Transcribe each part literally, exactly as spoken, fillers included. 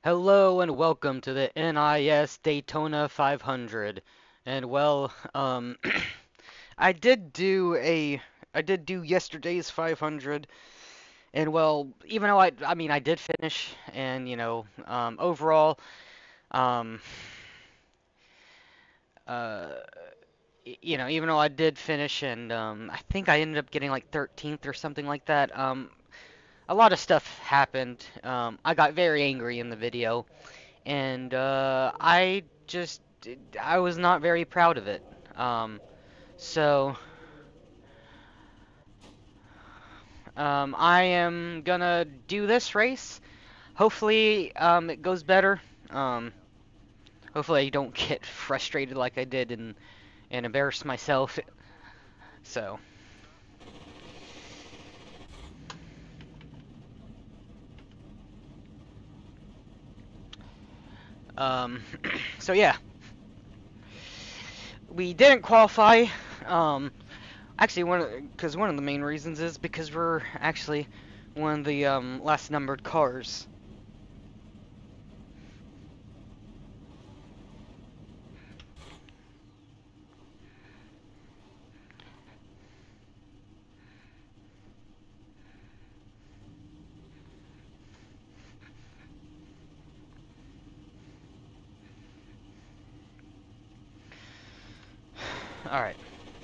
Hello and welcome to the N I S Daytona five hundred. And well, um, I did do a, I did do yesterday's five hundred, and well, even though I, I mean, I did finish, and you know, um, overall, um, uh, y- you know, even though I did finish, and um, I think I ended up getting like thirteenth or something like that. Um, a lot of stuff happened. Um, I got very angry in the video. and uh, I just I was not very proud of it. Um, so um, I am gonna do this race. Hopefully, um, it goes better. Um, hopefully, I don't get frustrated like I did and and embarrass myself. So um, so yeah, we didn't qualify. Um, actually, one of because one of the main reasons is because we're actually one of the um, last numbered cars. All right.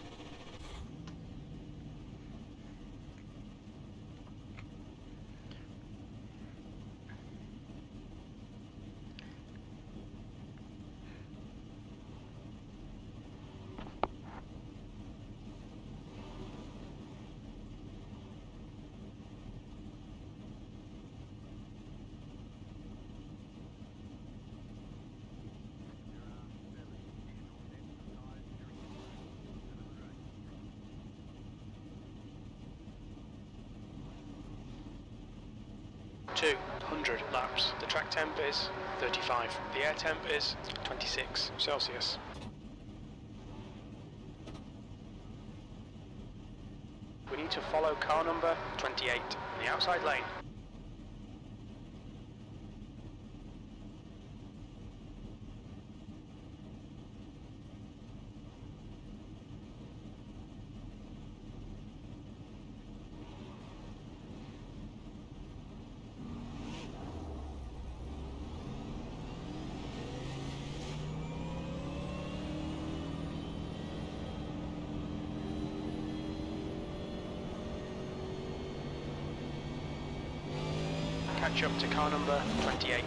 two hundred laps. The track temp is thirty-five. The air temp is twenty-six Celsius. We need to follow car number twenty-eight in the outside lane. Catch up to car number twenty-eight.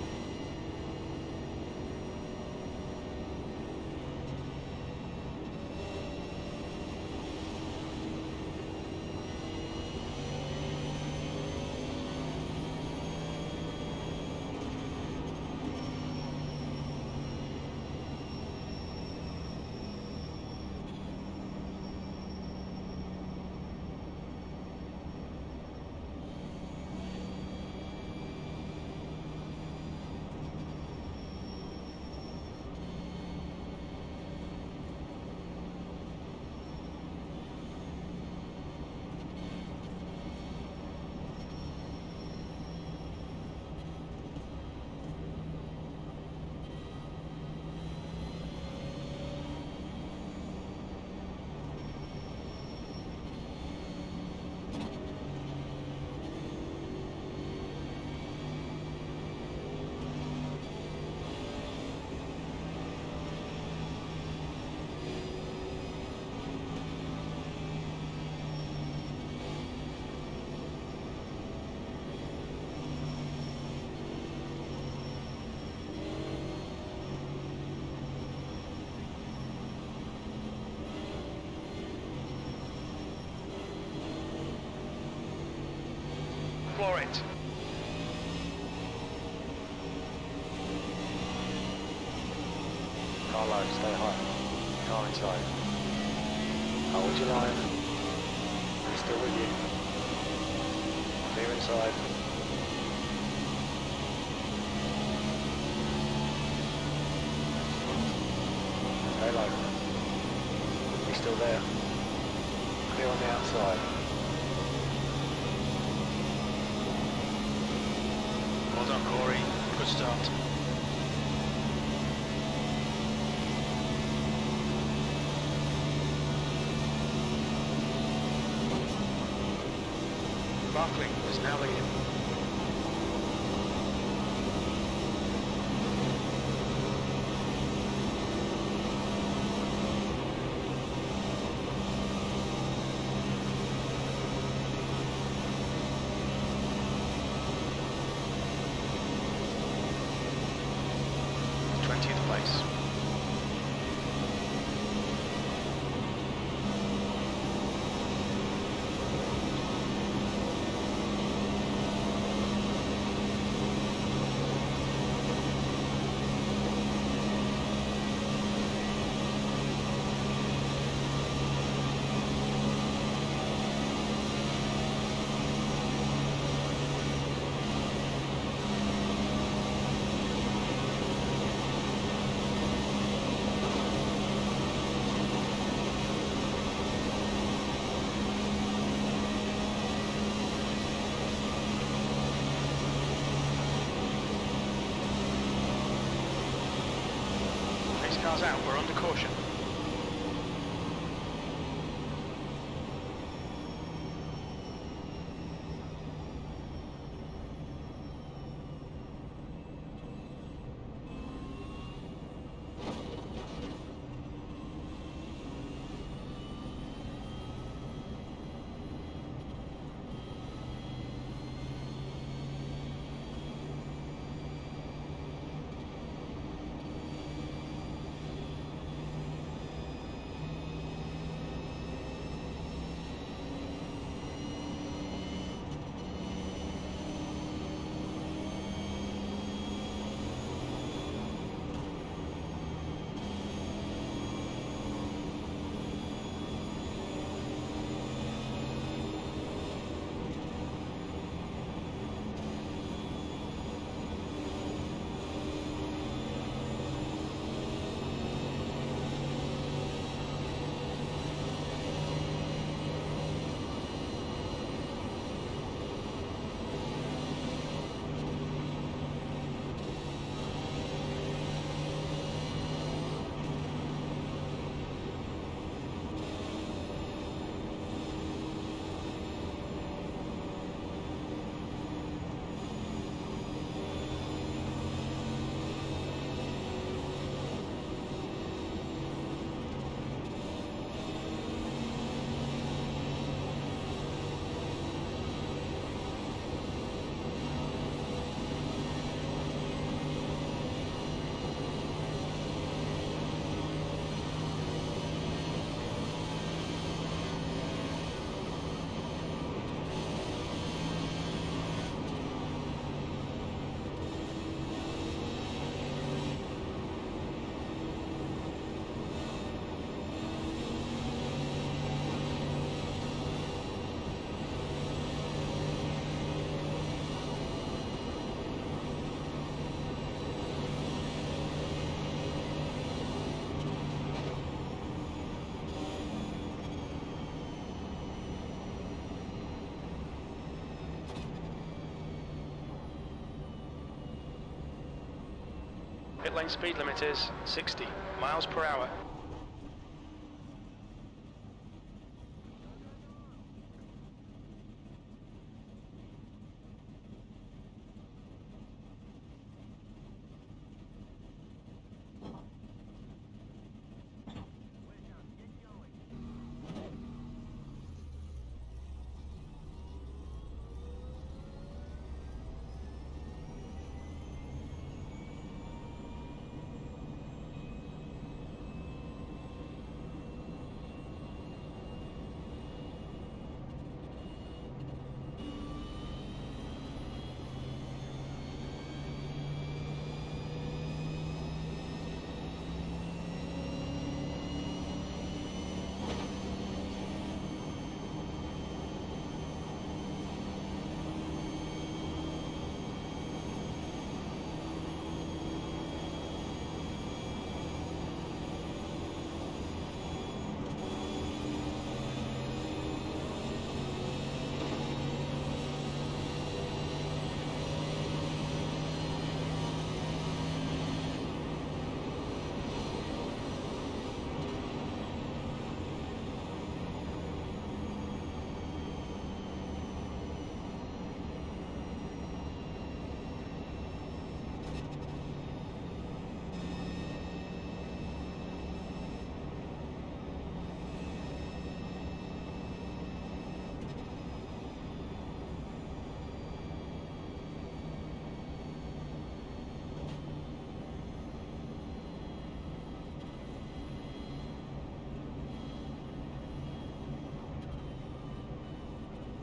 Floor it. Car low, stay high. Car inside. Hold your line. I'm still with you. Clear inside. Stay low. We're still there. Clear on the outside. Well done, Corey. Good start. Barkling is now leading. twentieth place. Cars out, we're under caution. Pit lane speed limit is sixty miles per hour.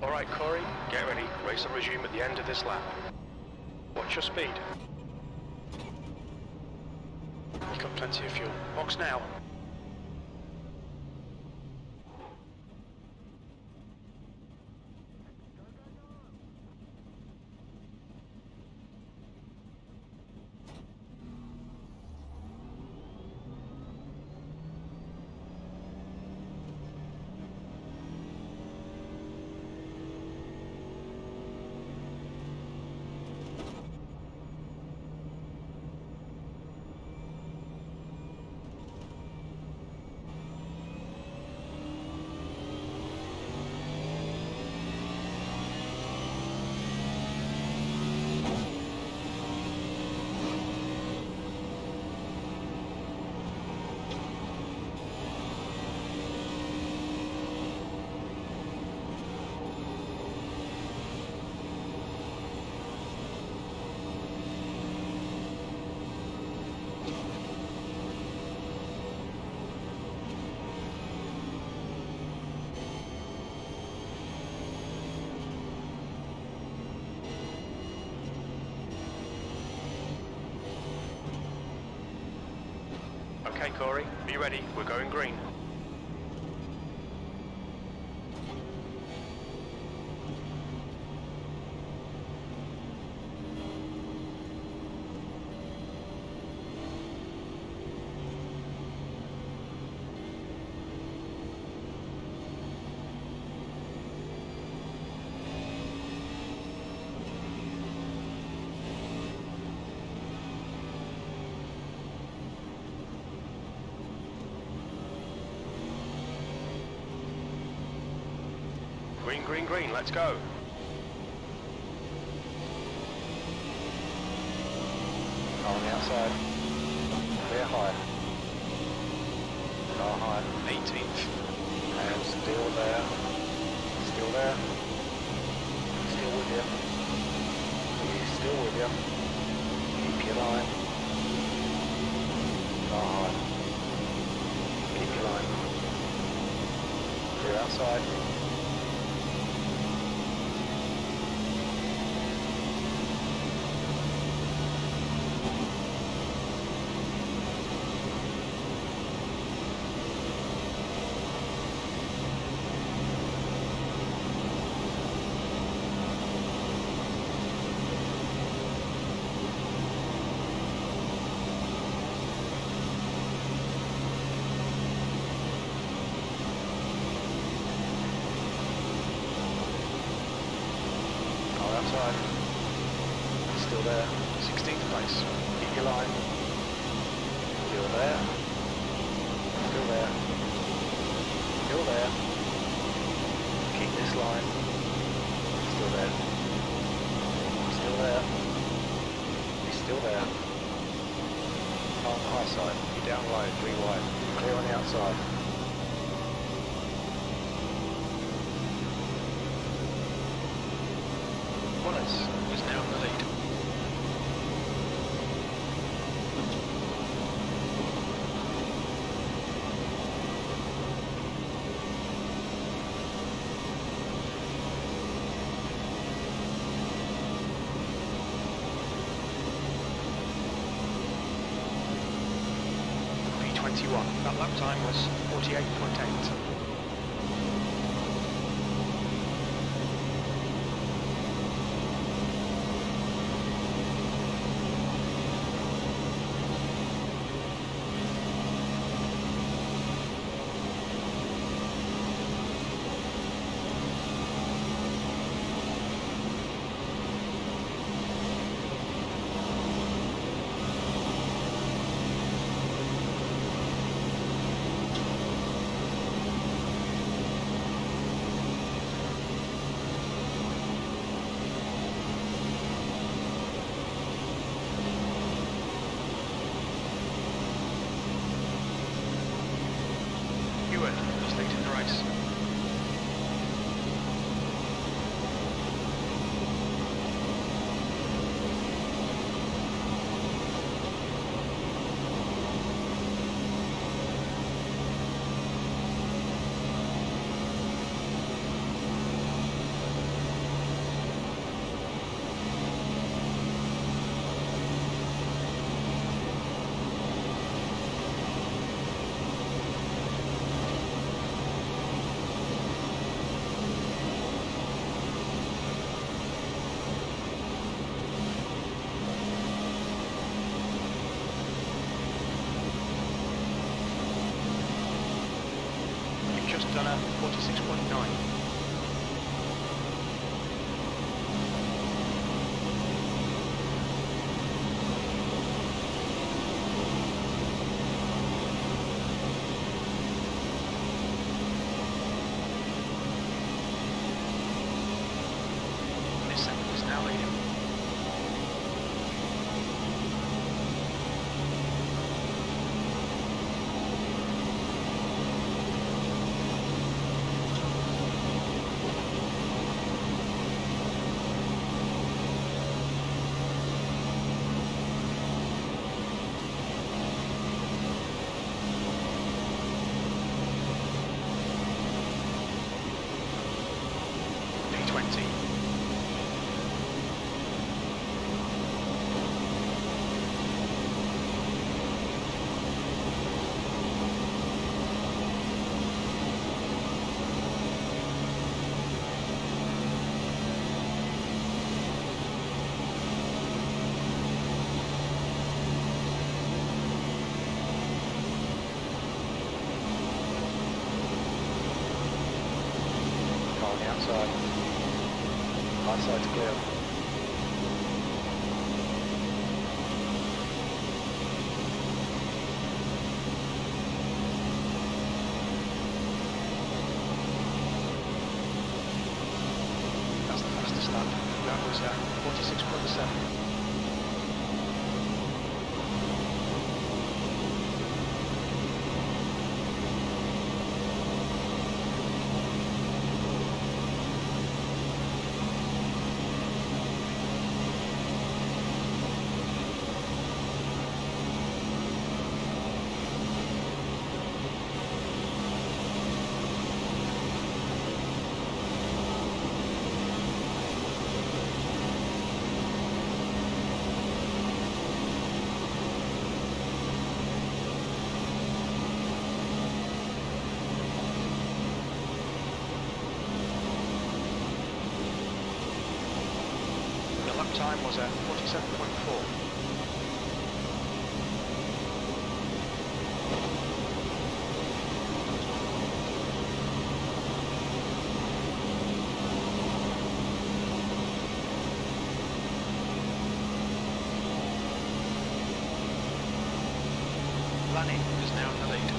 Alright Corey, get ready. Race will resume at the end of this lap. What's your speed? You've got plenty of fuel. Box now. Okay Corey, be ready, we're going green. Green, green, green, let's go. On the outside. Clear high. Car high. eighteenth. And still there. Still there. Still with you. He's still with you. Keep your line. Car high. Keep your line. Clear outside. Outside. Still there. sixteenth place. Keep your line. Still there. Still there. Still there. Keep this line. Still there. Still there. He's still there. On the high side. You're down low. Three wide. Clear on the outside. Wallace is now in the lead. P twenty-one, that lap time was forty-eight point eight. just done a forty-six point nine. Nissan is now leading. P twenty. Car on the outside. High side's clear. That's the fastest lap. That was uh, forty-six point seven. The lap time was at forty-seven point four. Lanning is now in the lead.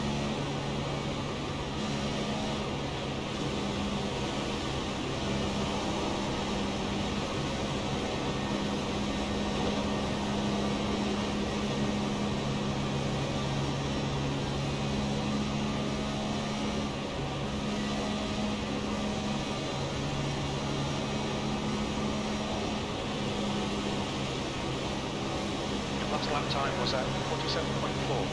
The last lap time was at forty-seven point four.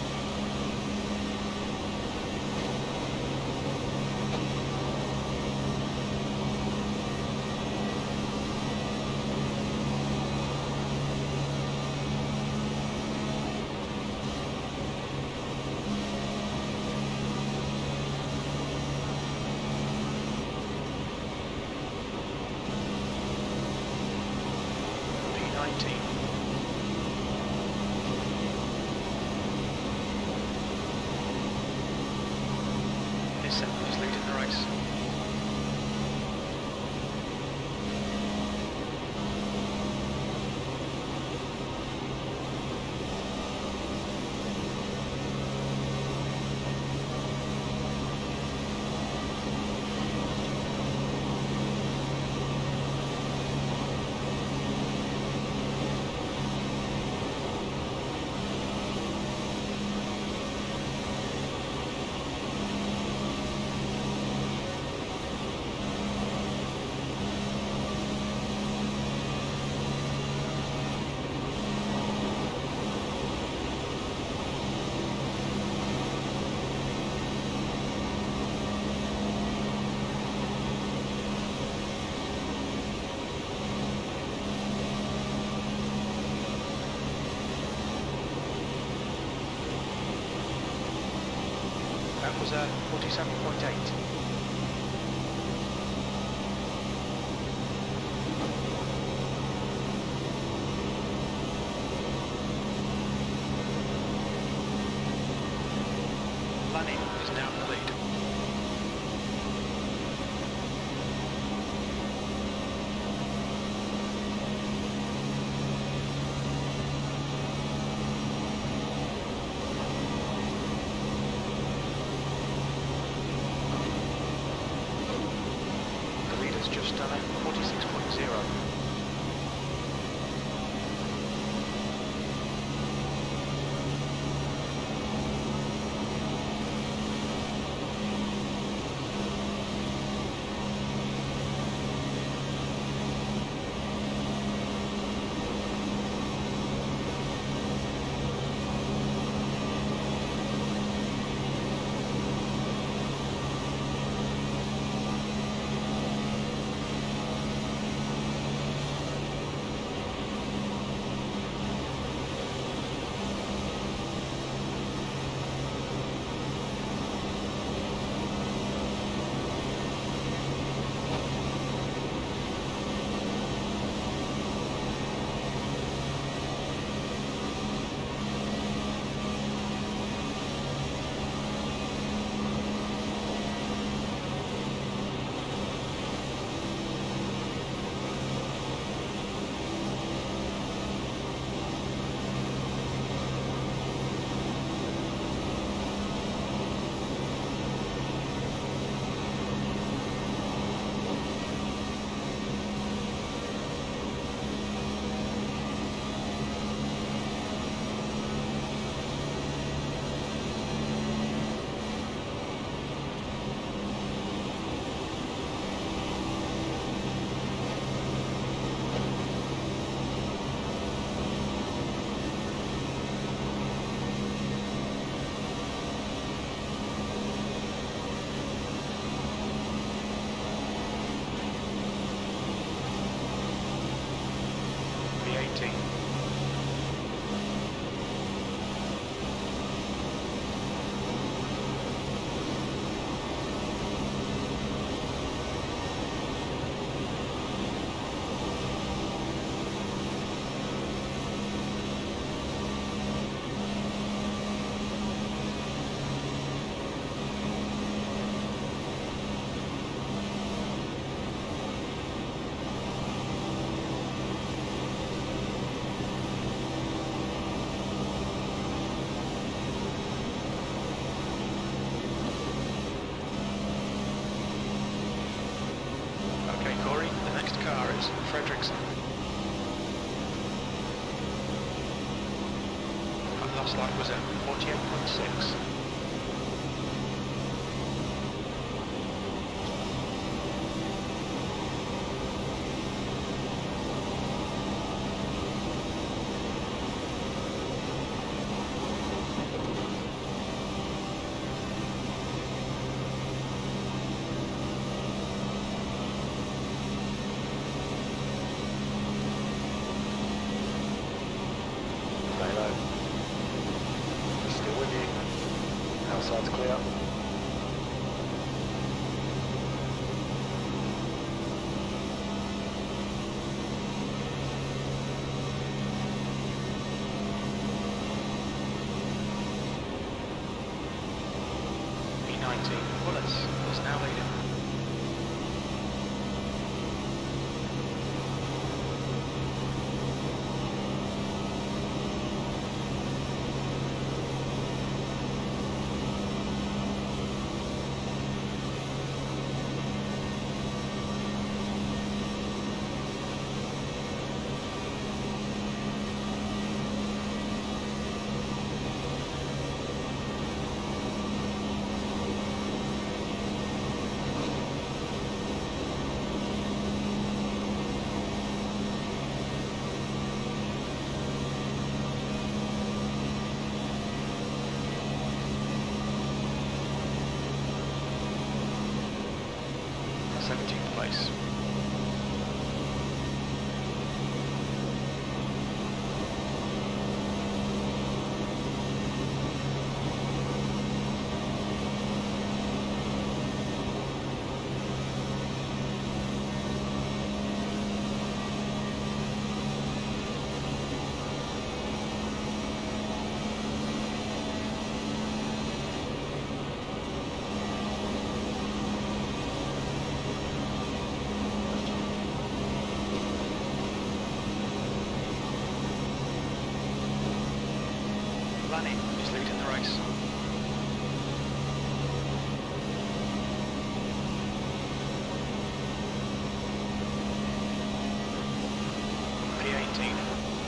P nineteen. Nissan is leading the race. That was uh, forty-seven point eight. Lanning is now in the lead. last lap was at forty-eight point six. Stay low. Still with you. Outside's clear. B nineteen, Willis is now leading. seventeenth place. Lanny is leading the race. P eighteen.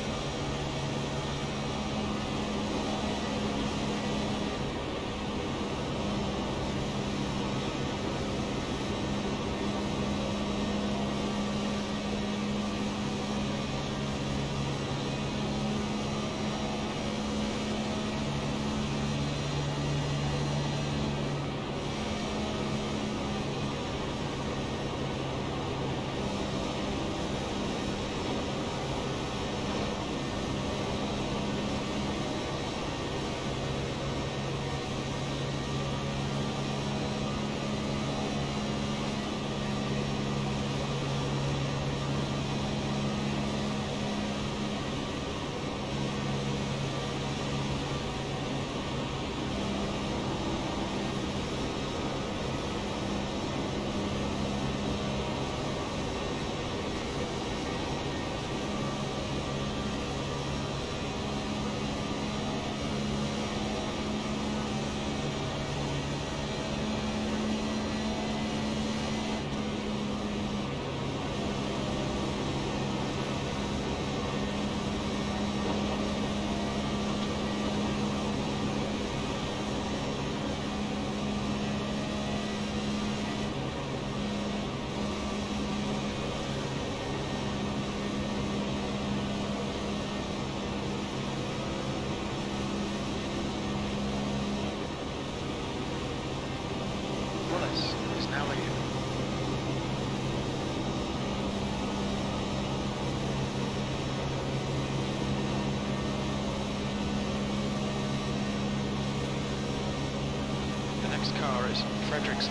Willis is now leading. The next car is Fredrickson.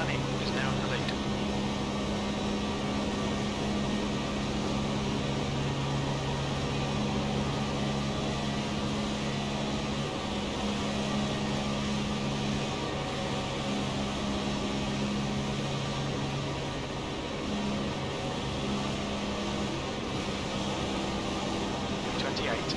Planet is now in the lead. twenty-eight.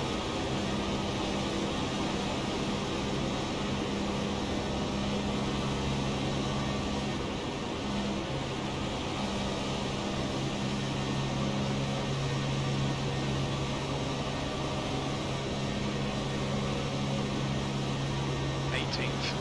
eighteenth.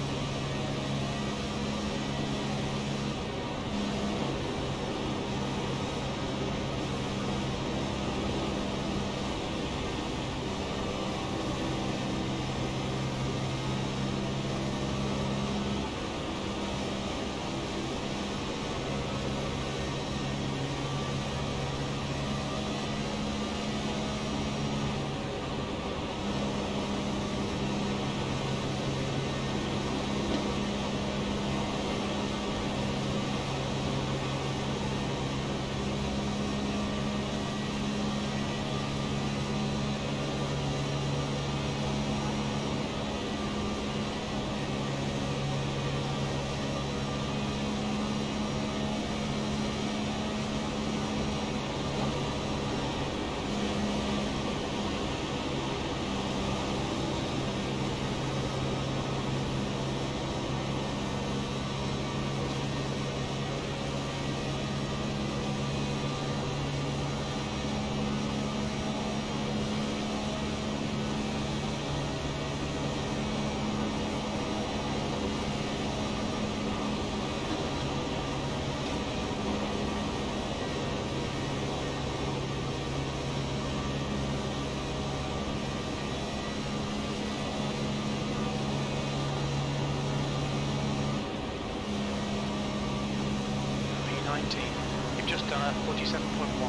nineteen. You've just done a forty-seven point one.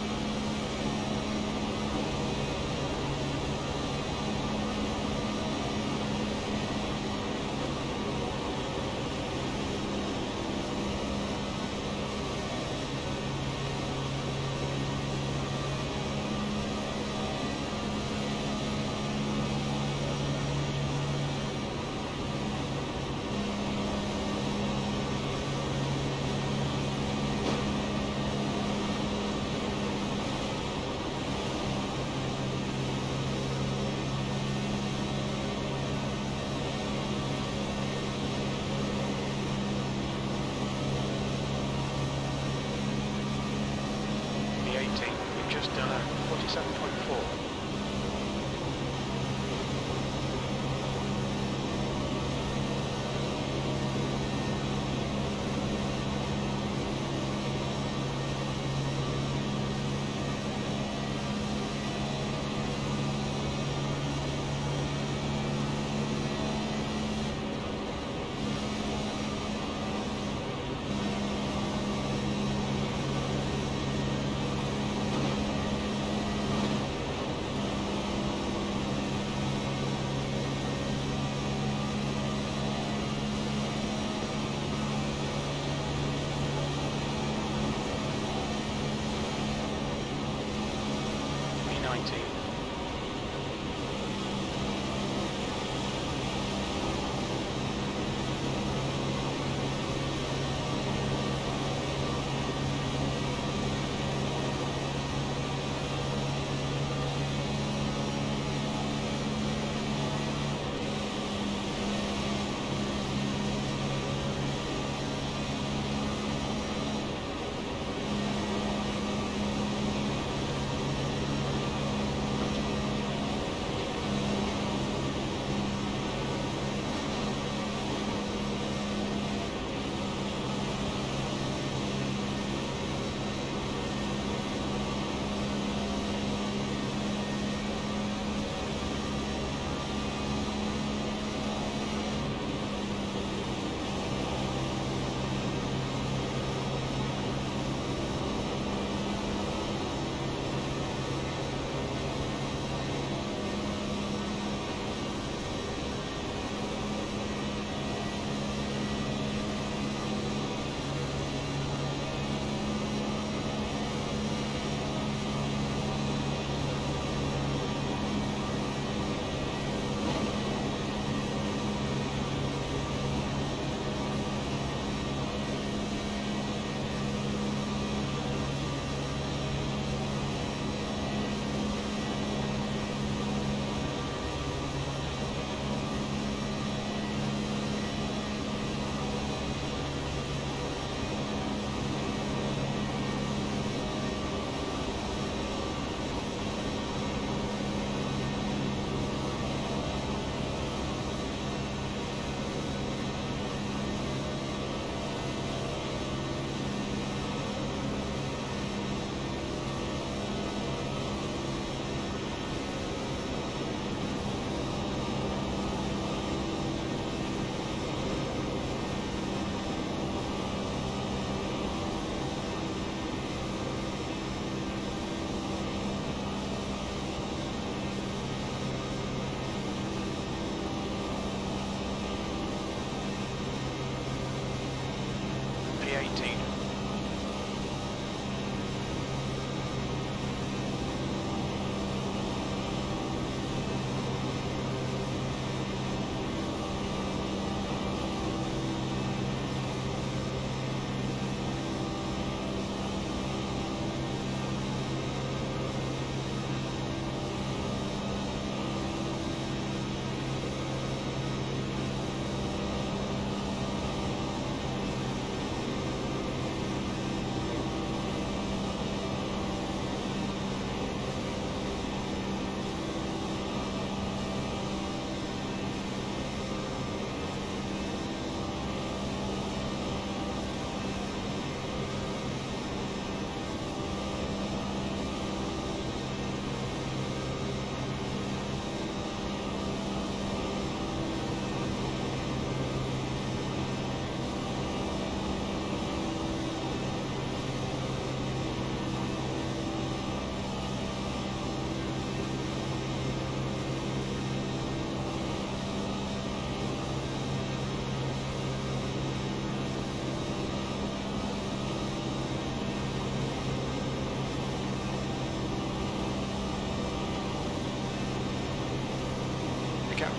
You've just done a forty-seven point four.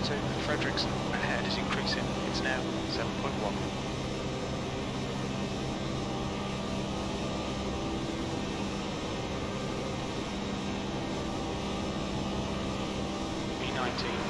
to Frederickson. Ahead is increasing. It's now seven point one. B nineteen.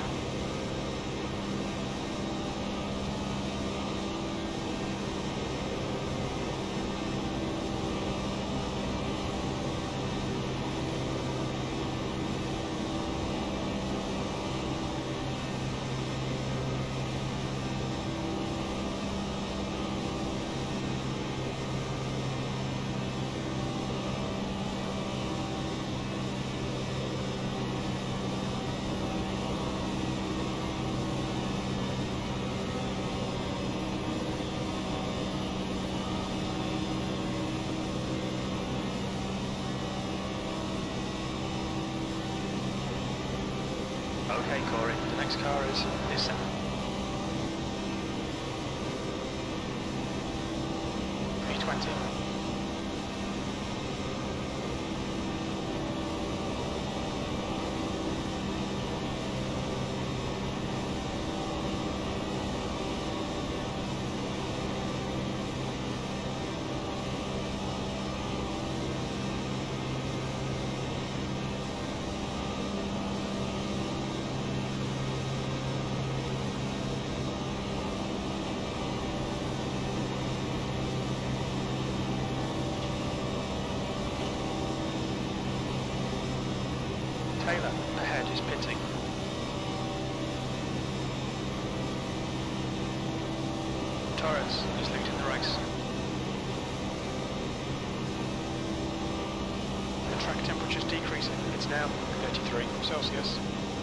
Okay, Corey, the next car is is seven. B twenty. Taylor, ahead is pitting. Torres is leading the race. The track temperature's decreasing. It's now thirty-three Celsius.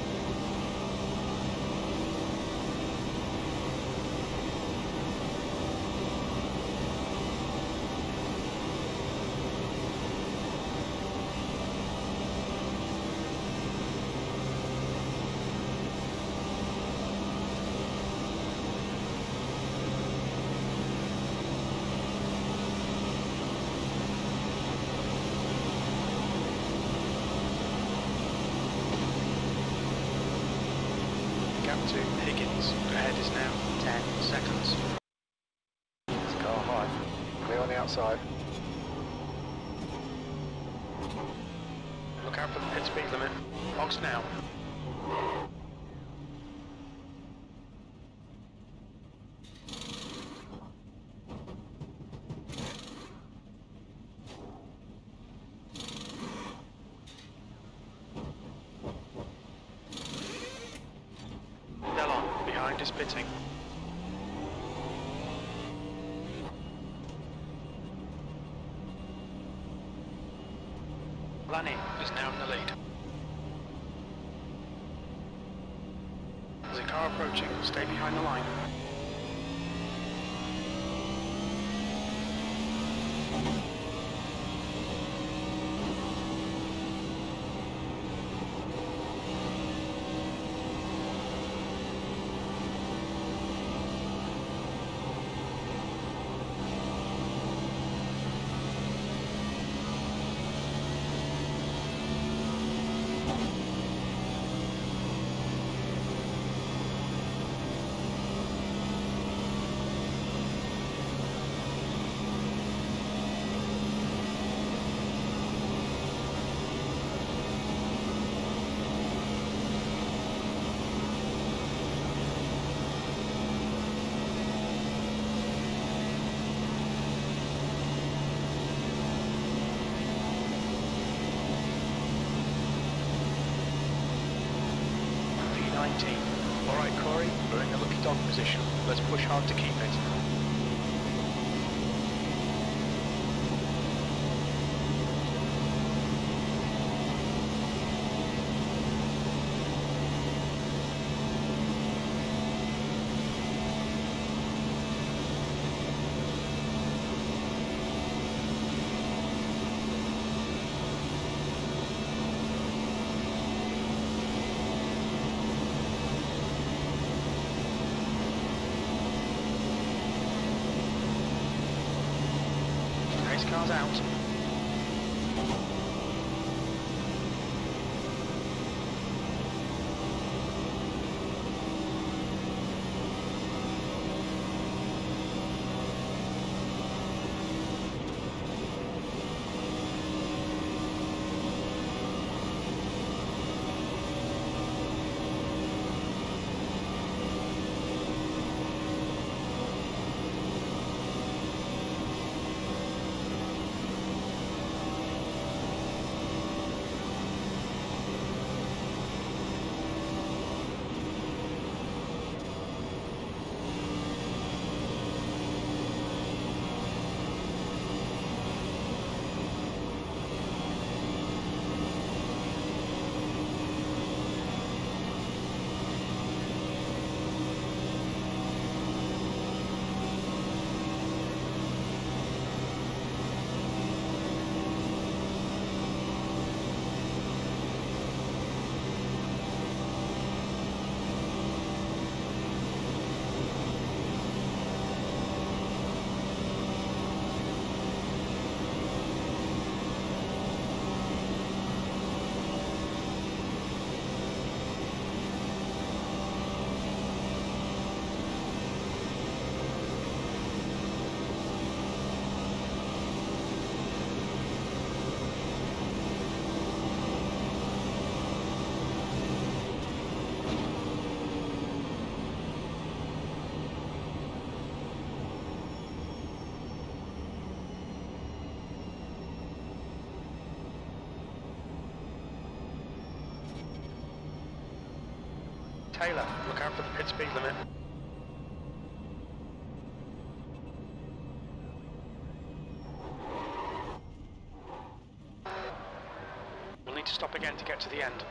Gap to Higgins. Ahead is now ten seconds. This car high. Clear on the outside. Look out for the pit speed limit. Box now. Delon, behind is pitting. Lanny is now in the lead. There's a car approaching. Stay behind the line. nineteen. Alright Corey, we're in the lucky dog position. Let's push hard to keep it. Cars out. Taylor, look out for the pit speed limit. We'll need to stop again to get to the end.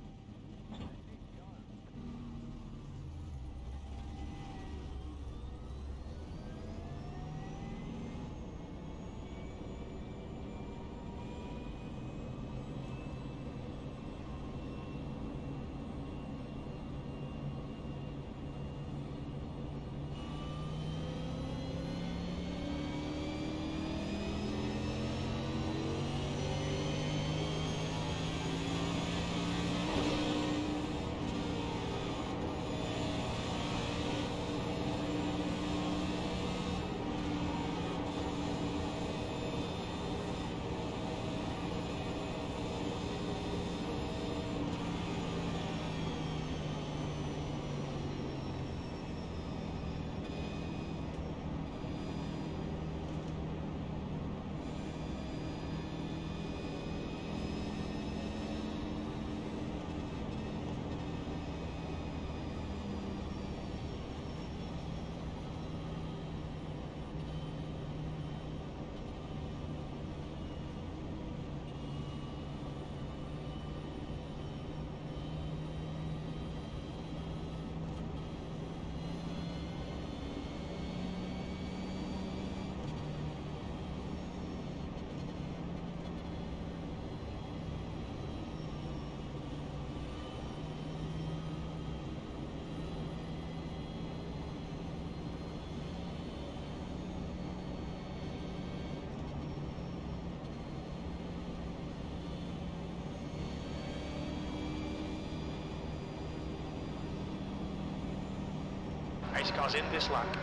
Pace cars in this lap.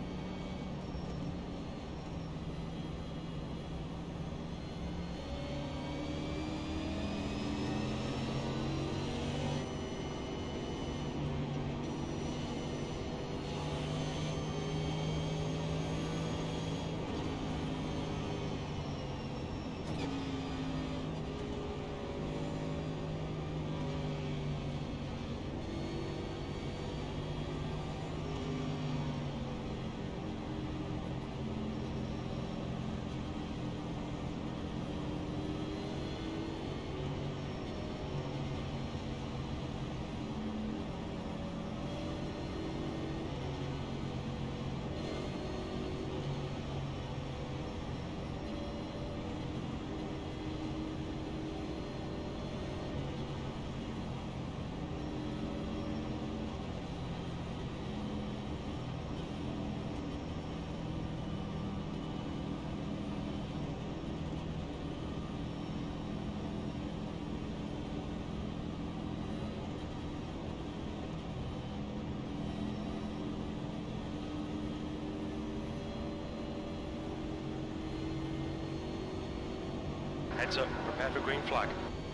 Heads up, prepare for green flag.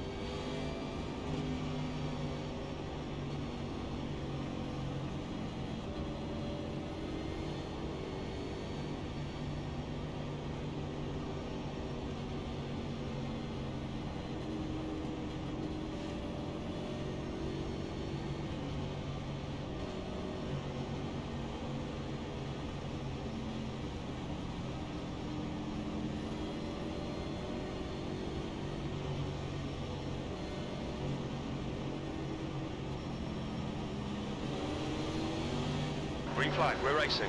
Green flag, we're racing.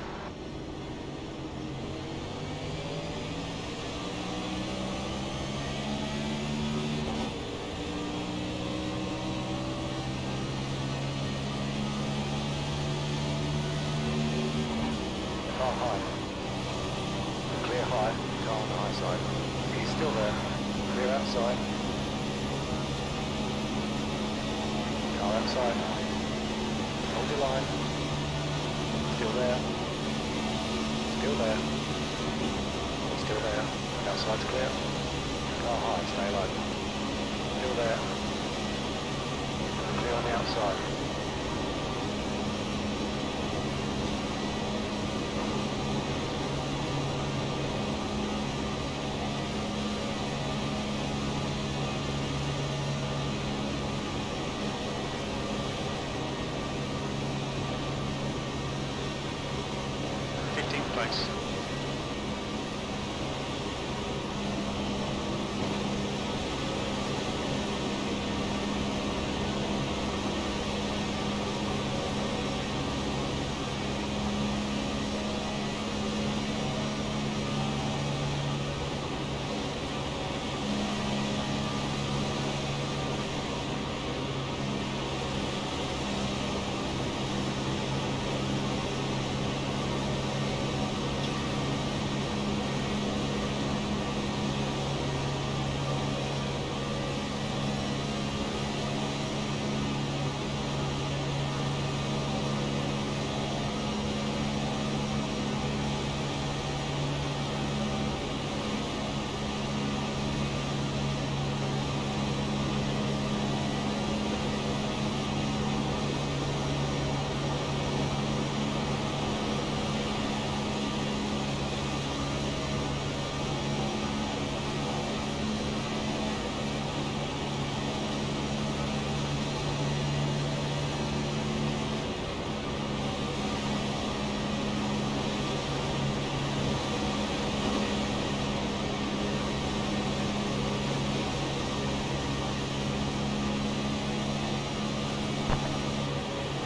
Car high. Clear high, car on the high side. He's still there. Clear outside. Car outside. Hold your line. Still there. Still there. Still there. Outside's clear. Car high, stay low. Still there. Clear on the outside.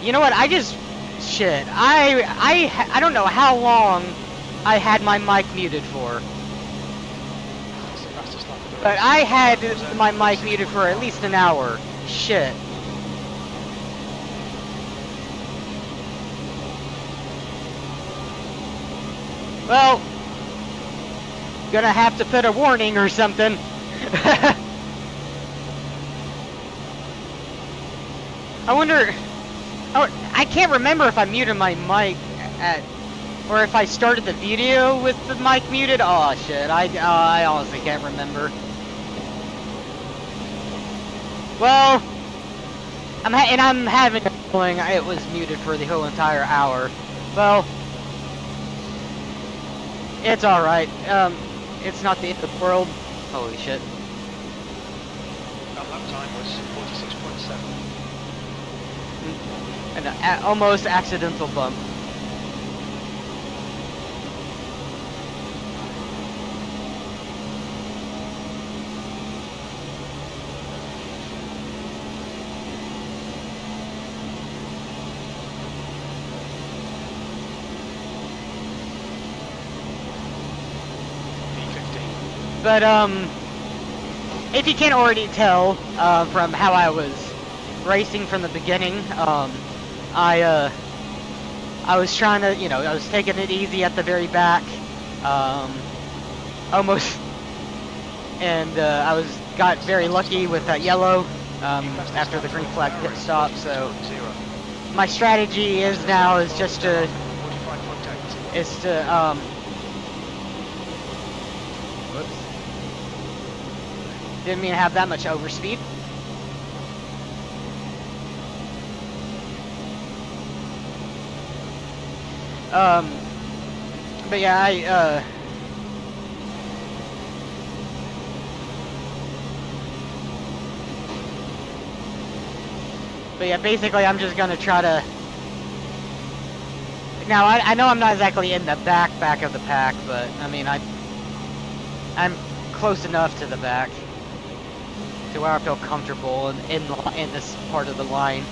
You know what? I just shit. I I I don't know how long I had my mic muted for, That's the fastest lap of the but race. I had That was, uh, my mic forty-six muted point for at nine. least an hour. Shit. Well, gonna have to put a warning or something. I wonder. Oh, I can't remember if I muted my mic at, or if I started the video with the mic muted. Oh shit! I uh, I honestly can't remember. Well, I'm ha and I'm having a feeling it was muted for the whole entire hour. Well, it's all right. Um, it's not the end of the world. Holy shit! That lap time was forty-six point seven. An a almost accidental bump. P fifteen. But um, if you can't already tell uh, from how I was racing from the beginning, um, I uh, I was trying to, you know, I was taking it easy at the very back, um, almost, and uh, I was got very lucky with that yellow um, after the green flag pit stop. So my strategy is now is just to forty-five point eight. is to um. Whoops. Didn't mean to have that much overspeed. Um, but yeah, I, uh, but yeah, basically I'm just gonna try to, now I, I know I'm not exactly in the back, back of the pack, but I mean, I, I'm close enough to the back to where I feel comfortable in, in, in this part of the line.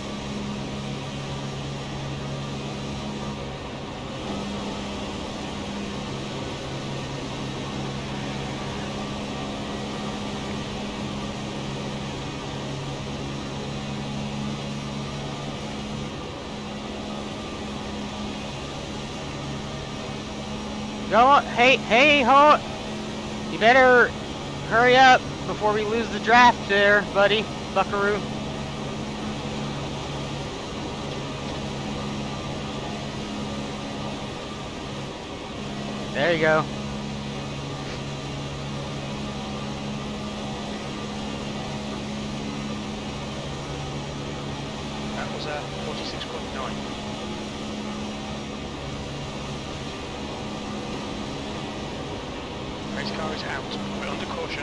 Go on, hey, hey, ho! You better hurry up before we lose the draft there, buddy, buckaroo. There you go. That was uh, forty-six point nine. Race car is out. We're under caution.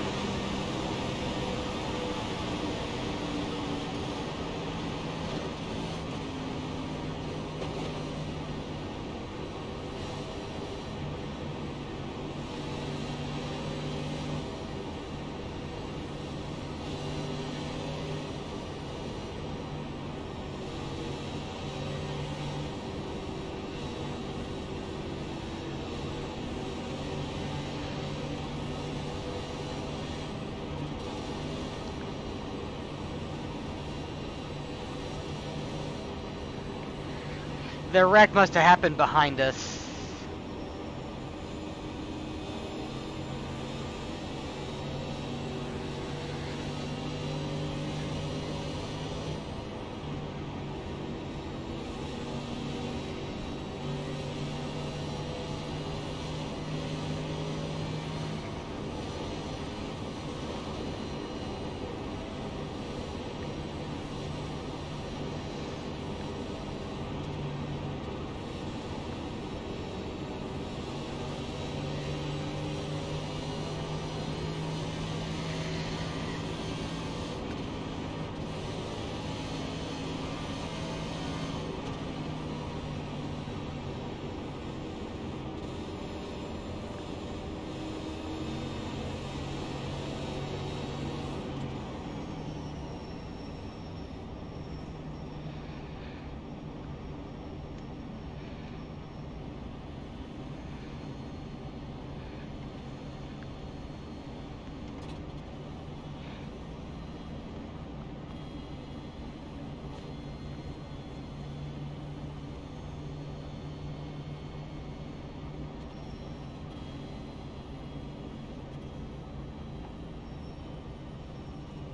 The wreck must have happened behind us.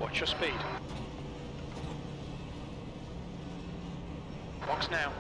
Watch your speed. Box now.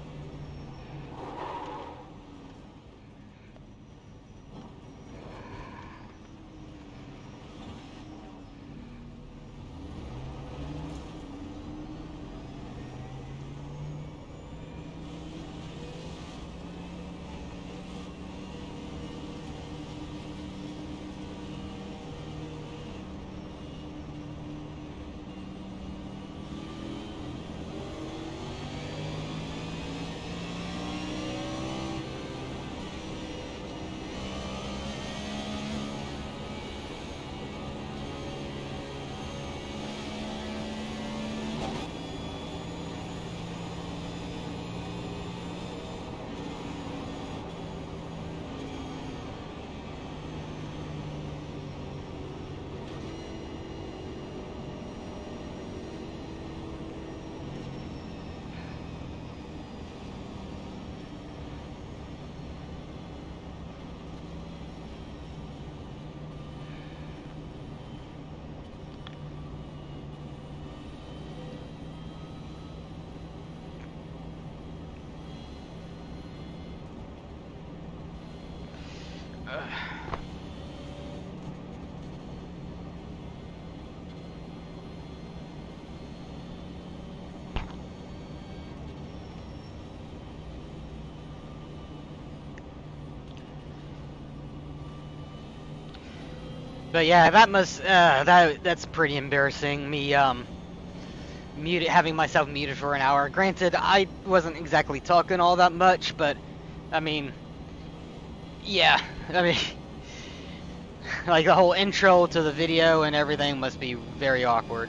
But yeah, that must uh, that that's pretty embarrassing. Me um muted, having myself muted for an hour. Granted, I wasn't exactly talking all that much, but I mean, yeah, I mean, like the whole intro to the video and everything must be very awkward.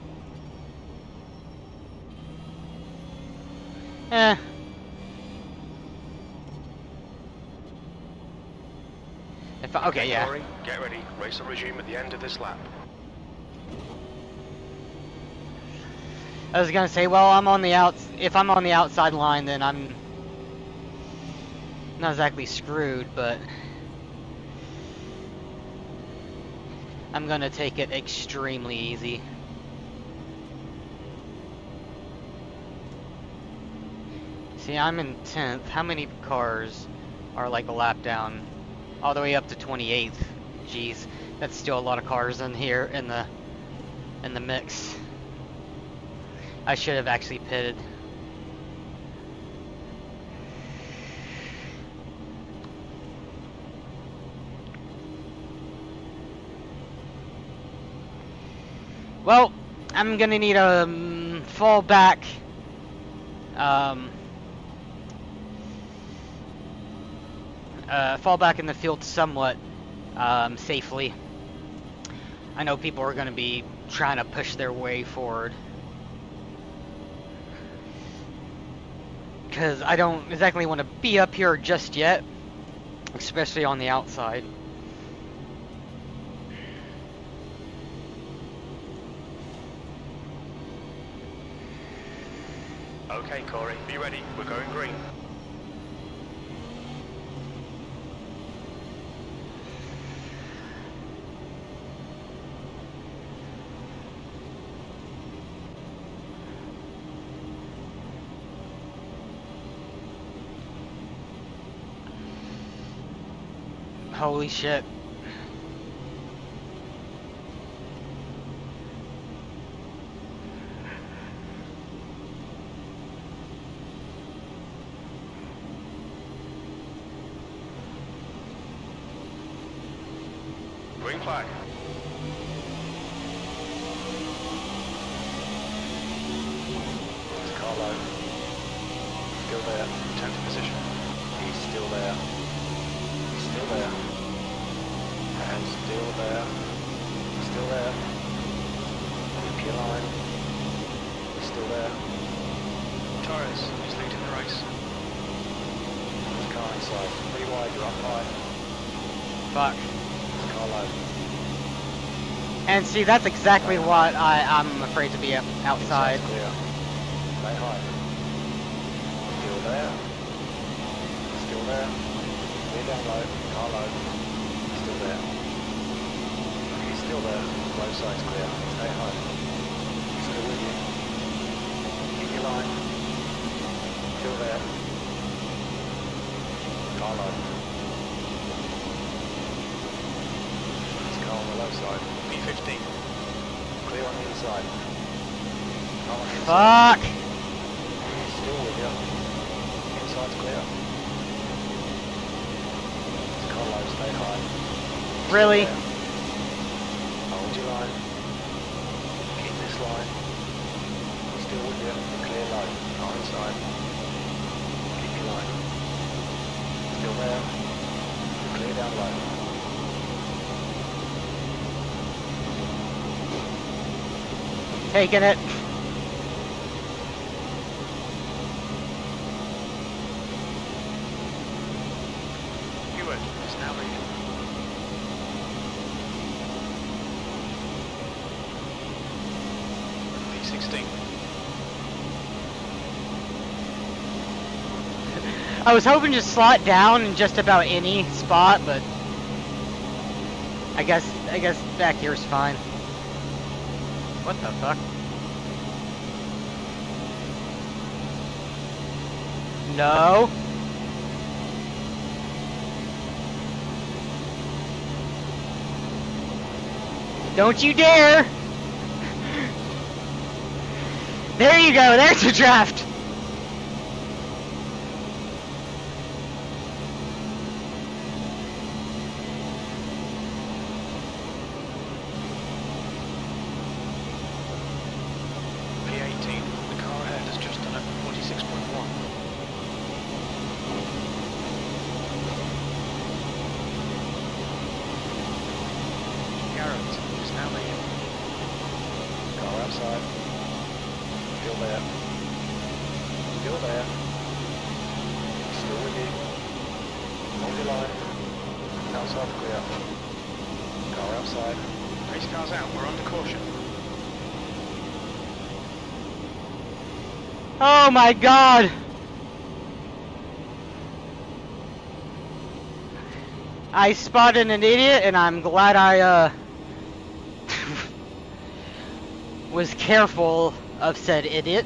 Eh. If I, okay, yeah. Corey, get ready. Race will resume at the end of this lap. I was gonna say, well, I'm on the outs. If I'm on the outside line, then I'm not exactly screwed, but I'm gonna take it extremely easy. See, I'm in tenth. How many cars are like a lap down? All the way up to twenty-eighth. Jeez, that's still a lot of cars in here in the in the mix. I should have actually pitted. Well, I'm gonna need a um, fall back. Um, uh, fall back in the field somewhat um, safely. I know people are gonna be trying to push their way forward. Because I don't exactly want to be up here just yet, especially on the outside. Okay, Corey, be ready. We're going green. Holy shit. Green flag. It's Carlo. Still there. Return to position. He's still there. He's still there. And still there. Still there. Keep your line. He's still there. Torres, he's leading the race. There's car inside. Three wide, you're up high. Fuck. It's Carlo. And see, that's exactly what I, I'm afraid to be outside. Inside's clear. Stay high. Still there. Still there. Clear down low. Car low. Still there. He's still there. Low side's clear. stay high. Still with you. Keep your line. Still there. Car low. There's a car on the low side. B fifteen. Clear on the inside. Car on the inside. Fuck! Still with you. Inside's clear. There's a car low, stay high. Still Really? there. Hold your line. Keep this line. Still with you. Clear low. Car inside. Keep your line. Still there. Clear down low. Taking it. Hewitt is now leading. B sixteen. I was hoping to slot down in just about any spot, but I guess I guess back here's fine. What the fuck? No. Don't you dare! There you go, there's a draft! P eighteen, the car ahead has just done it, forty-six point one. Garrett is now leading. Car outside. Still there. Still there. Still with you. Hold your line. Outside clear. Car outside. Race car's out, we're under caution. Oh my god! I spotted an idiot and I'm glad I uh was careful of said idiot.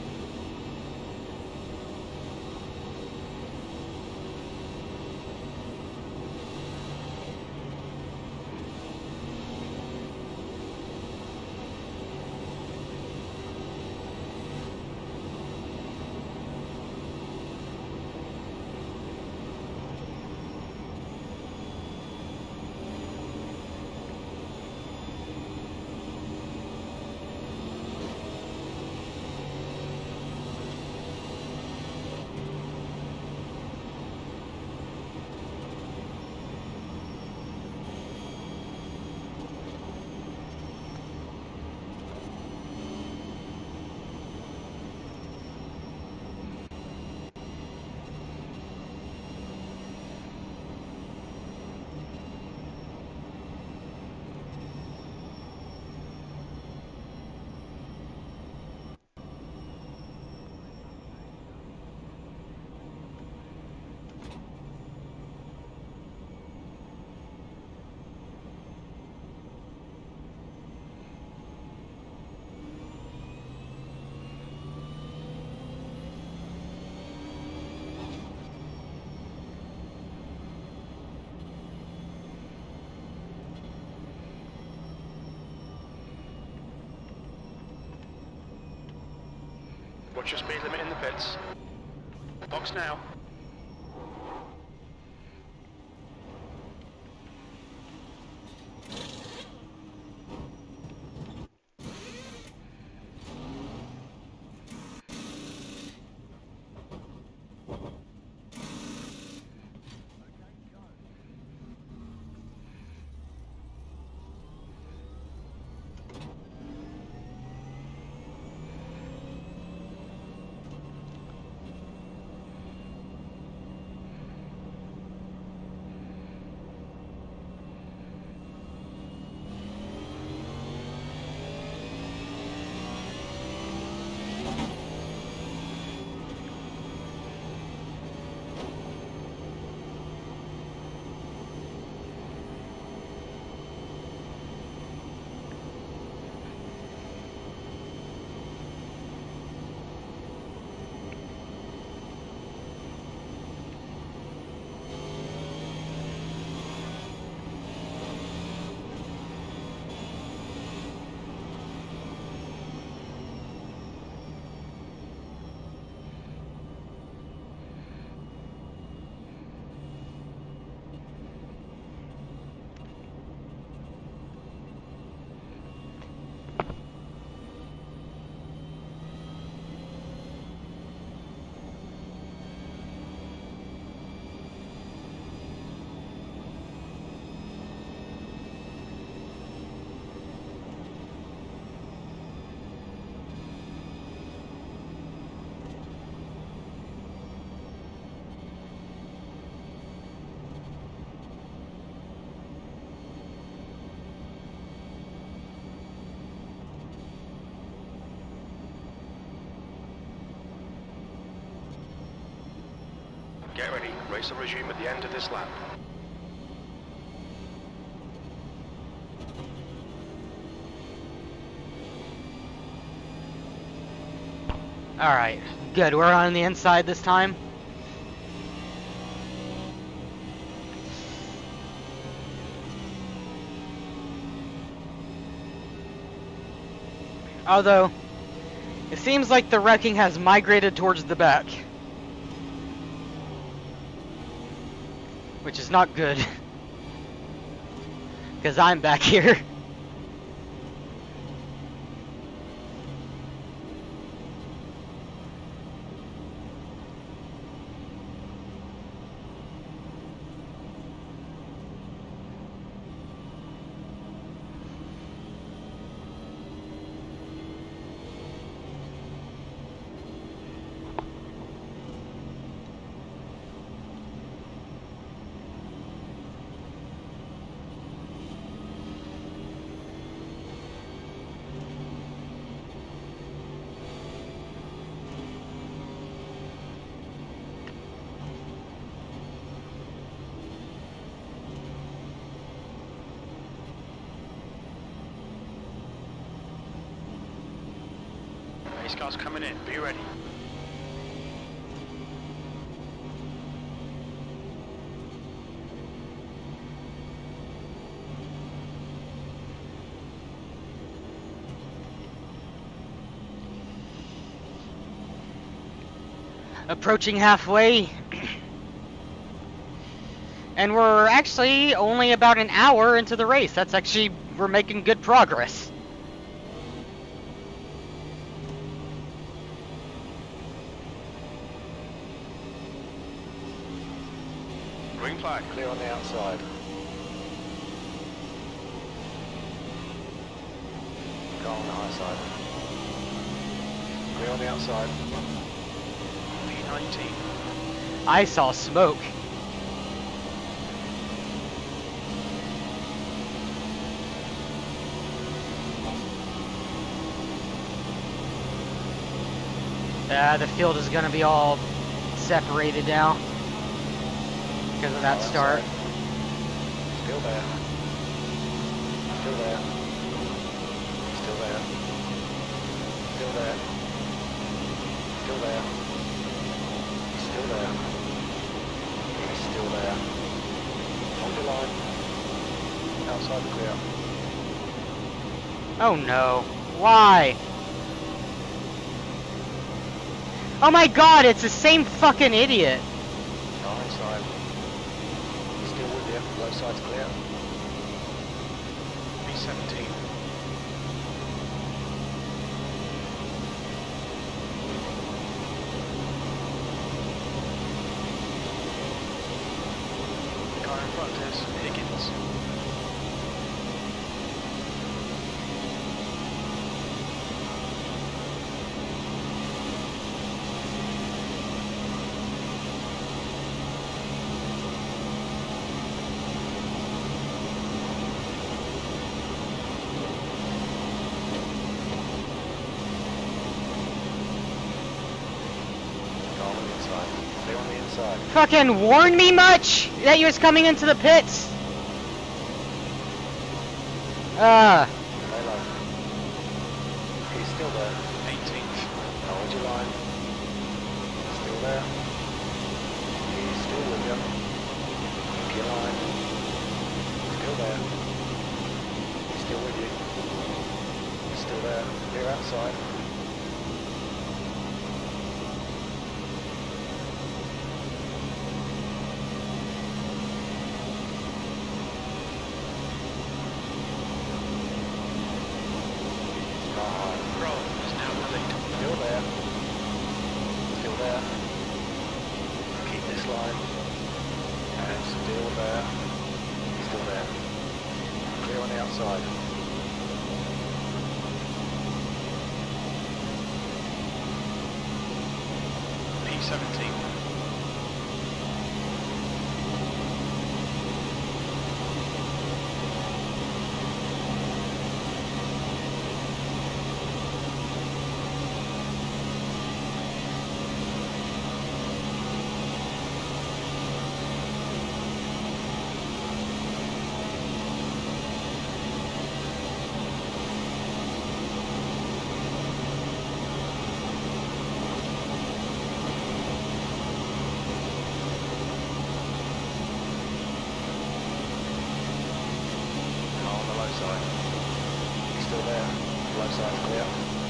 Watch your speed limit in the pits. Box now. Get ready. Race will resume at the end of this lap. Alright, good. We're on the inside this time. Although, it seems like the wrecking has migrated towards the back. Which is not good. Because I'm back here. Race cars coming in. Be ready. Approaching halfway. And we're actually only about an hour into the race. That's actually, we're making good progress. Green flag. Clear on the outside. Go on the high side. Clear on the outside. P nineteen. I saw smoke. Uh, the field is gonna be all separated now because of that start. Still there. Still there. Still there. Still there. Still there. Still there. He's still there. Hold your line. Outside the clear. Oh no. Why? Oh my god, it's the same fucking idiot. Car inside. He's still with you. Low side's clear. B seventeen. The car in front is Higgins. Fucking warn me much that you was coming into the pits. Ah. Hello. He's still there. eighteenth. Hold your line. Still there. He's still with you. Keep your line. Still there. He's still with you. Still there. Clear outside. seventeen. side. You still there? Low side's clear.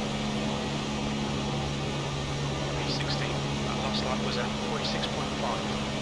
B sixteen, that last lap was at forty-six point five.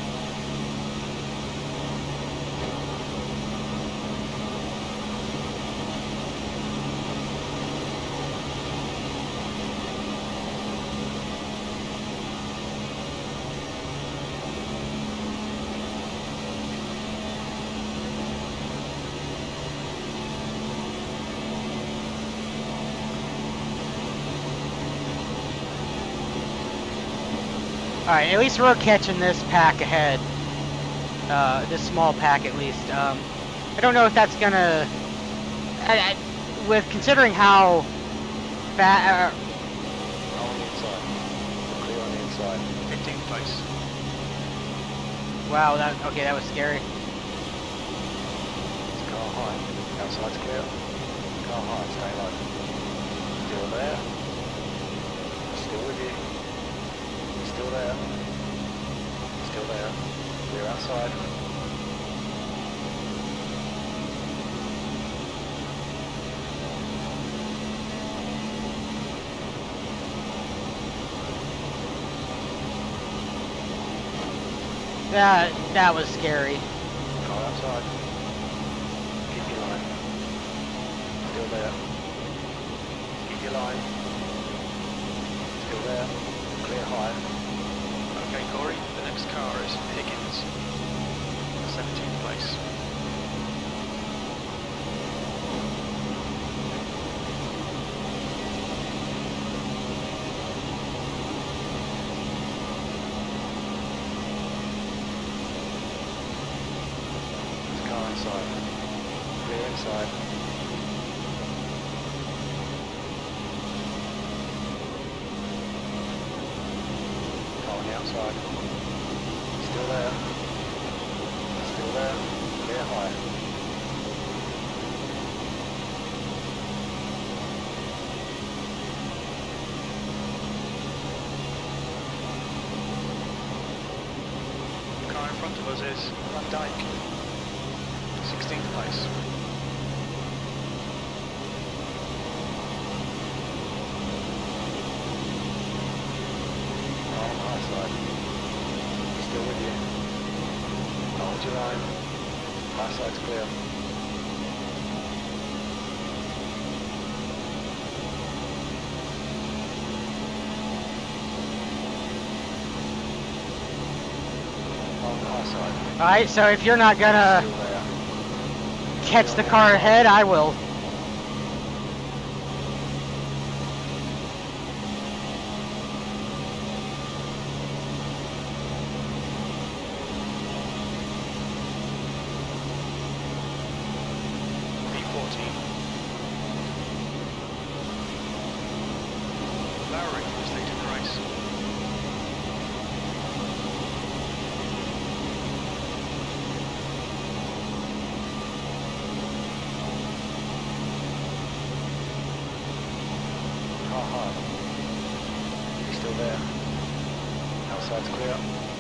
Alright, at least we're catching this pack ahead. Uh, this small pack at least. Um, I don't know if that's gonna... I, I, with considering how fat... Uh, On the inside. Clear on the inside. fifteenth place. wow, that okay, that was scary. It's car high. Outside's clear. Car high, stay low. Still there. Still with you. Still there. Still there. Clear outside. That that was scary. Car outside. Keep your line. Still there. Keep your line. Still there. Clear high. Okay, Corey, the next car is Higgins, seventeenth place. There's a car inside. Clear inside. Car on the outside. Still there. Still there. Clear high. The car in front of us is Van Dyke, sixteenth place. Car on the high side. Still with you. Hold your line. High side's clear. On the high side. Alright, so if you're not gonna Still there. catch the car ahead, I will. B fourteen. Lowry is leading the race. Car high. You still there? Outside's clear.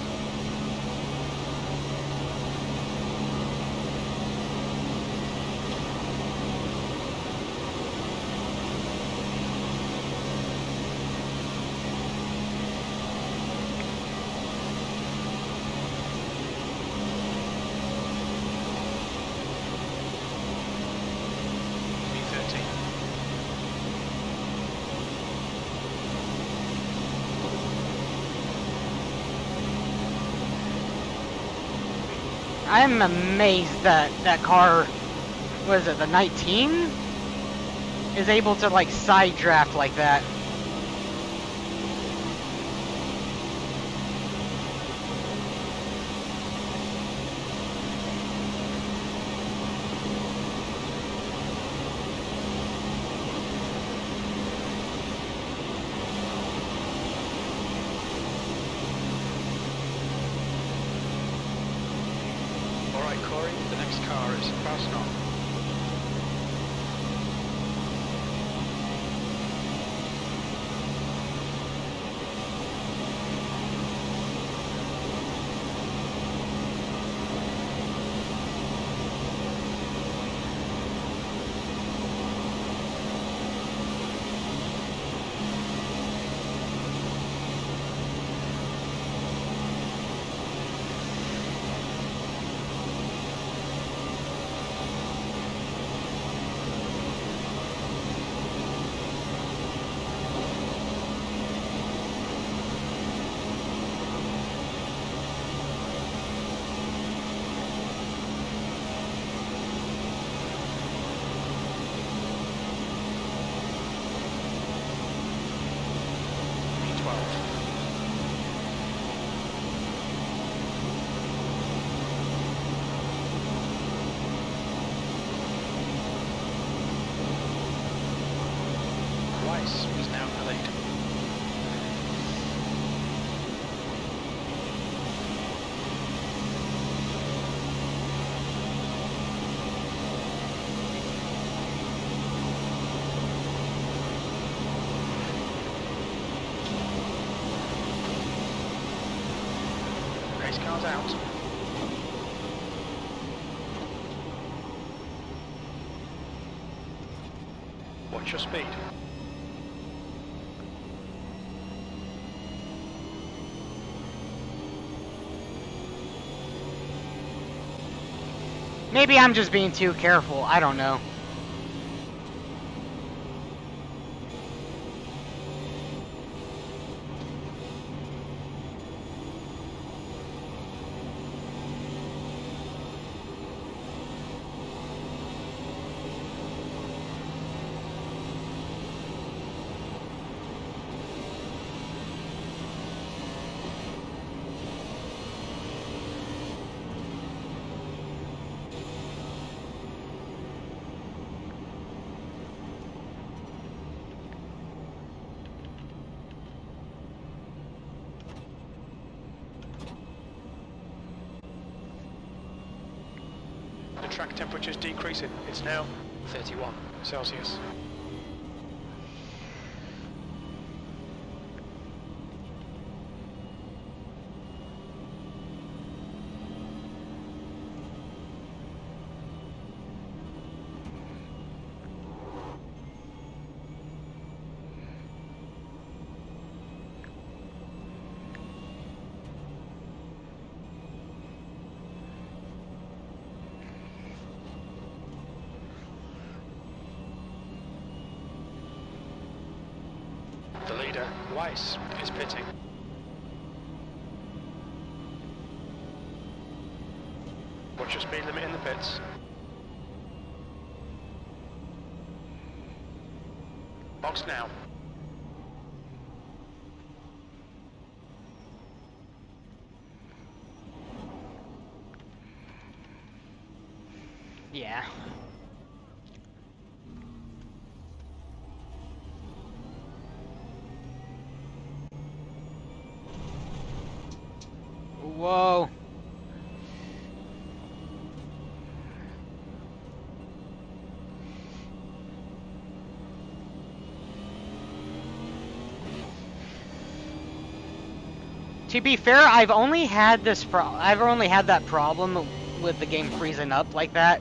B thirteen. I'm amazed that that car, what is it, the nineteen? Is able to like side draft like that. Alright, Corey, the next car is Basnov. Weiss is now in the lead. Race car's out. Watch your speed. Maybe I'm just being too careful. I don't know. The track temperature is decreasing. It's now thirty-one Celsius. The leader, Weiss, is pitting. Watch your speed limit in the pits. Box now. Yeah. Whoa. To be fair, I've only had this pro- I've only had that problem with the game freezing up like that.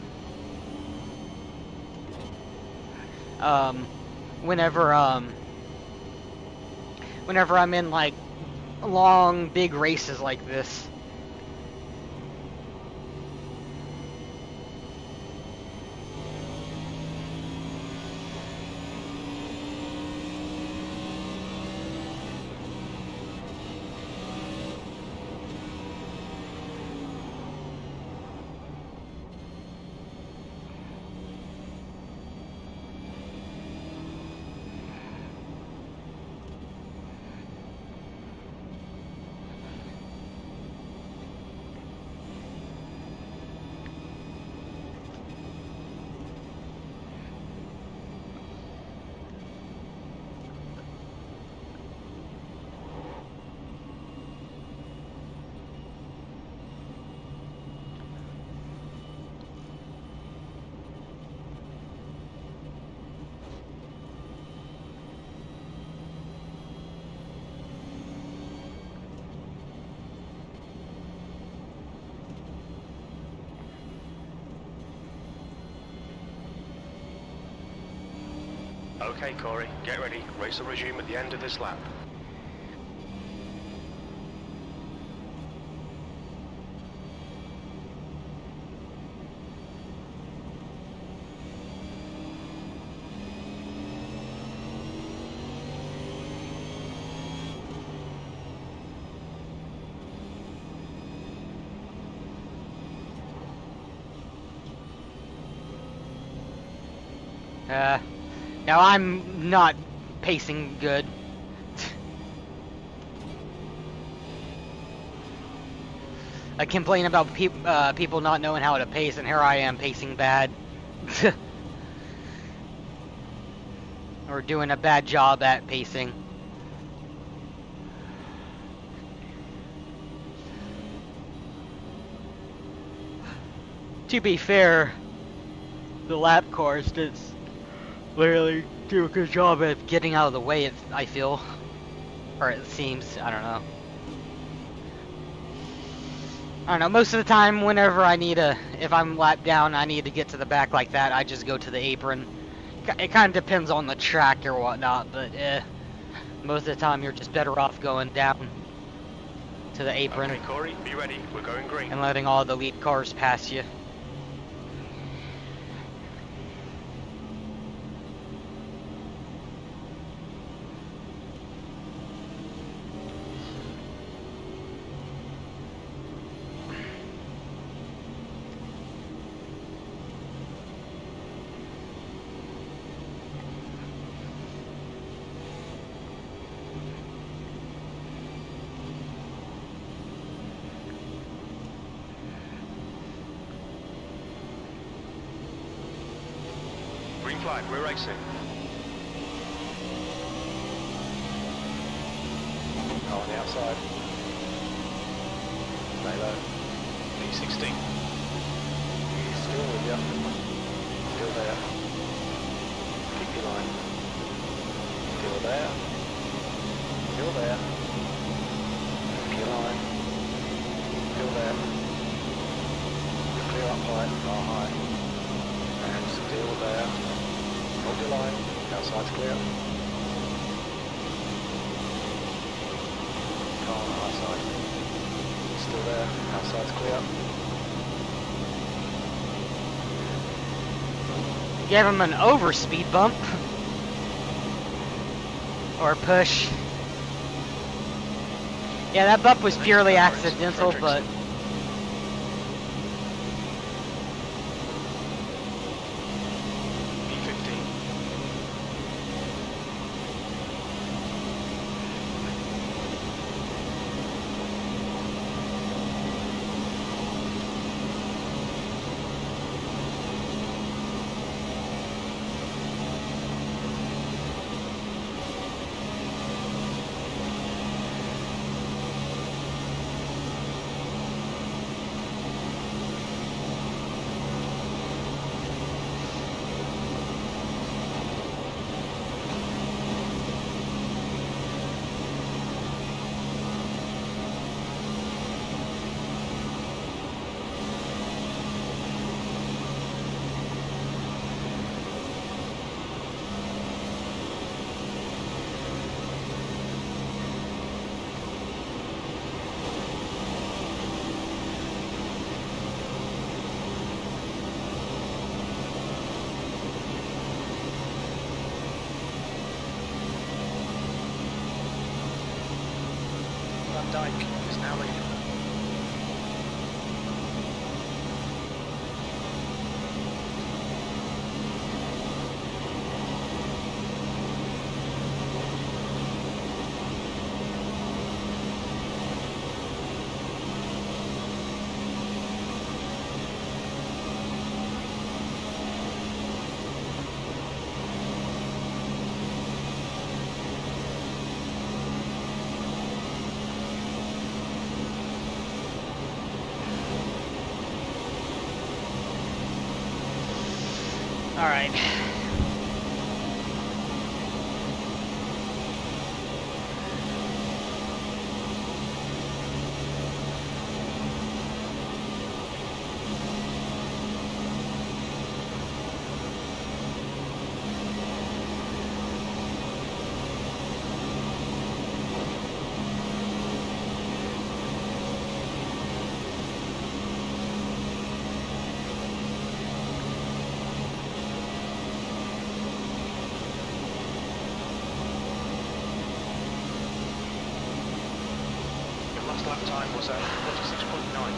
Um, whenever, um, whenever I'm in, like, long, big races like this. Okay, Corey, get ready. Race will resume at the end of this lap. Uh, now I'm not pacing good. I complain about peop uh, people not knowing how to pace, and here I am pacing bad. Or doing a bad job at pacing. To be fair, the lap cars did literally do a good job at getting out of the way, I feel. Or it seems, I don't know. I don't know, most of the time whenever I need a, if I'm lapped down, I need to get to the back like that, I just go to the apron. It kind of depends on the track or whatnot, but eh, most of the time you're just better off going down to the apron. Okay, Corey, be ready. We're going green. And letting all the lead cars pass you. Green flag, we're racing. Car on the outside. Stay low. P sixteen. Still with you. Still there. Keep your line. Still there. Still there. Keep your line. Still there. Clear up high, car high. And still there. Hold your line. Outside's clear. Car on the outside. Still there. Outside's clear. Gave him an overspeed bump. Or push. Yeah, that bump was purely accidental, but... P fifteen. Van Dijk is now leading. All right. Lap time was at forty-six point nine.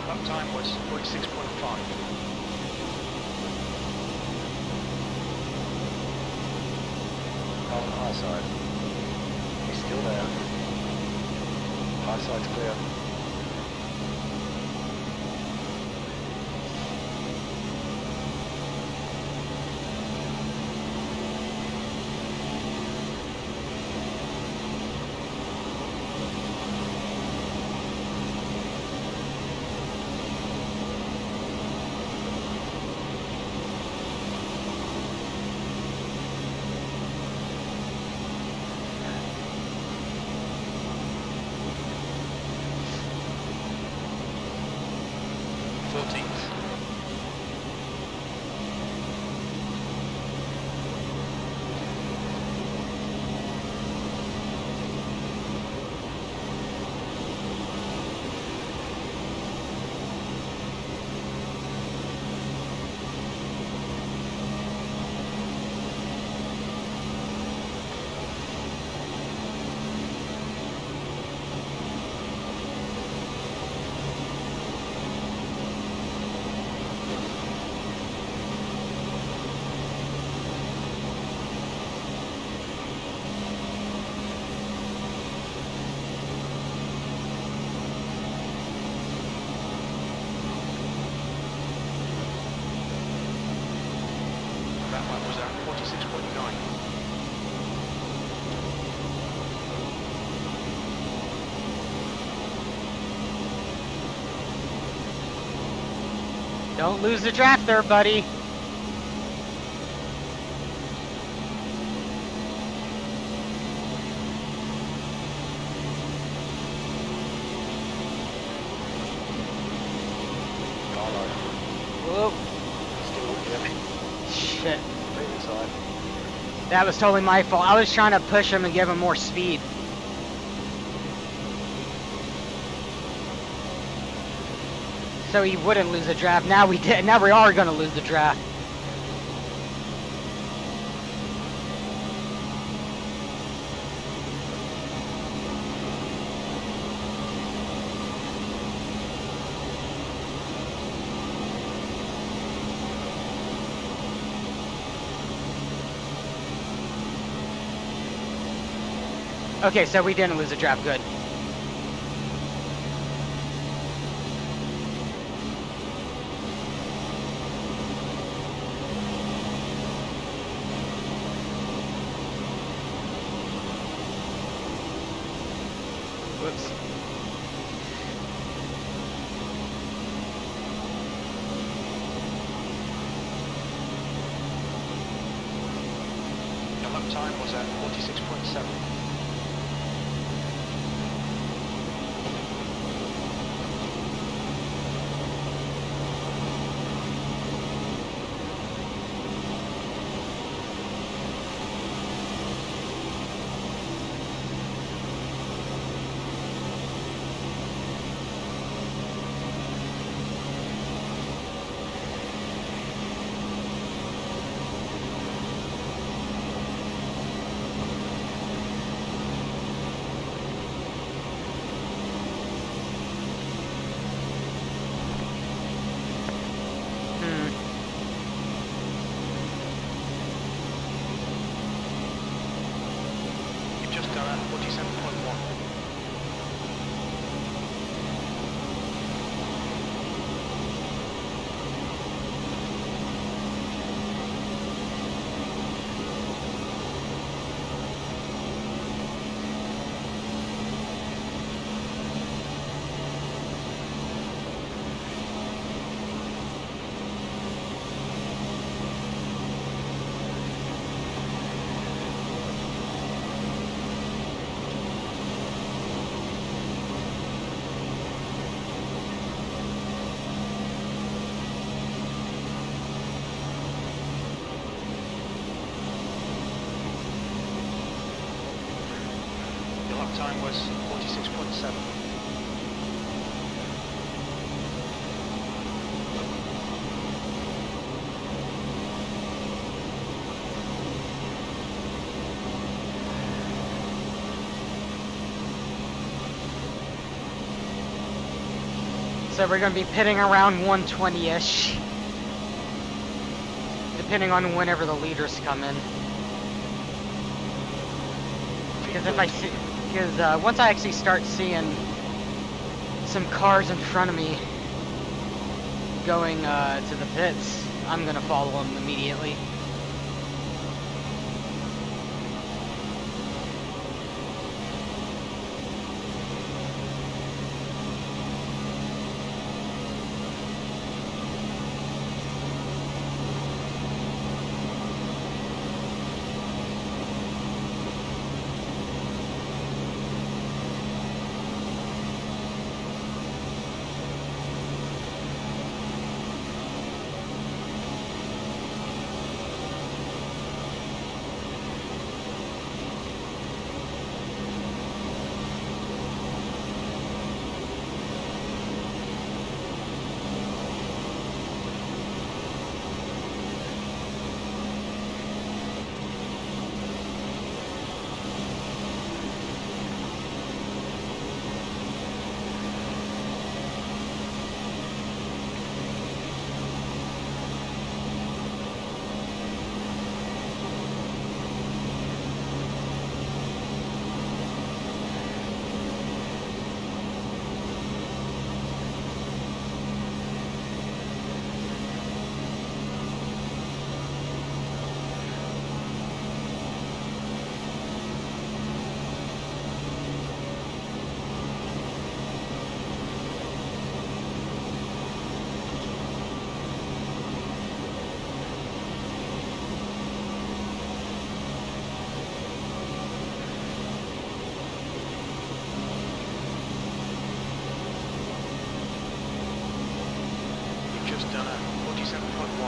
Lap time was forty-six point five. On the high side. He's still there. High side's clear. fourteenth. That one was at forty-six point nine. Don't lose the draft there, buddy. Whoa. Still hear me? Shit. Completely side. That was totally my fault. I was trying to push him and give him more speed. So he wouldn't lose the draft. Now we did. Now we are going to lose the draft. Okay, so we didn't lose the draft. Good. Whoops. The lap time was at forty-six point seven. Just done at forty-seven point one. The lap time was forty-six point seven. So we're going to be pitting around one twenty-ish, depending on whenever the leaders come in. Because if I see, because uh, once I actually start seeing some cars in front of me going uh, to the pits, I'm gonna follow them immediately. Just done a forty-seven point one.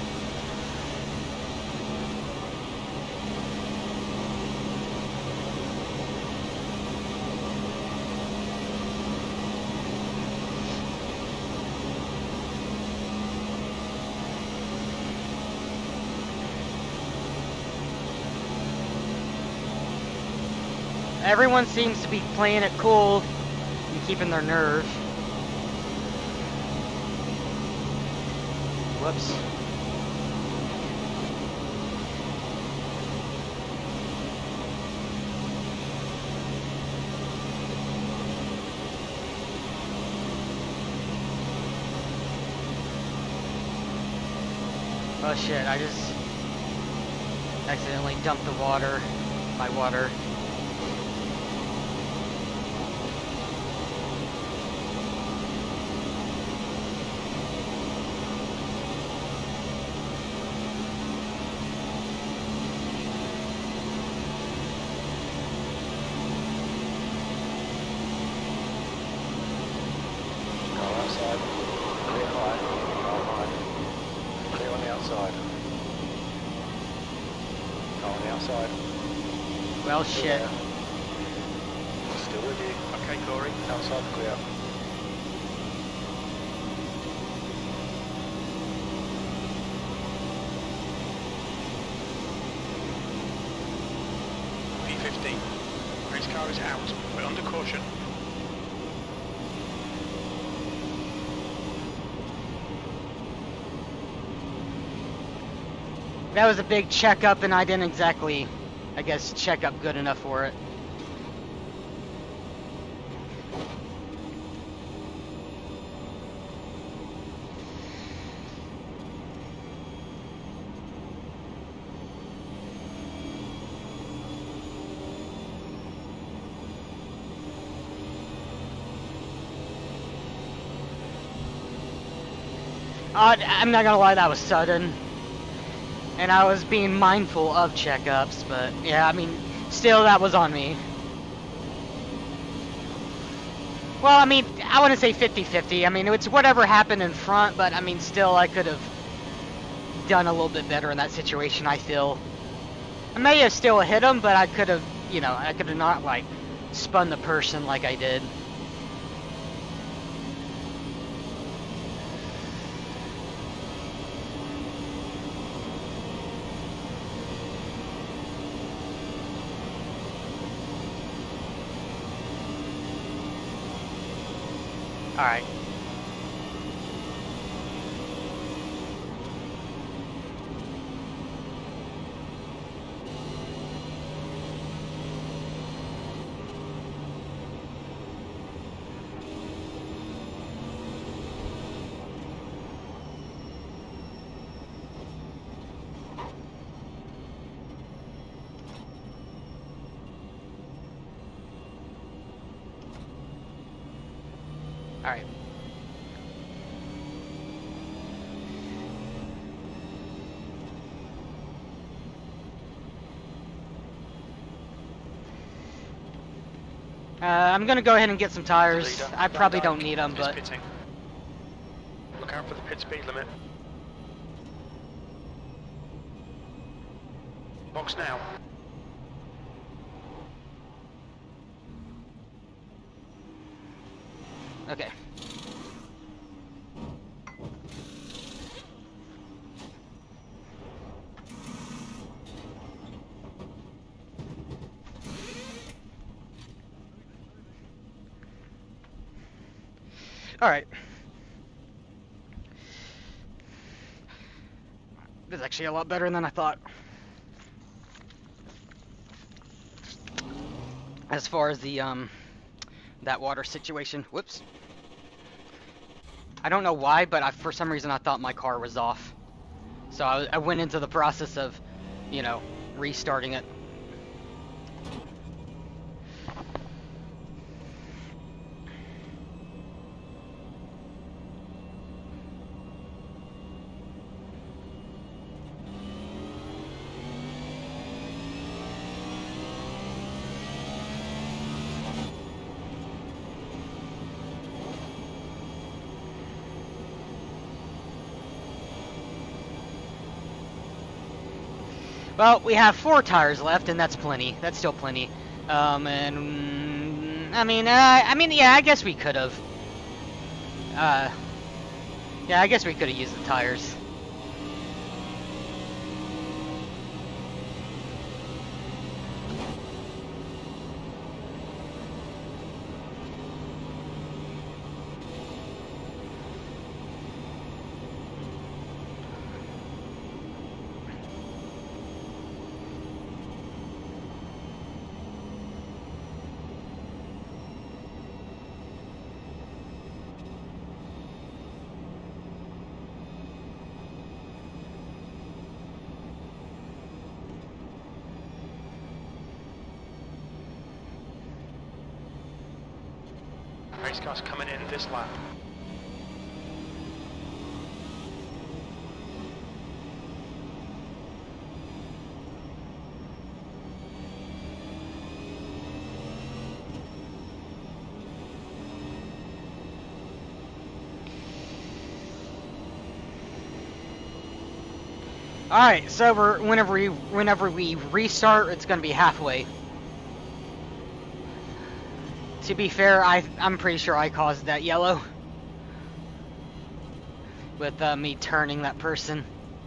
Everyone seems to be playing it cool and keeping their nerve. Whoops. Oh shit, I just accidentally dumped the water, my water. Well, shit. Still with you. Okay, Corey. Outside clear. P fifteen. Race car is out. We're under caution. That was a big checkup, and I didn't exactly, I guess, check up good enough for it. Uh, I'm not gonna lie, that was sudden. And I was being mindful of checkups, but yeah, I mean, still that was on me. Well, I mean, I wouldn't say fifty fifty. I mean, it's whatever happened in front, but I mean, still, I could have done a little bit better in that situation, I feel. I may have still hit him, but I could have, you know, I could have not, like, spun the person like I did. Alright. Alright. Uh, I'm gonna go ahead and get some tires. Leader, I probably Van Dyke don't need them, is but pitting. Look out for the pit speed limit. Box now. okay. Alright. This is actually a lot better than I thought. As far as the, um, that water situation. Whoops. I don't know why, but I, for some reason I thought my car was off. So I, I went into the process of, you know, restarting it. Well, we have four tires left, and that's plenty. That's still plenty. Um, and I mean, uh, I mean, yeah, I guess we could have. Uh, yeah, I guess we could have used the tires. Race cars coming in this lap. Alright, so we're, whenever we whenever we restart, it's gonna be halfway. To be fair, I I'm pretty sure I caused that yellow with uh, me turning that person.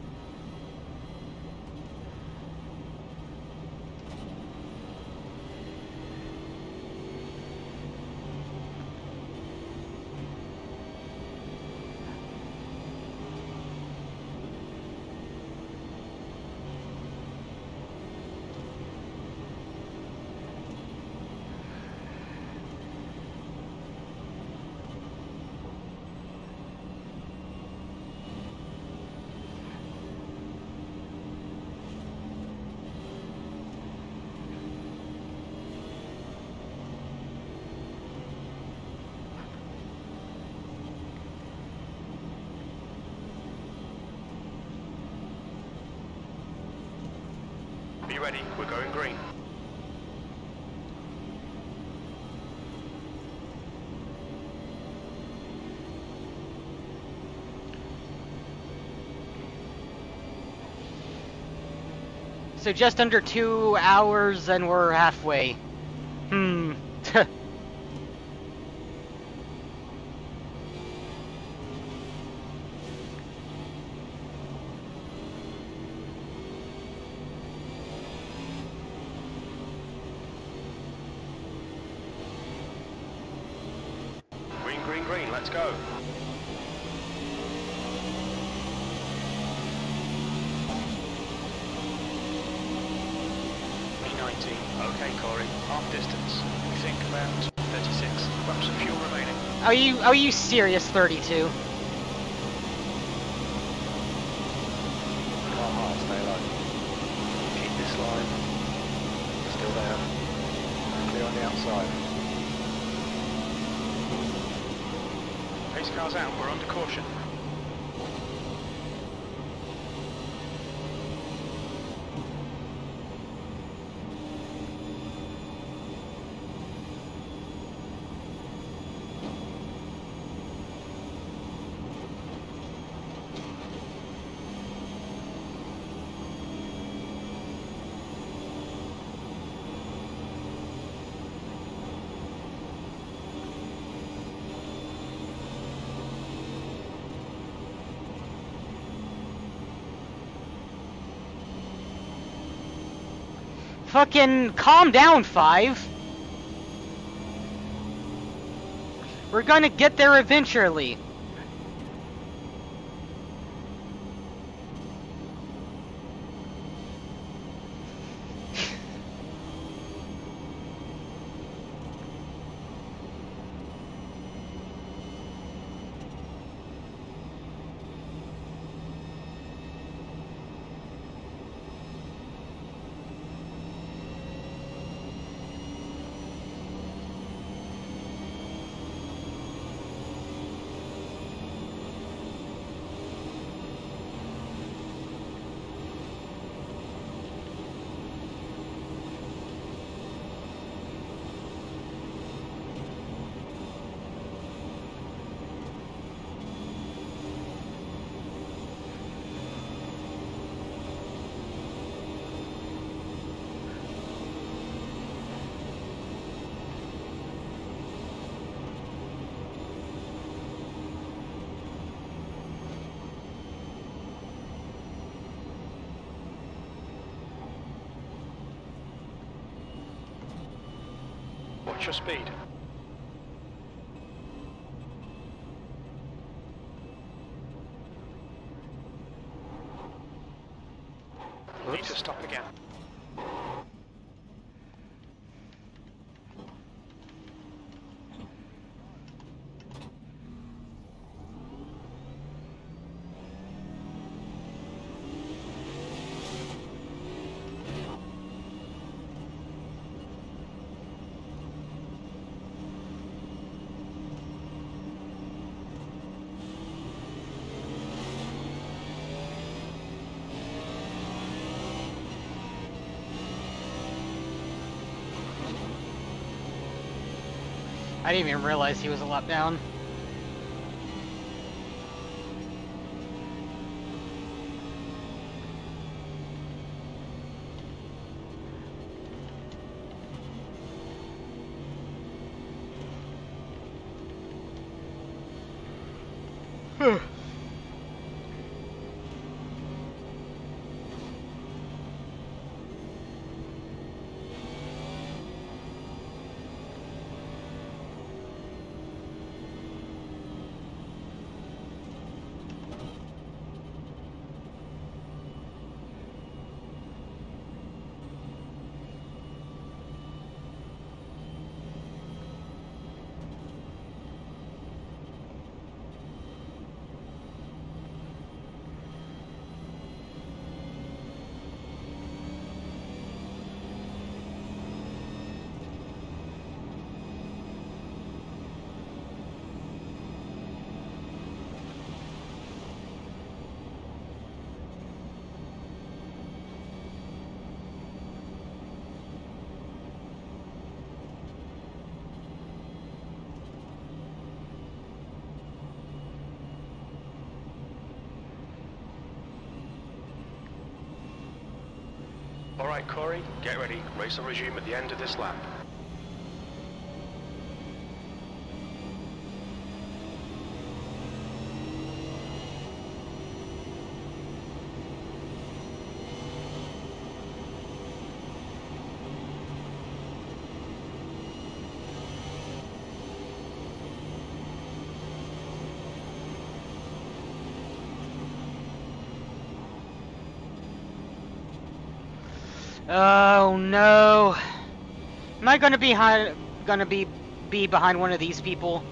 Be ready, we're going green. So just under two hours and we're halfway. Hmm. Green, green, green, let's go. B ninety. Okay, Corey, half distance. We think about thirty-six. Perhaps some fuel remaining. Are you are you serious? thirty-two. Car high, stay low. Keep this line. Still there. Clear on the outside. Race car's out, we're under caution. Fucking calm down, Five. We're gonna get there eventually. Watch your speed. Oops. Need to stop again. I didn't even realize he was a lap down. Alright Corey, get ready. Race will resume at the end of this lap. Oh no! Am I gonna be hi gonna be be behind one of these people?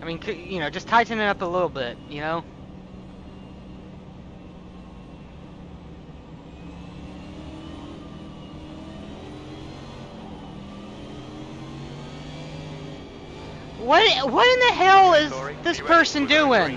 I mean, c- you know, just tighten it up a little bit, you know? What what in the hell is Corey, this you ready? person We're going doing? green.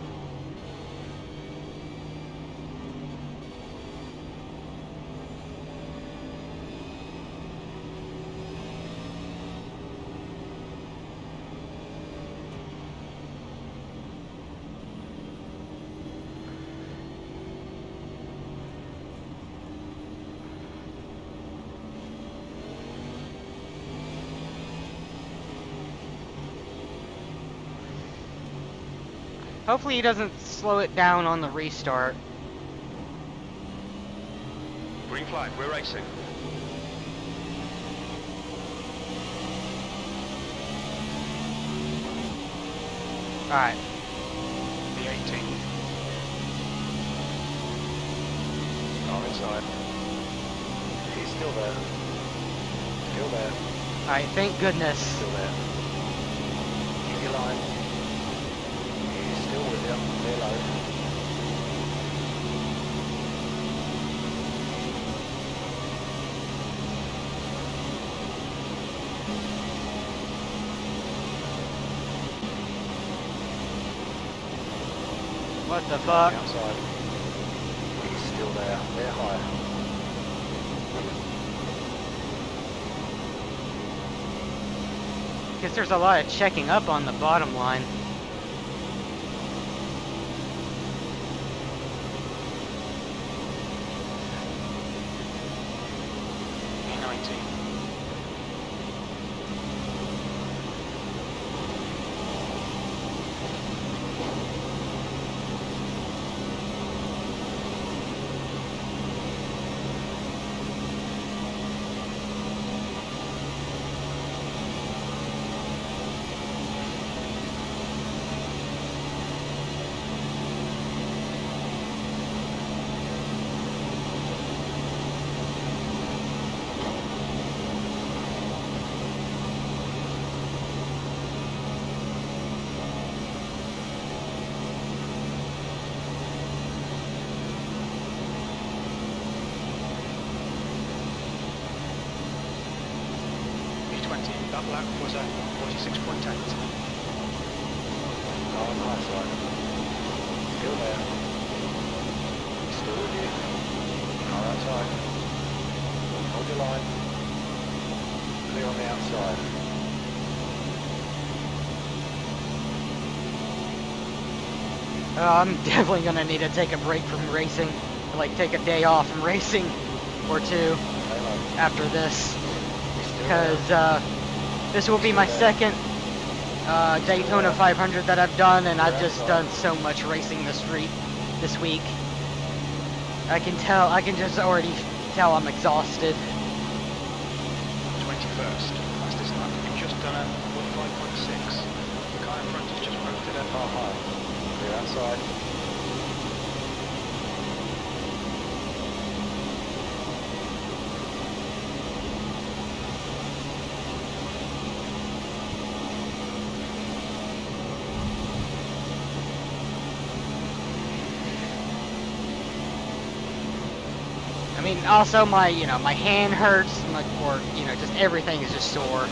Hopefully he doesn't slow it down on the restart. Green flag, we're racing. Alright. The eighteen. Car inside. He's still there. Still there. Alright, thank goodness. Still there. Keep your line. He's still with you. Clear low. What the fuck? Outside. He's still there. They're high. Guess there's a lot of checking up on the bottom line. E nineteen. E twenty, that lap was at forty-six point eight. Car on the high side. Still there. He's still with you. Car outside. Hold your line. Clear on the outside. Uh, I'm definitely gonna need to take a break from racing. Like, take a day off from racing or two Stay low. after this. He's still Because there. uh, this will be my second uh, Daytona five hundred that I've done, and I've just done so much racing this week. This week, I can tell. I can just already tell I'm exhausted. twenty-first. Fastest lap. We've just done a forty-five point six. The car in front has just rotated at Car high. Clear outside. I mean, also my, you know, my hand hurts, my, or you know, just everything is just sore.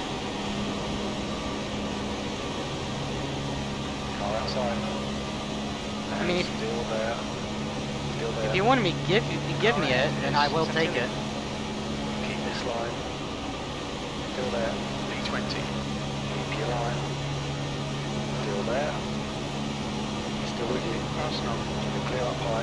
Car outside. I mean, if- still there. Still there. If you wanted me to give give me it, then I will take it. Keep this line. Still there. P twenty. Keep your line. Still there. He's still with you. Arsenal. You can clear up high.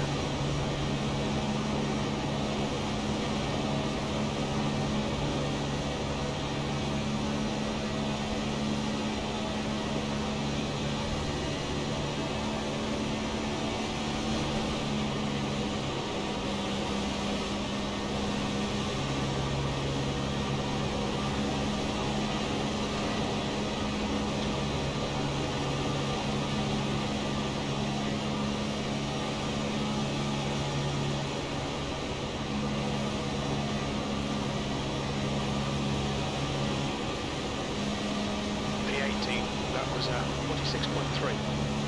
was uh, forty-six point three.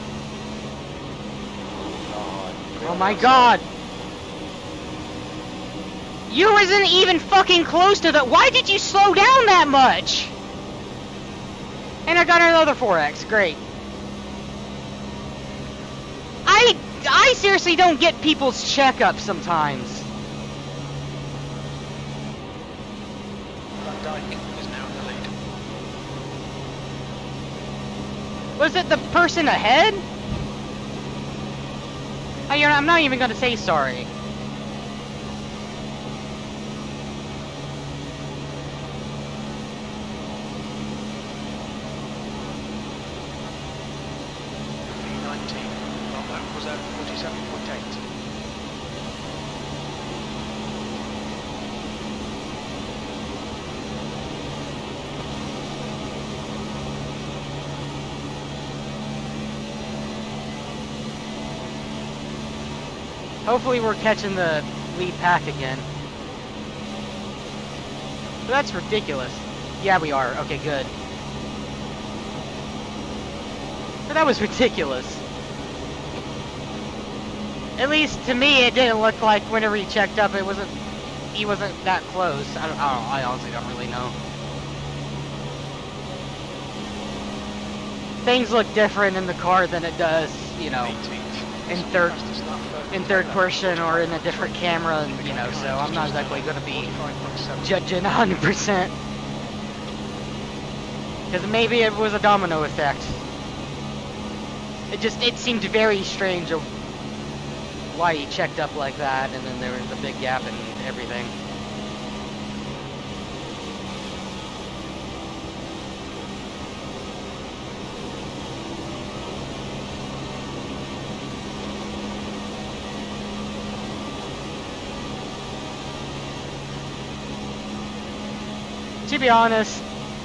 Oh my god! You wasn't even fucking close to the- Why did you slow down that much? And I got another four X, great. I- I seriously don't get people's checkups sometimes. Van Dijk is now in the lead. Was it the person ahead? I, you're- I'm not even gonna say sorry. V nineteen. Well, that was at forty-seven point eight. Hopefully we're catching the lead pack again. But that's ridiculous. Yeah, we are. Okay, good. But that was ridiculous. At least to me, it didn't look like whenever he checked up, it wasn't. He wasn't that close. I don't. I, don't, I honestly don't really know. Things look different in the car than it does, you know, eighteenth. in third Fastest lap, uh, in third Taylor. person or in a different camera, and, you know. So I'm not exactly gonna be forty-five point seven. judging one hundred percent. Because maybe it was a domino effect. It just, it seemed very strange of why he checked up like that, and then there was a big gap and everything. To be honest,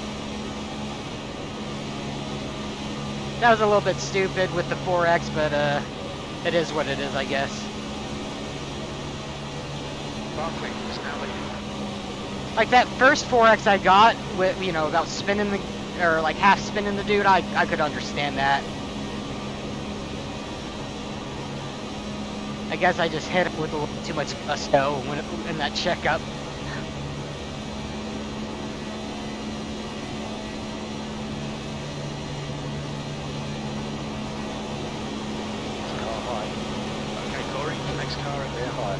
that was a little bit stupid with the four X, but uh, it is what it is, I guess. Barkley is now leading. Like that first four X I got, with, you know, about spinning the, or like half spinning the dude, I, I could understand that. I guess I just hit him with a little too much gusto when it, in that checkup. Car high. Okay, Corey, next car a bit higher.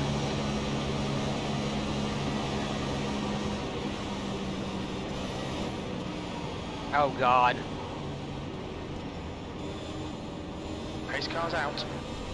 Oh god. Pace car's out.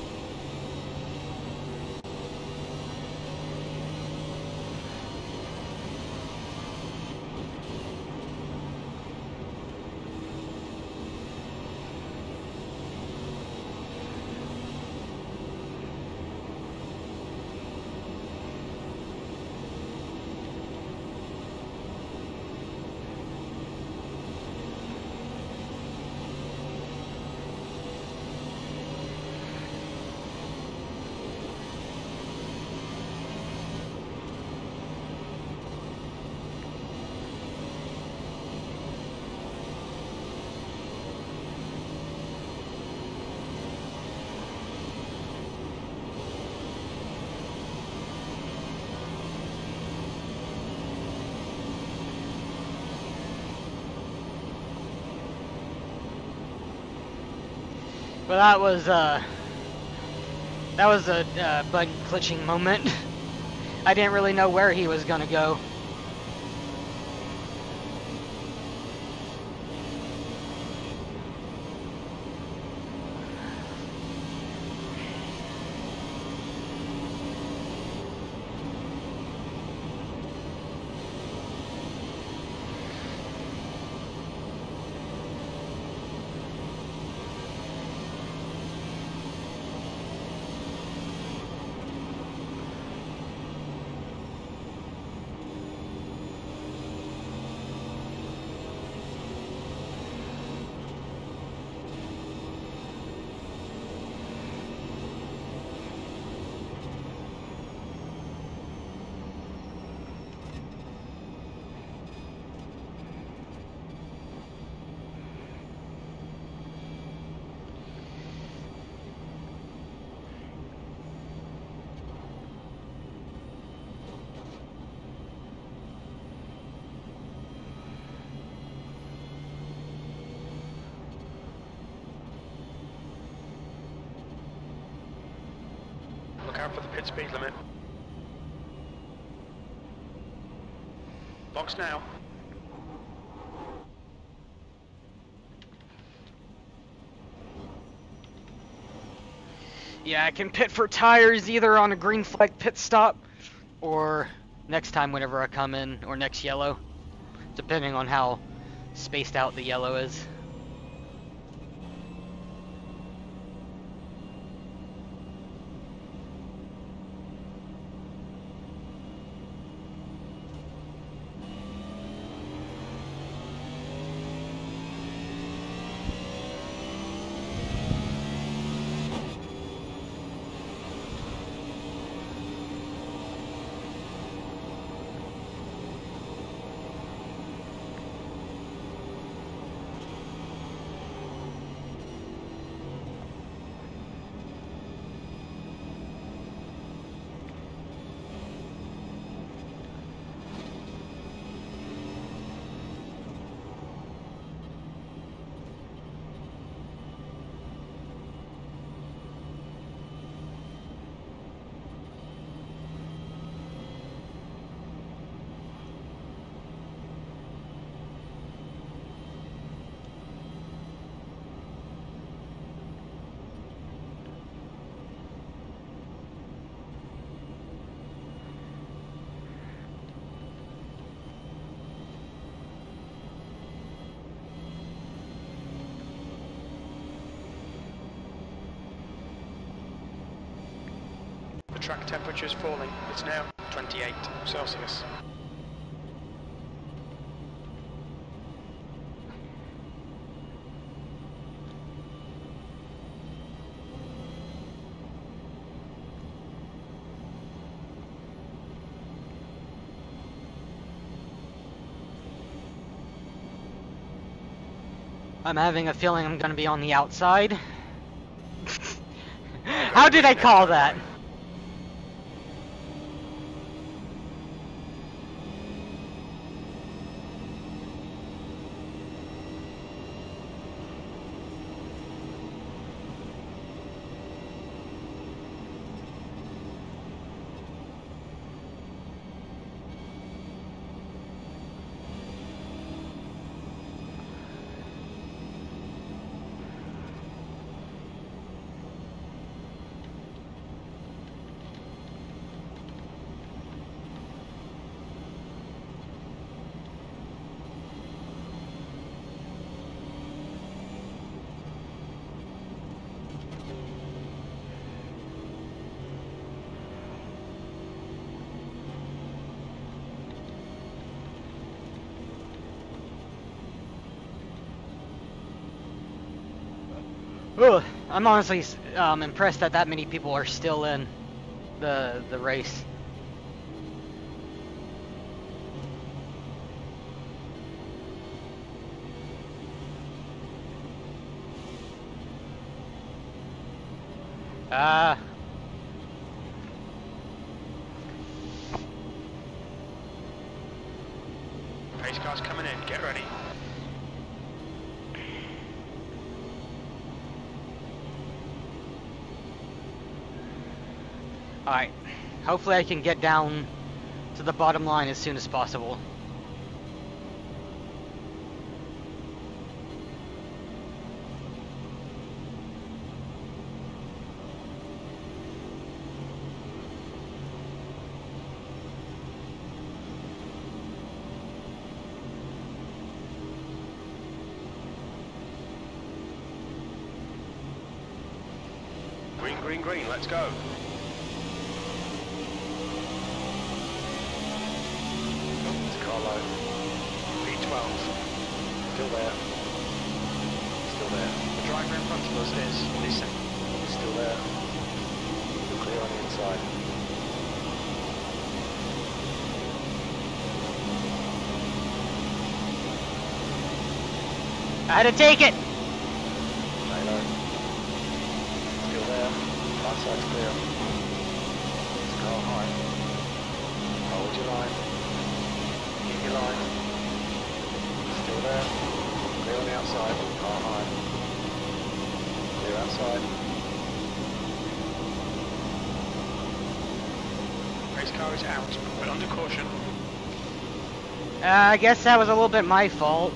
Well, that was, uh, that was a uh, bug glitching moment. I didn't really know where he was gonna go. Going for the pit speed limit. Box now. Yeah, I can pit for tires either on a green flag pit stop or next time whenever I come in, or next yellow, depending on how spaced out the yellow is. The track temperature is falling. It's now twenty-eight Celsius. I'm having a feeling I'm going to be on the outside. How did I call that? Ugh, I'm honestly um, impressed that that many people are still in the the race. Ah. Uh, Pace car's coming in. Get ready. Alright, hopefully I can get down to the bottom line as soon as possible. Green, green, green, let's go. Carlo. P twelve. Still there. Still there. The driver in front of us is listen. Still there. Still clear on the inside. I had to take it! Stay low. Still there. Right side's clear. It's car high. Hold your line. Keep your line. Still there. Clear on the outside. Car high. Clear outside. This car is out, but under caution. Uh, I guess that was a little bit my fault.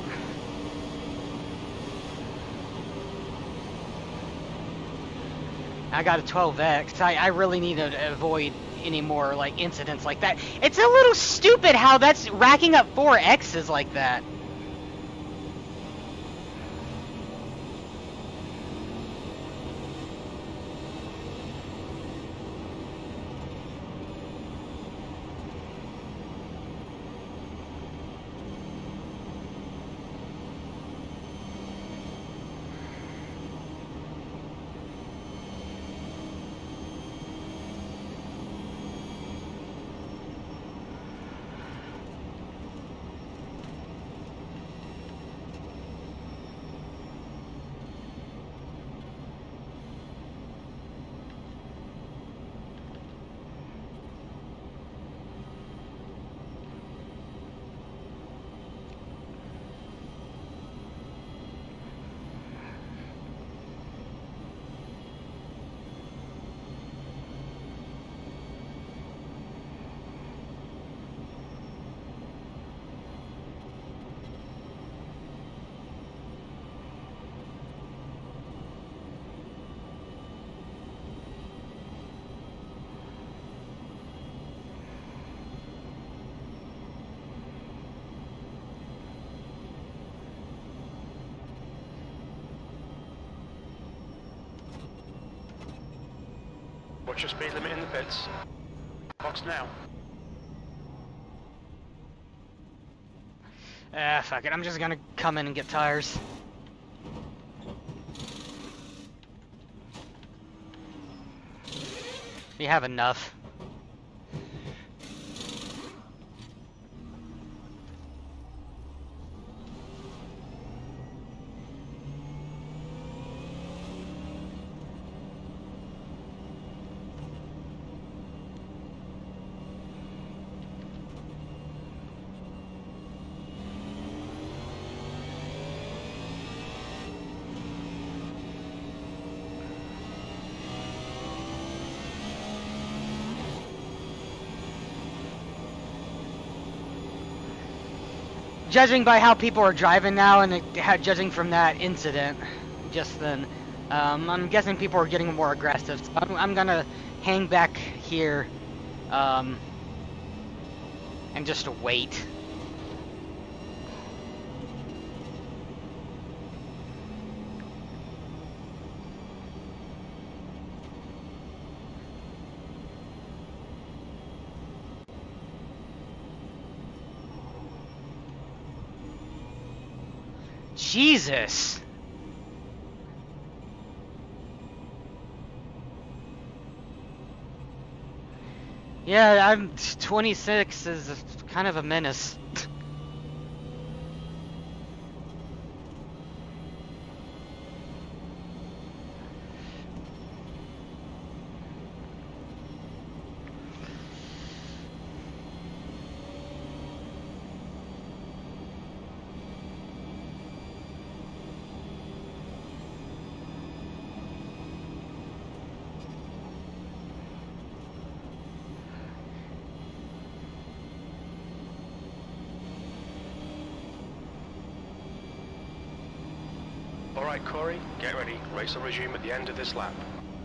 I got a twelve X. I, I really need to avoid any more like incidents like that. It's a little stupid how that's racking up four X's like that. Watch your speed limit in the pits. Box now. Ah, fuck it. I'm just gonna come in and get tires. We have enough. Judging by how people are driving now, and it, judging from that incident just then, um, I'm guessing people are getting more aggressive. So I'm, I'm gonna hang back here um, and just wait. Jesus! Yeah, I'm twenty-six is kind of a menace. Alright, Corey, get ready. Race will resume at the end of this lap.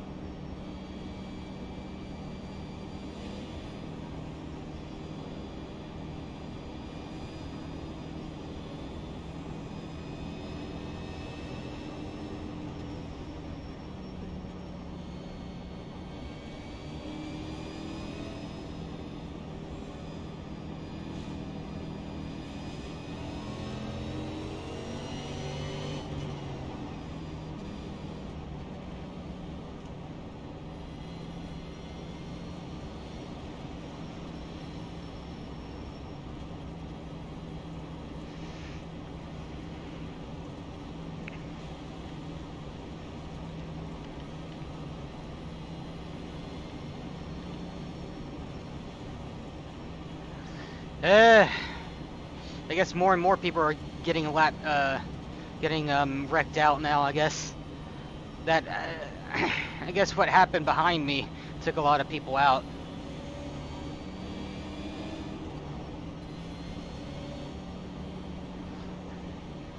Uh, I guess more and more people are getting a lap, uh, getting um, wrecked out now. I guess that, uh, I guess what happened behind me took a lot of people out.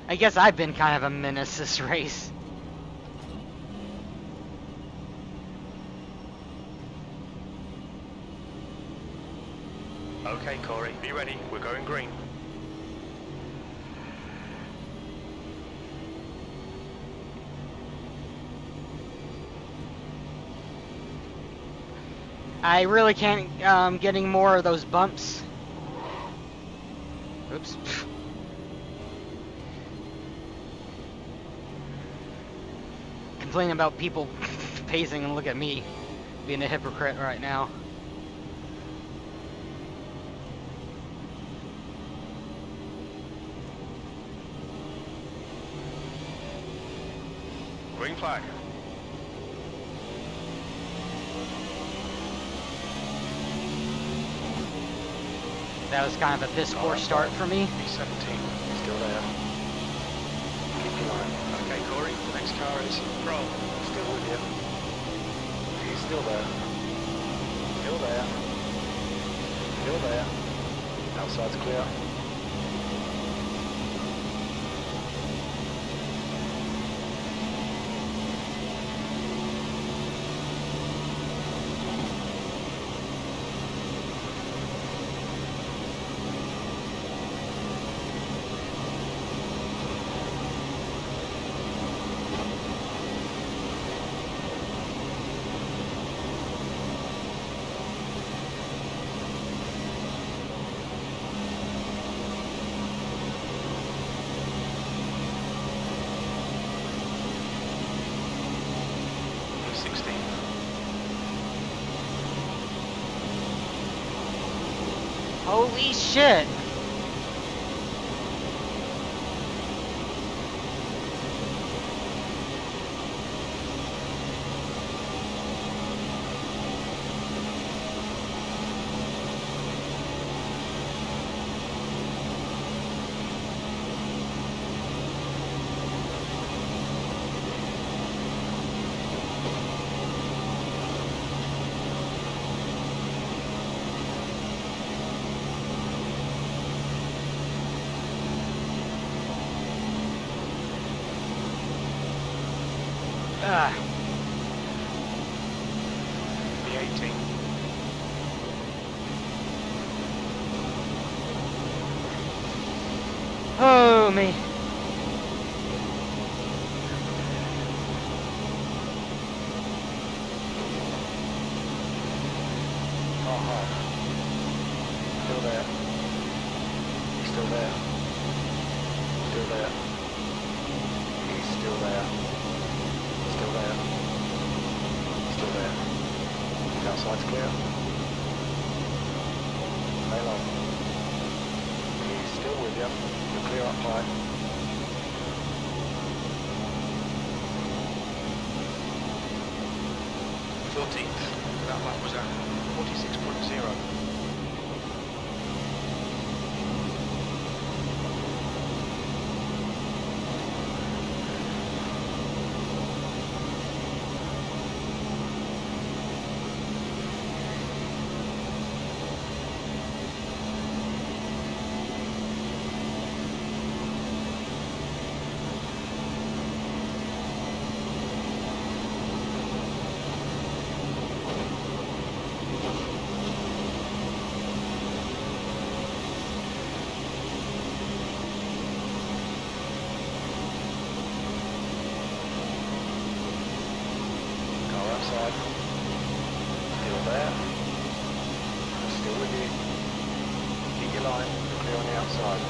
I guess I've been kind of a menace this race. Okay, Corey, be ready. We're going green. I really can't um, getting more of those bumps. Oops. Complaining about people pacing and look at me being a hypocrite right now. Green flag. That was kind of a piss poor start for me. B seventeen, still there. Keep your line. Okay, Corey, the next car is Pro. Still with you. He's still there. Still there. Still there. Outside's clear. Holy shit! Ah. B eighteen. Oh me. Uh-huh. Still there. He's still there. Still there. He's still there. Still there. Still there. Outside's clear. Stay low. He's still with you. You're clear up high. fourteenth. That lap was at forty-six point zero. Outside. Still there. Still with you. Keep your line. You're clear on the outside.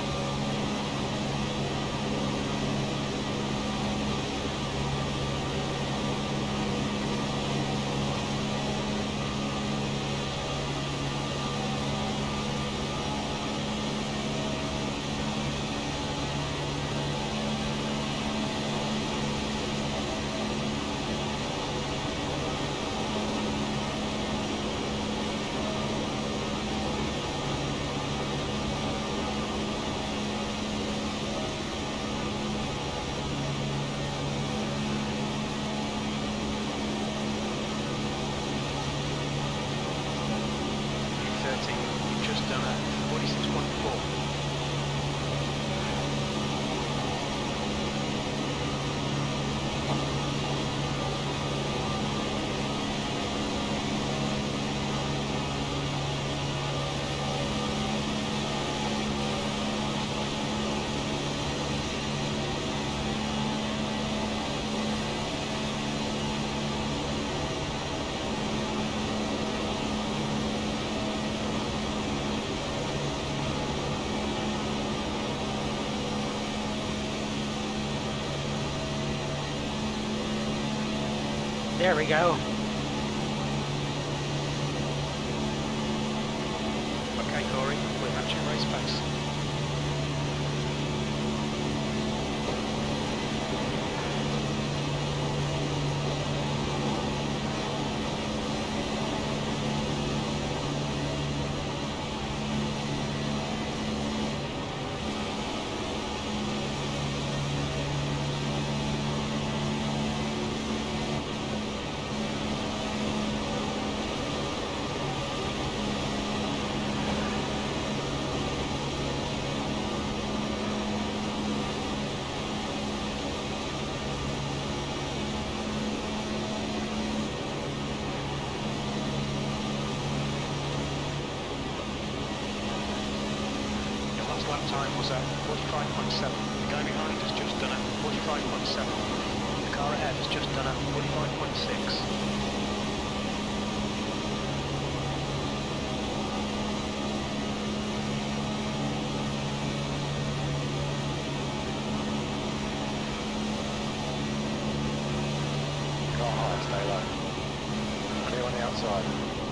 There we go. Okay, Corey, we're matching race pace. Lap time was at forty-five point seven. The guy behind has just done at forty-five point seven. The car ahead has just done at forty-five point six. Go high, stay low. Clear on the outside.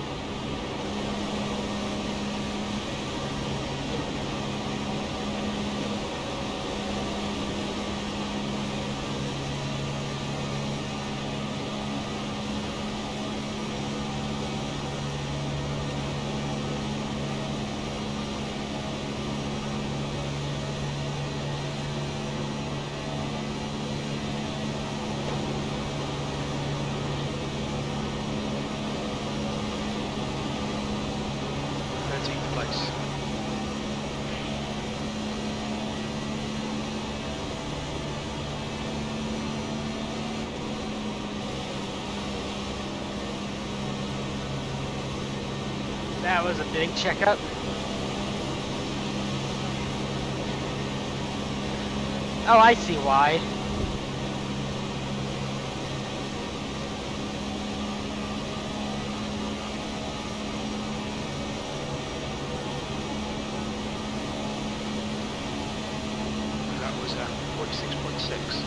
thirteenth place. That was a big checkup. Oh, I see why. That was at forty-six point six.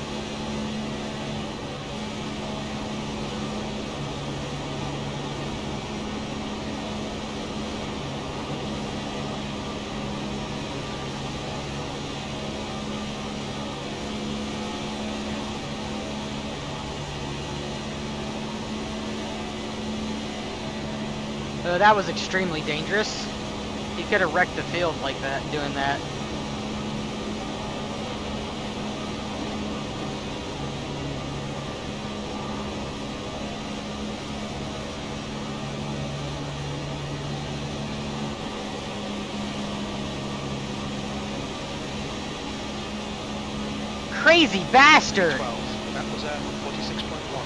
Uh, that was extremely dangerous. You could have wrecked the field like that, doing that. Crazy bastard! twelve. That was at forty-six point one.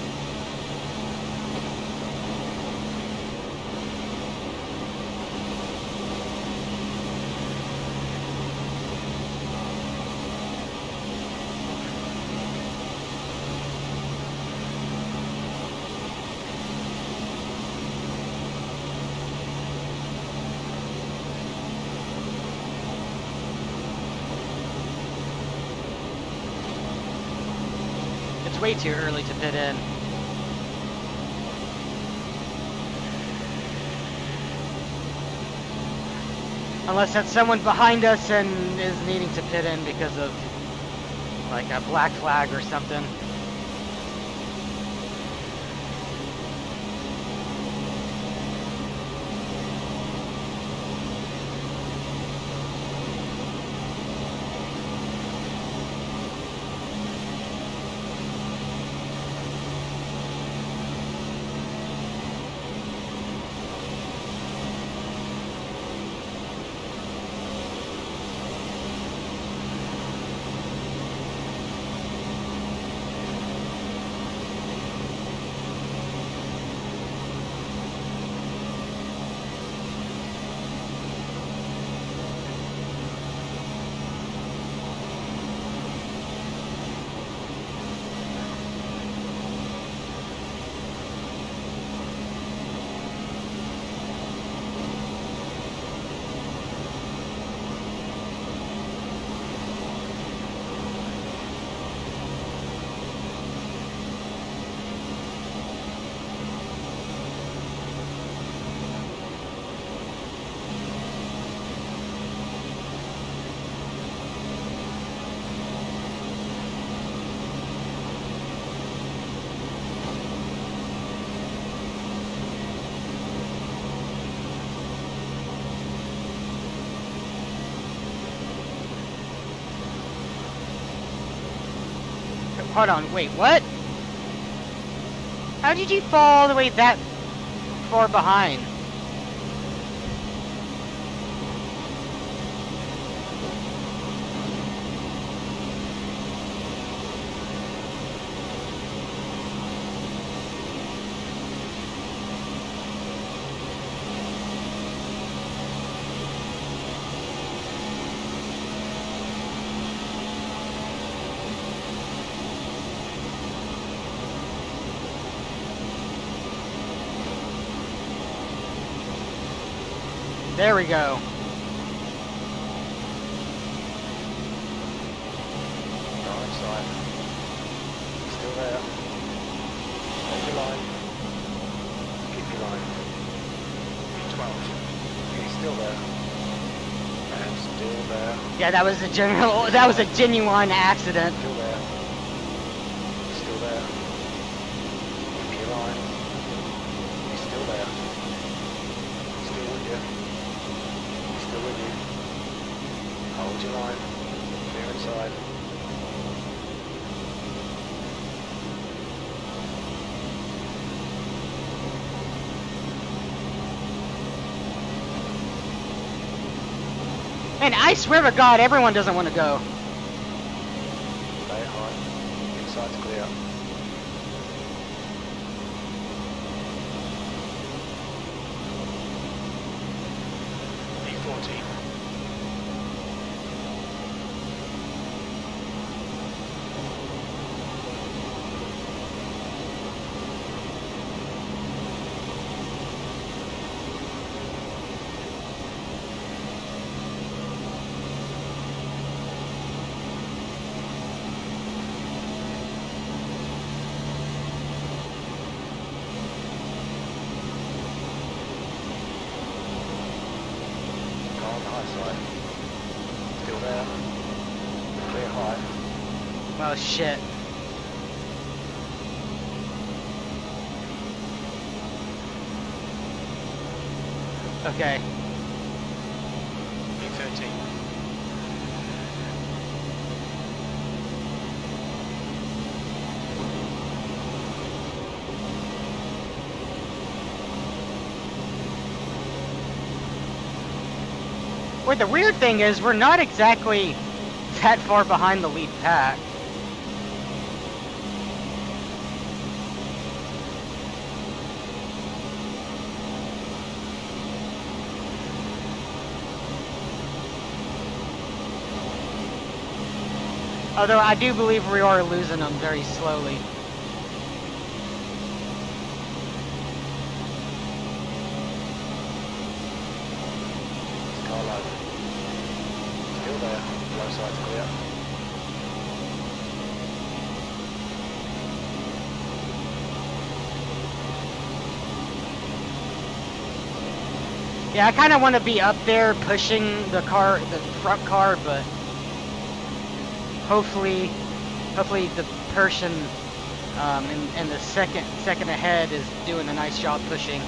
It's way too early to pit in. Unless that's someone behind us and is needing to pit in because of like a black flag or something. Hold on, wait, what? How did you fall all the way that far behind? There we go. Right side. Still there. Hold your line. Keep your line. V twelve. Okay, still there. And still there. Yeah, that was a general. That was a genuine accident. Still there. Still there. Keep your line. He's still there. Still with you. He's still with you. Hold your line. Clear inside. And I swear to God, everyone doesn't want to go. Stay high. Inside's clear. E fourteen. Side. Still there. Clear high. Oh shit. Okay. E thirteen. Well, the weird thing is, we're not exactly that far behind the lead pack. Although I do believe we are losing them very slowly. Car low. Still there. Low side's clear. Yeah, I kind of want to be up there pushing the car, the front car, but hopefully, hopefully the person um, in, in the second second ahead is doing a nice job pushing.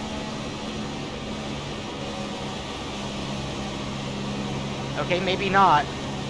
Okay, maybe not.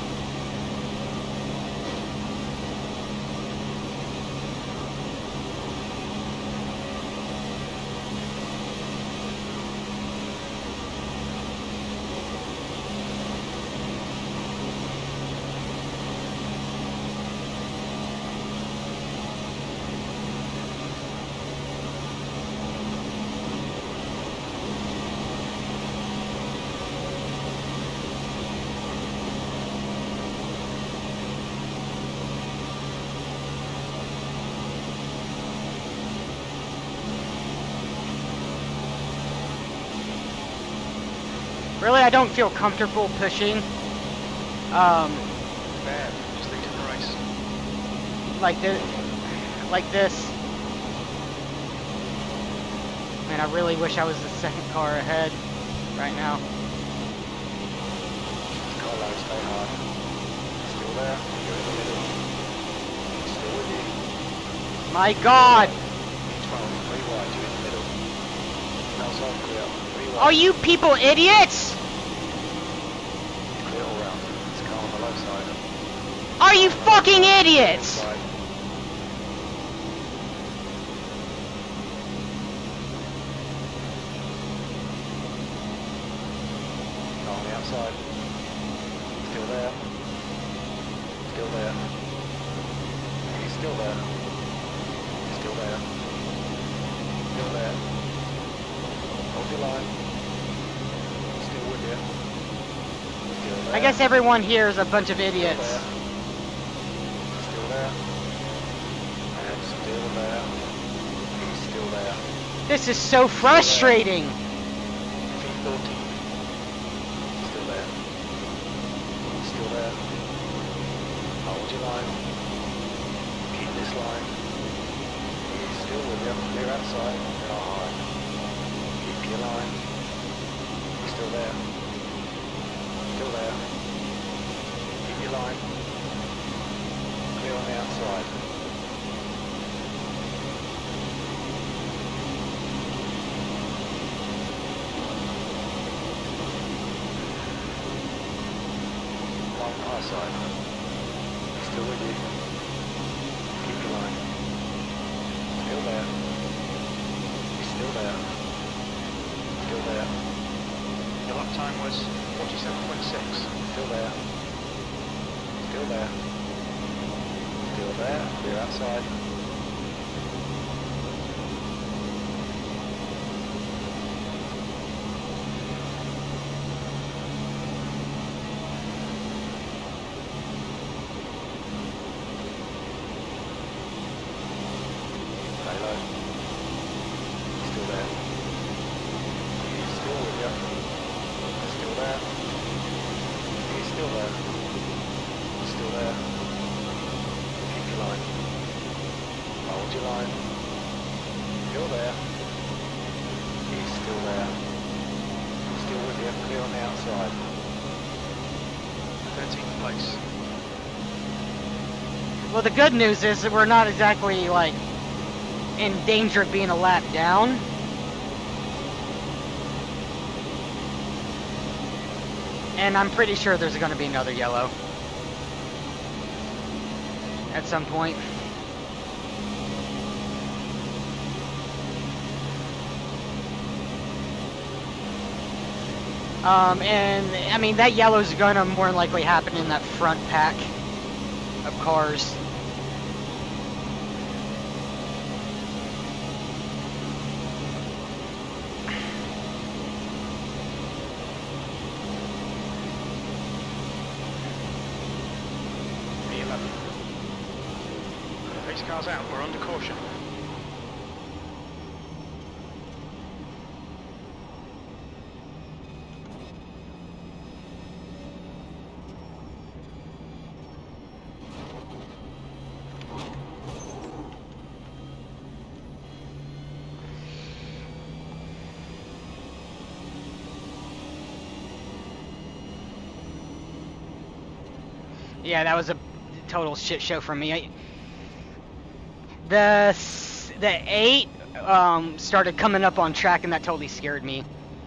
Really, I don't feel comfortable pushing. Um, Bad. Just lead to the race. like this, like this. Man, I really wish I was the second car ahead right now. Car low, stay high. Still there. You're in the middle. Still with you. My God! E twelve. Three wide. You're in the middle. Outside clear. Three wide. Are you people idiots? Clear all round. It's car on the low side. Are you fucking idiots? Inside. Still there. He's still there. Still there. Still there. Hold your line. Still with you. Still there. I guess everyone here is a bunch of Still idiots. there. Still there. And still there. He's still there. This is so frustrating. V fourteen. Still there. Still there. Hold your line. Keep this line. He's still with you. Clear outside. God. Keep your line. He's still there. Still there. Keep your line. Clear on the outside. Line our side. He's still with you. Keep your line. Still there. He's still there. Still there. Your lap time was forty-seven point six. Still there. Still there. Still there. Clear outside. Stay low. Still there. He's still with you. Still there. He's still there. Still there. Keep your line. Hold your line. Still there. He's still there. Still with you. Clear on the outside. thirteenth place. Well, the good news is that we're not exactly, like, in danger of being a lap down. And I'm pretty sure there's going to be another yellow at some point. Um, and, I mean, that yellow's going to more than likely happen in that front pack of cars. B eleven. Pace cars out, we're under caution. Yeah, that was a total shit show for me. I, the s- the eight um, started coming up on track, and that totally scared me.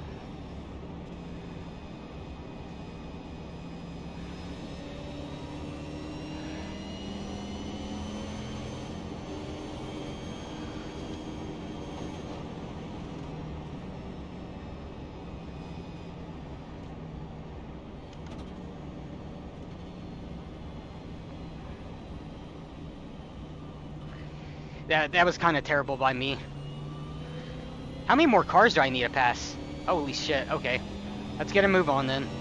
That that was kind of terrible by me. How many more cars do I need to pass? Holy shit, okay. Let's get a move on then.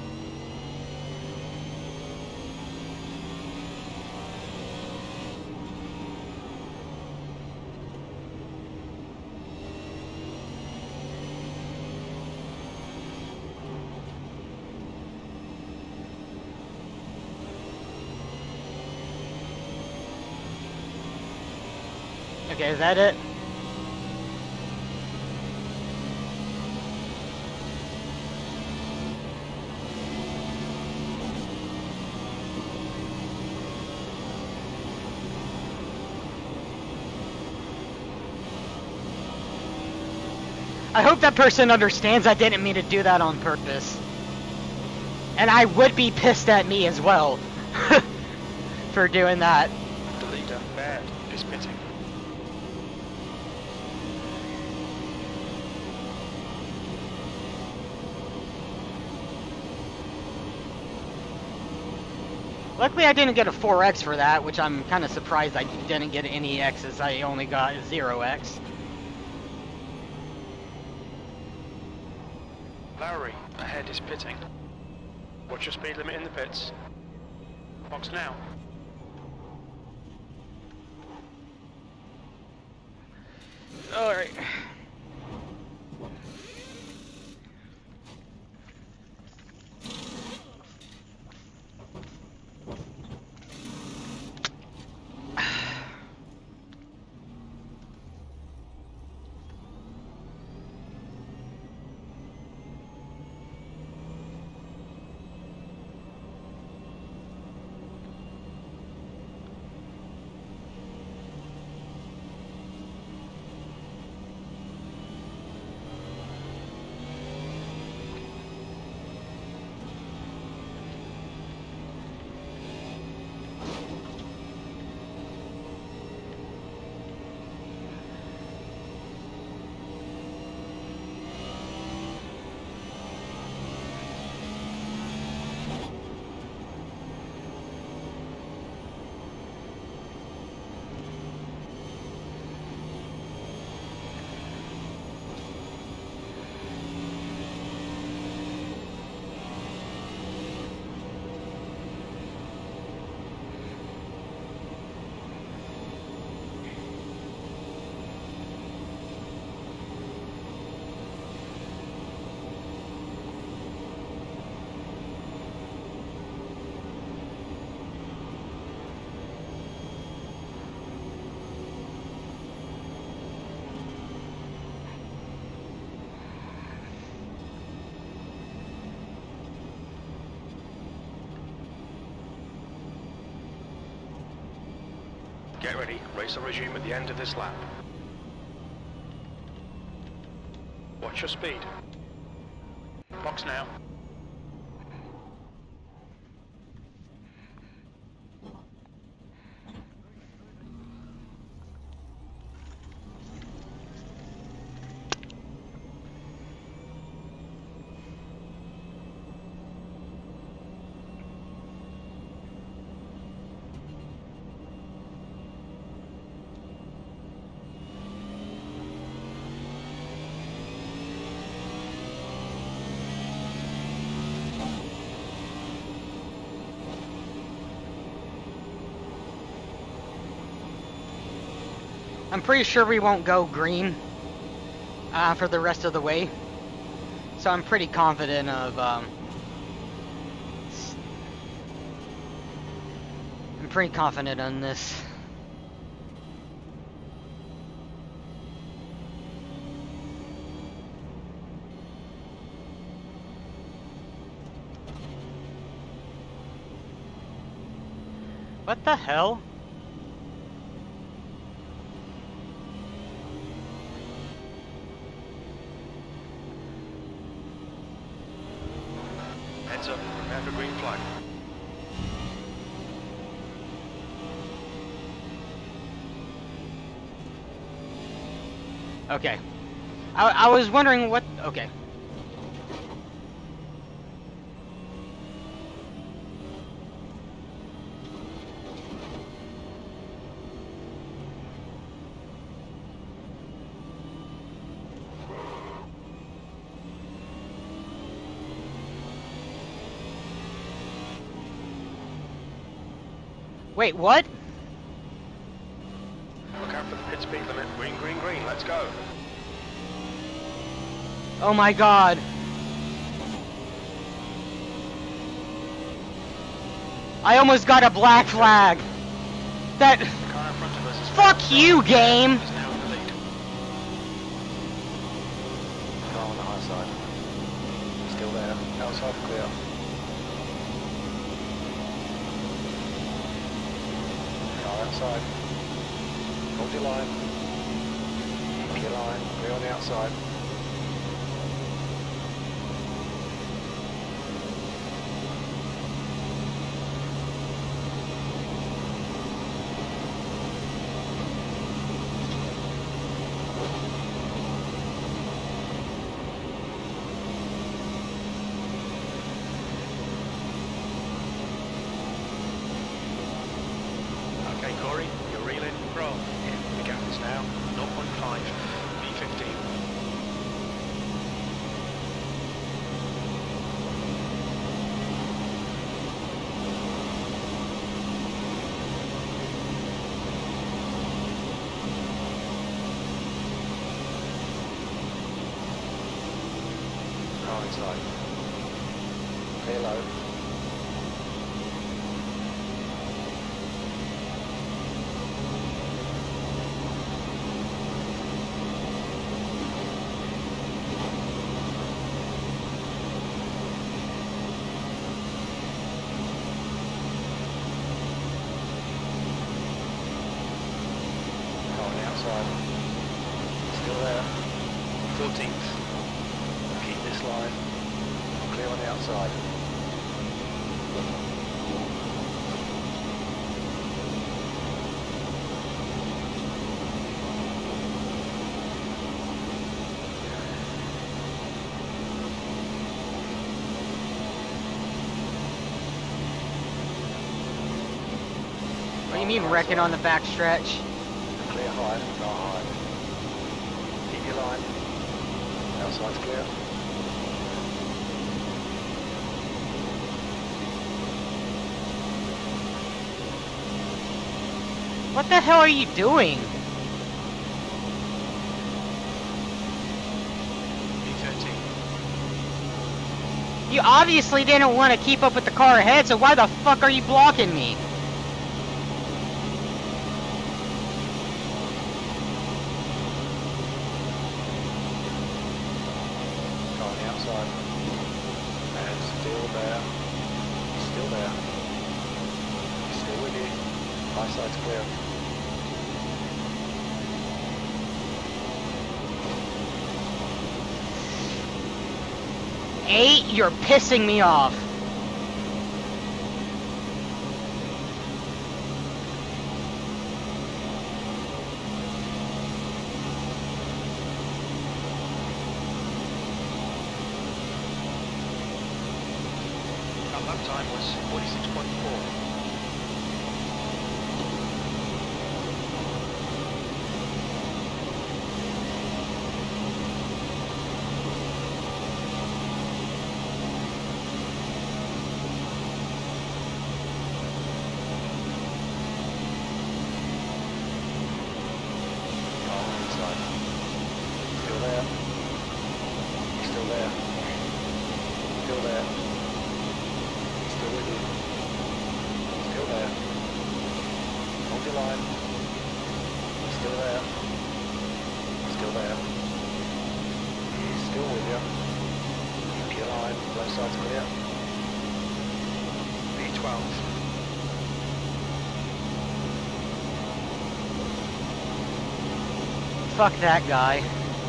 Okay, is that it? I hope that person understands I didn't mean to do that on purpose. And I would be pissed at me as well for doing that. The leader, Baird, is pitting. Luckily I didn't get a four X for that, which I'm kind of surprised I didn't get any X's. I only got zero X. Lowry, ahead is pitting. What's your speed limit in the pits? Box now. Alright. Get ready, race will resume at the end of this lap. Watch your speed. Box now. I'm pretty sure we won't go green uh, for the rest of the way, so I'm pretty confident of um, I'm pretty confident on this. What the hell? Heads up, prepare for green flag. Okay. I, I was wondering what... Okay. Wait, what? Look out for the pit speed limit. Green, green, green. Let's go. Oh my god. I almost got a black flag. That... The car in front of us is... Fuck you, game! Is now in the lead. Car on the high side. Still there. Outside clear. Car outside. Hold your line. Keep your line. Clear on the outside. Car inside. Clear low. Car on the outside. Still there. fourteenth. Keep this line. Clear on the outside. What do you mean wrecking on the back stretch? Clear high, not high. Keep your line. Outside's clear. What the hell are you doing? B thirteen. You obviously didn't want to keep up with the car ahead, so why the fuck are you blocking me? Car on the outside. And still there. Still there. Still with you. High side's clear. Eight, you're pissing me off. Our lap time was forty-six point four. Car on the inside. Still there. Still there. Still there. Still with you. Still there. Hold your line. Still there. Still there. He's still with you. Keep your line. Left side's clear. B twelve. Fuck that guy.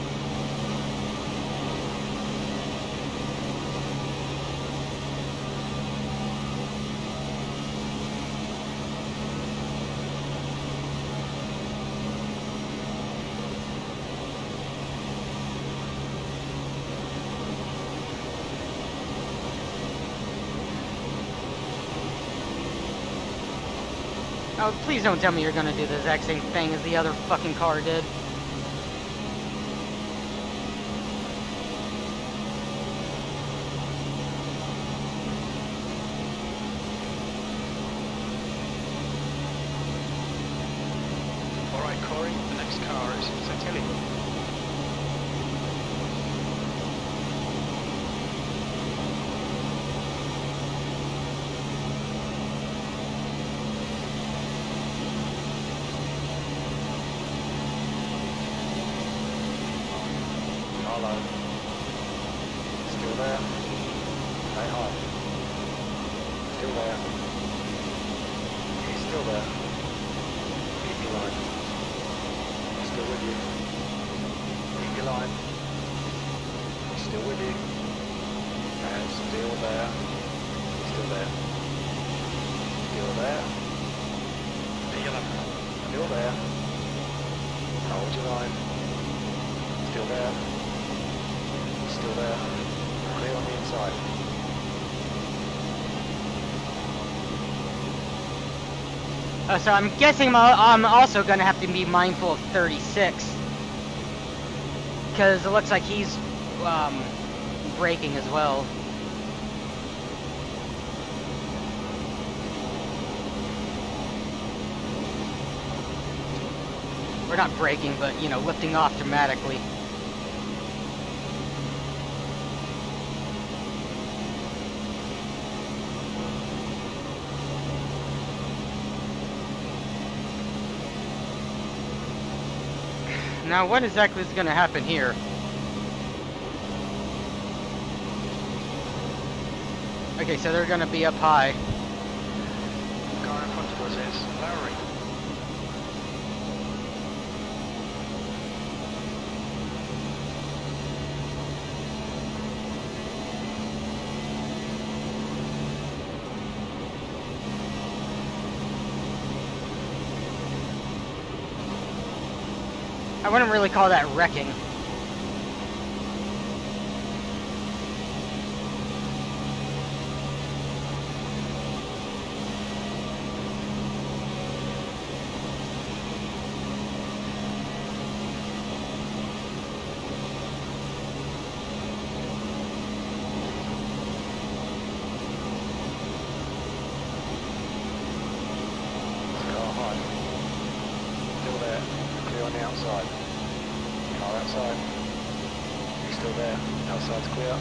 Oh, please don't tell me you're gonna do the exact same thing as the other fucking car did. Alright, Corey, the next car is Santilli. Car low. Still there. Stay high. Still there. He's still there. Keep your line. Still with you. Keep your line. Still with you. And still there. Still there. Still there. B eleven. Still there. Hold your line. Still there. Still there. Clear on the inside. Uh, so I'm guessing I'm al- I'm also gonna have to be mindful of thirty-six. Because it looks like he's um, braking as well. We're not braking, but, you know, lifting off dramatically. Now, what exactly is going to happen here? Okay, so they're going to be up high. The car in front of us is lowering. I wouldn't really call that wrecking. Car high. Still there. Clear on the outside. Car outside. He's still there. Outside's clear.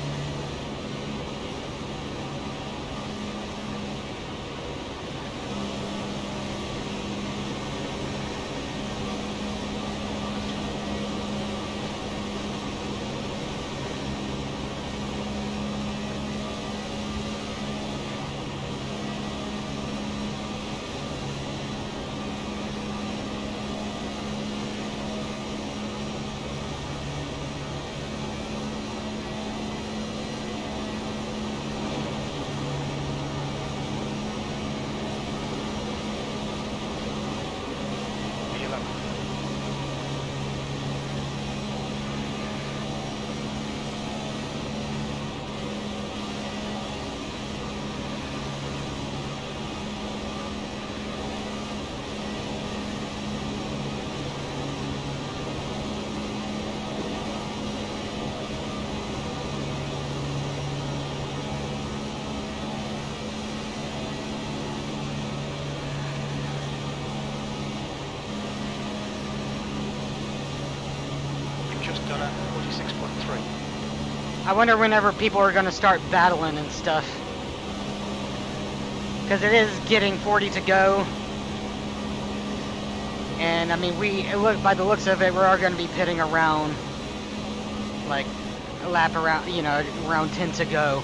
Just done at forty-six point three. I wonder whenever people are going to start battling and stuff. Because it is getting forty to go. And, I mean, we, it look, by the looks of it, we are going to be pitting around, like, a lap around, you know, around ten to go.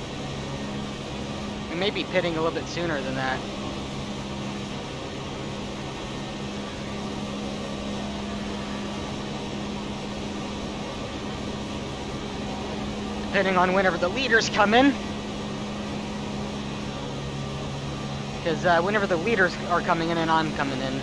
We may be pitting a little bit sooner than that. Depending on whenever the leaders come in. Because uh, whenever the leaders are coming in and I'm coming in.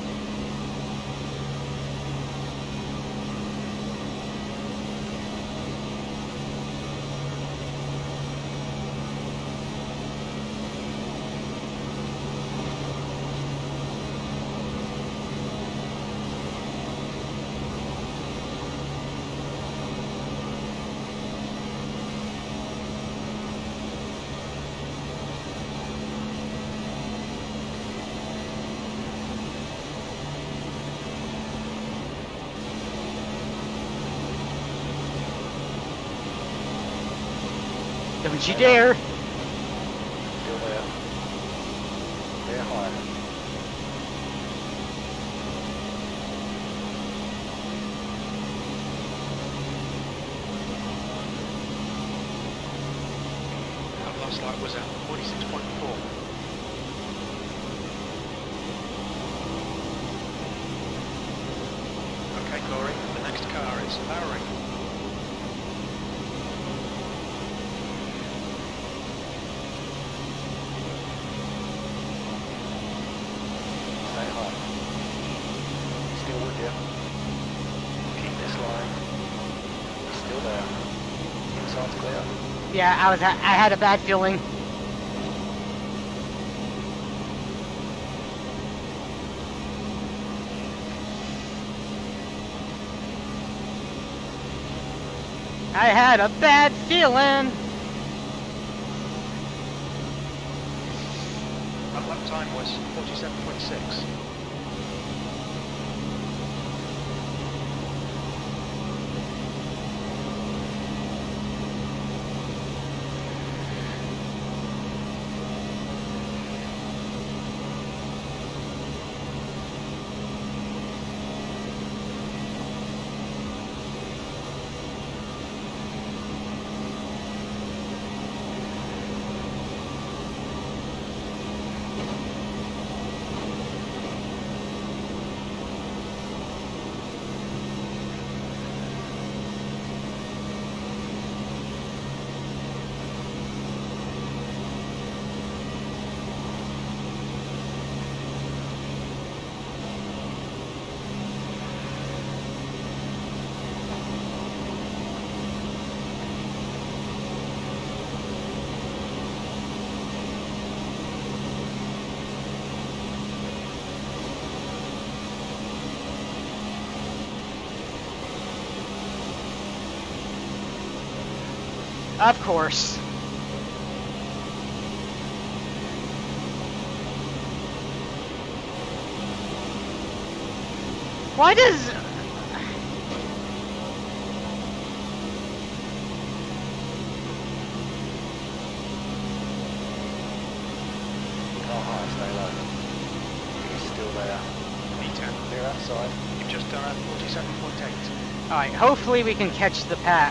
Don't you dare! Still there. They're high. Our last light was at forty-six point four. Okay, Corey, the next car is lowering. Stay high. Still with you. Keep this line. Still there. Inside's clear. Yeah, I was. I had a bad feeling. I had a bad feeling. Our lap time was forty-seven point six. Of course. Why does... Car high, stay low. He's still there. V ten. Clear outside. You've just done a forty-seven point eight. Alright, hopefully we can catch the pack.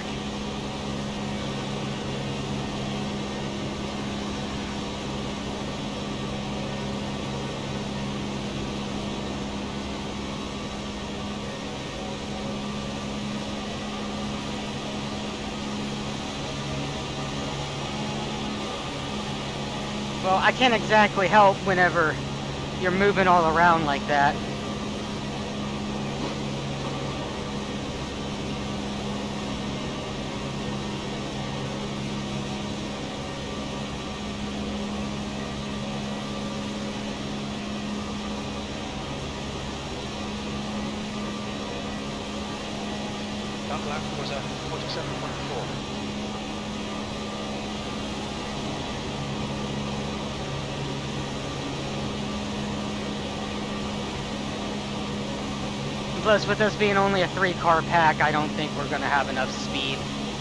Well, I can't exactly help whenever you're moving all around like that. That lap was a forty-seven point four. Plus, with us being only a three-car pack, I don't think we're going to have enough speed.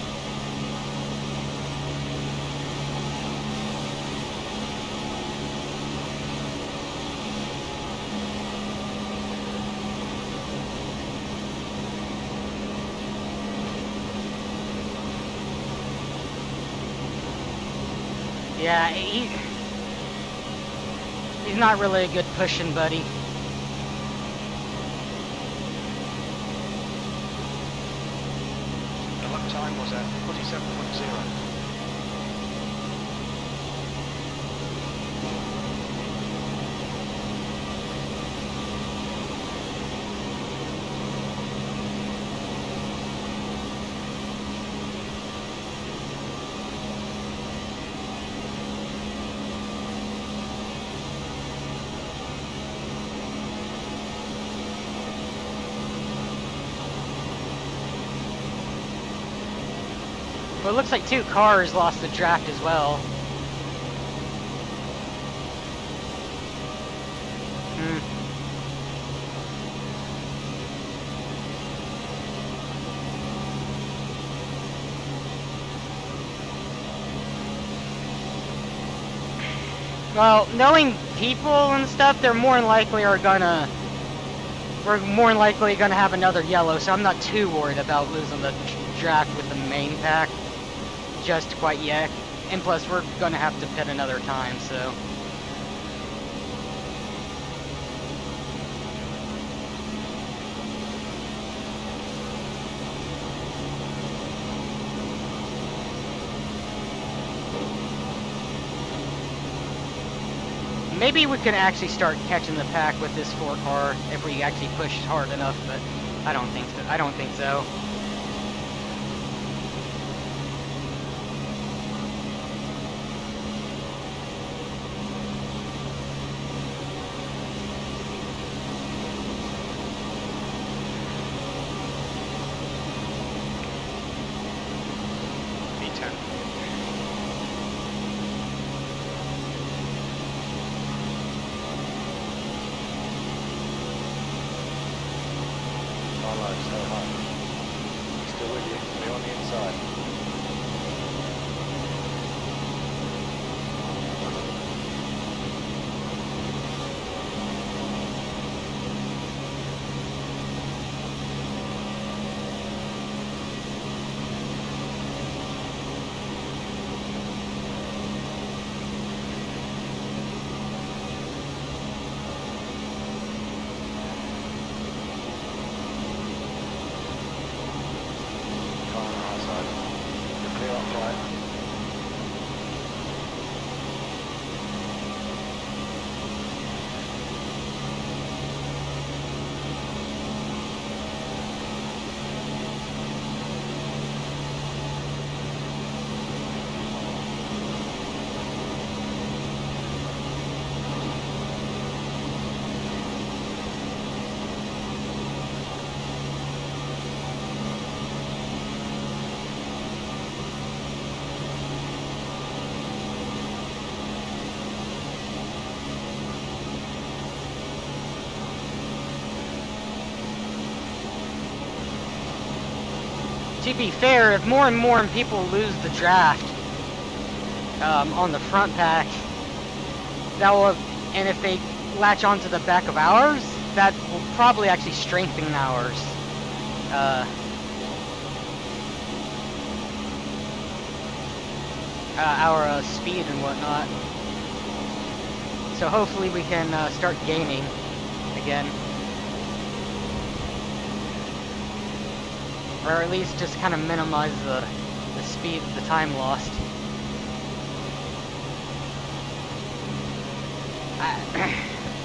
Yeah, he, he's not really a good pushing buddy. The lap time was a forty-seven point zero. Well, it looks like two cars lost the draft as well. Hmm. Well, knowing people and stuff, they're more than likely are gonna... We're more than likely gonna have another yellow, so I'm not too worried about losing the draft with the main pack just quite yet. And plus, we're gonna have to pit another time, so... Maybe we can actually start catching the pack with this four car if we actually push hard enough, but I don't think so. I don't think so. V ten. Car low, stay high. Still with you. We're on the inside. Car on the high side. You're clear up right. to be fair, if more and more people lose the draft um, on the front pack, that will, and if they latch onto the back of ours, that will probably actually strengthen ours. Uh, uh, our uh, speed and whatnot. So hopefully we can uh, start gaining again. Or at least just kind of minimize the, the speed, the time lost. I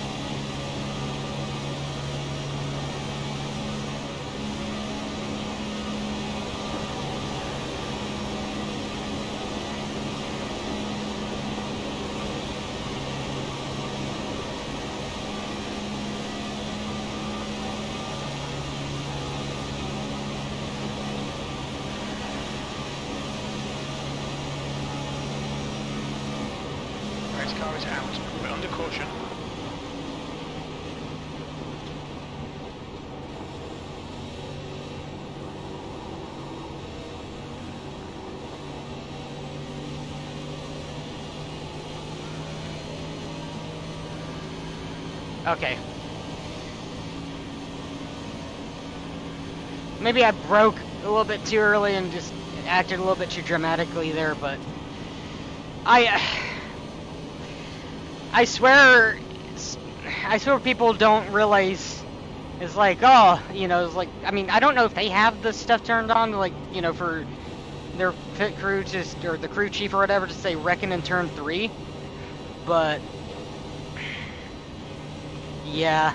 Next car is out. We're under caution. Okay. Maybe I broke a little bit too early and just acted a little bit too dramatically there, but I I swear I swear people don't realize it's like, oh, you know, it's like, I mean, I don't know if they have the stuff turned on, like, you know, for their pit crew to, or the crew chief or whatever, to say reckon in turn three, but yeah.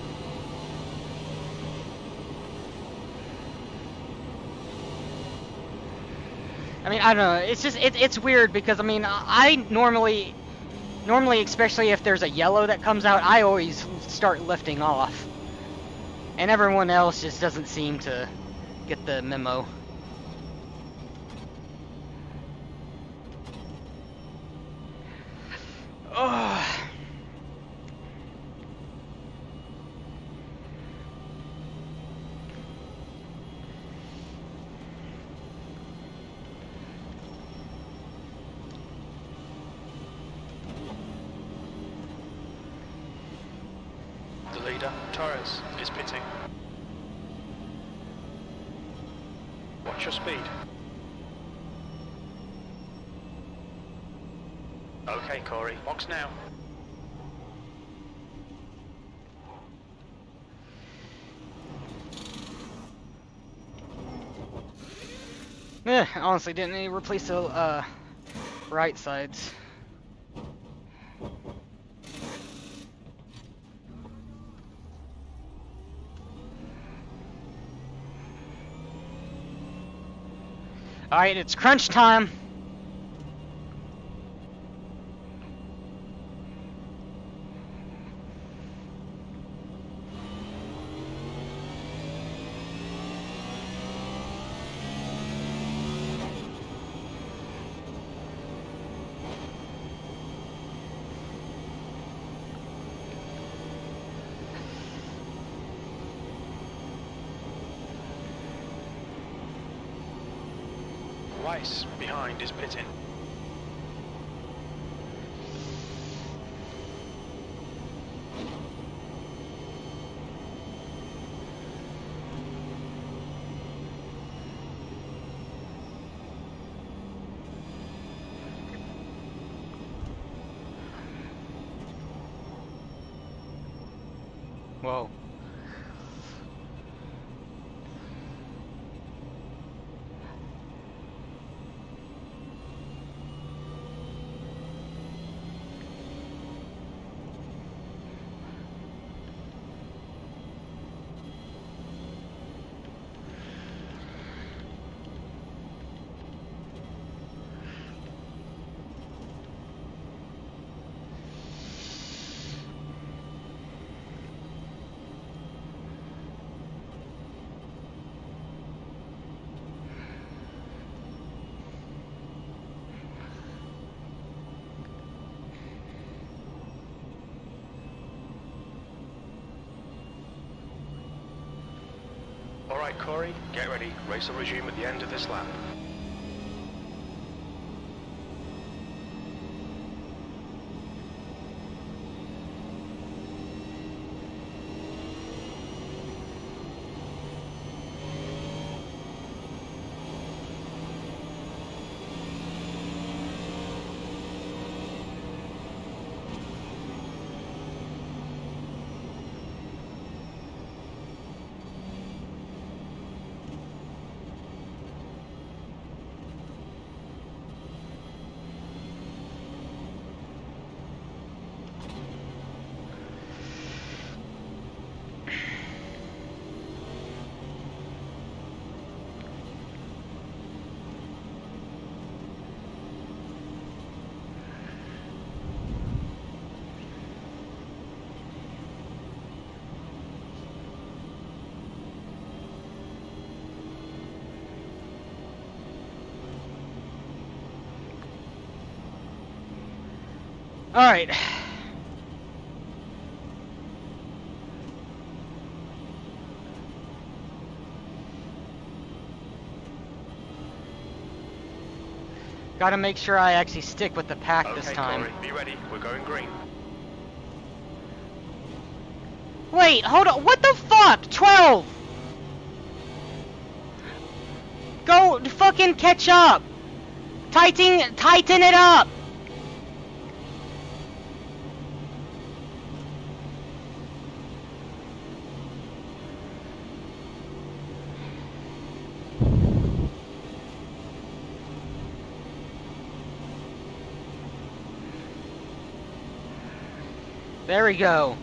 I mean, I don't know. It's just, it, it's weird because, I mean, I normally, normally, especially if there's a yellow that comes out, I always start lifting off. And everyone else just doesn't seem to get the memo. Oh. The leader, Torres, is pitting. Watch your speed. Okay, Corey, box now. Yeah, honestly, didn't they replace the uh, right sides? Alright, it's crunch time. Weiss, behind, is pitting. Whoa. Right, Corey, get ready. Race will resume at the end of this lap. All right. Gotta make sure I actually stick with the pack Okay, this time. Corey, be ready. We're going green. Wait, hold on. What the fuck? twelve! Go fucking catch up! Tighten, tighten it up! There we go.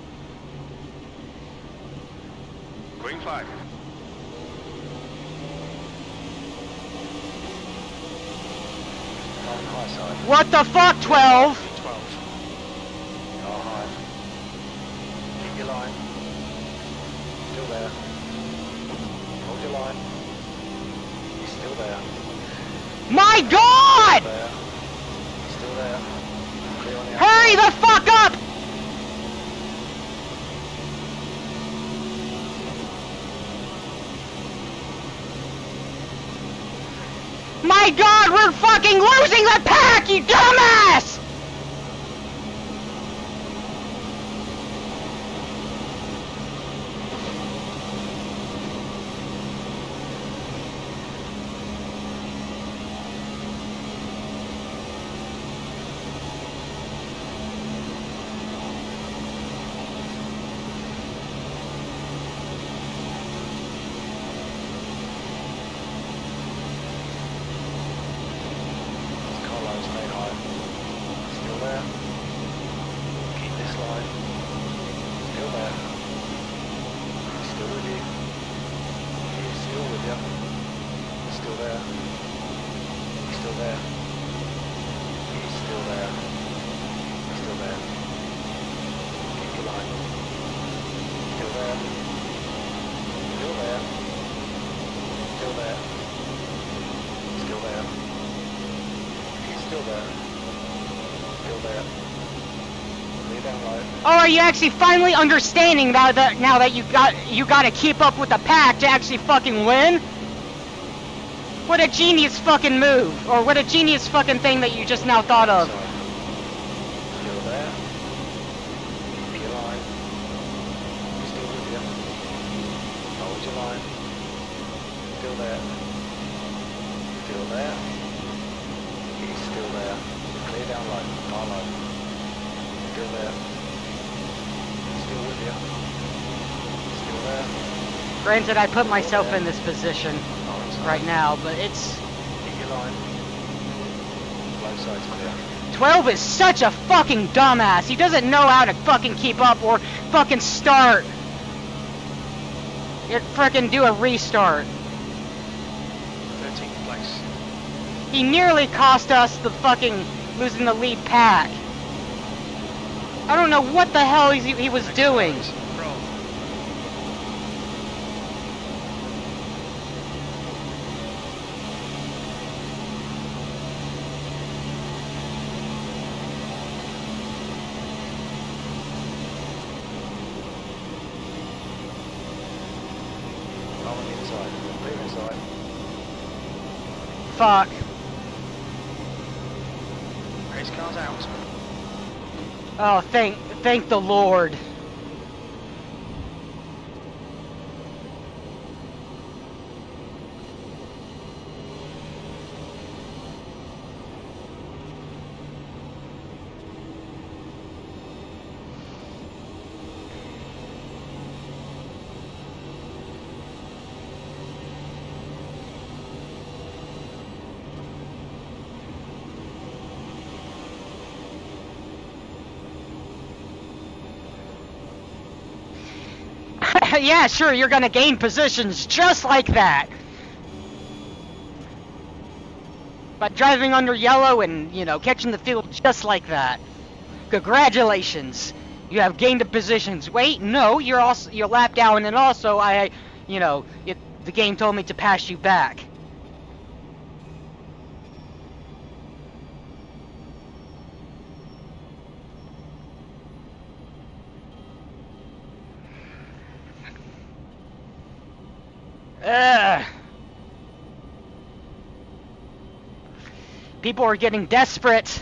Green flag. On the high side. What the fuck, twelve? twelve. Car high. Keep your line. Still there. Hold your line. He's still there. My God! There. He's still there. Clear on the Hurry outside. the fuck up! My God, we're fucking losing the pack, you dumbass! Carlo, stay high. Still there. Keep this line. Still there. He's still with you. He is still with you. He's still there. He's still there. He's still there. He's still there. Keep your line. Still there. Still there. Still there. Still there. He's still there. Still there. Lay down low. Oh, are you actually finally understanding now that now that you got you got to keep up with the pack to actually fucking win? What a genius fucking move, or what a genius fucking thing that you just now thought of. Sorry. Still there. Keep your line. He's still with you. Hold your line. Still there. Still there. He's still there. Clear down low. Car low. Still there. Still with you. Still there. Granted, I put myself in this position Car inside. right now, but it's Keep your line. Low side's clear. twelve is such a fucking dumbass. He doesn't know how to fucking keep up or fucking start. You frickin' do a restart. thirteenth place. He nearly cost us the fucking losing the lead pack. I don't know what the hell he, he was doing. Roll. Car on the inside. outside. Fuck. Race car's out. Oh, thank, thank the Lord. Yeah, sure, you're gonna gain positions just like that. By driving under yellow and, you know, catching the field just like that. Congratulations. You have gained the positions. Wait, no, you're also you're lap down, and also I, you know, it, the game told me to pass you back. Ugh. People are getting desperate.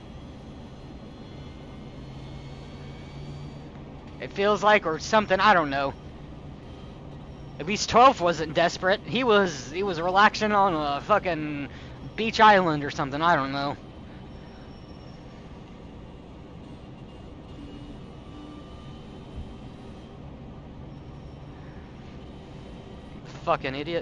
It feels like, or something, I don't know. At least twelve wasn't desperate. He was he was relaxing on a fucking beach island or something, I don't know. Fucking idiot.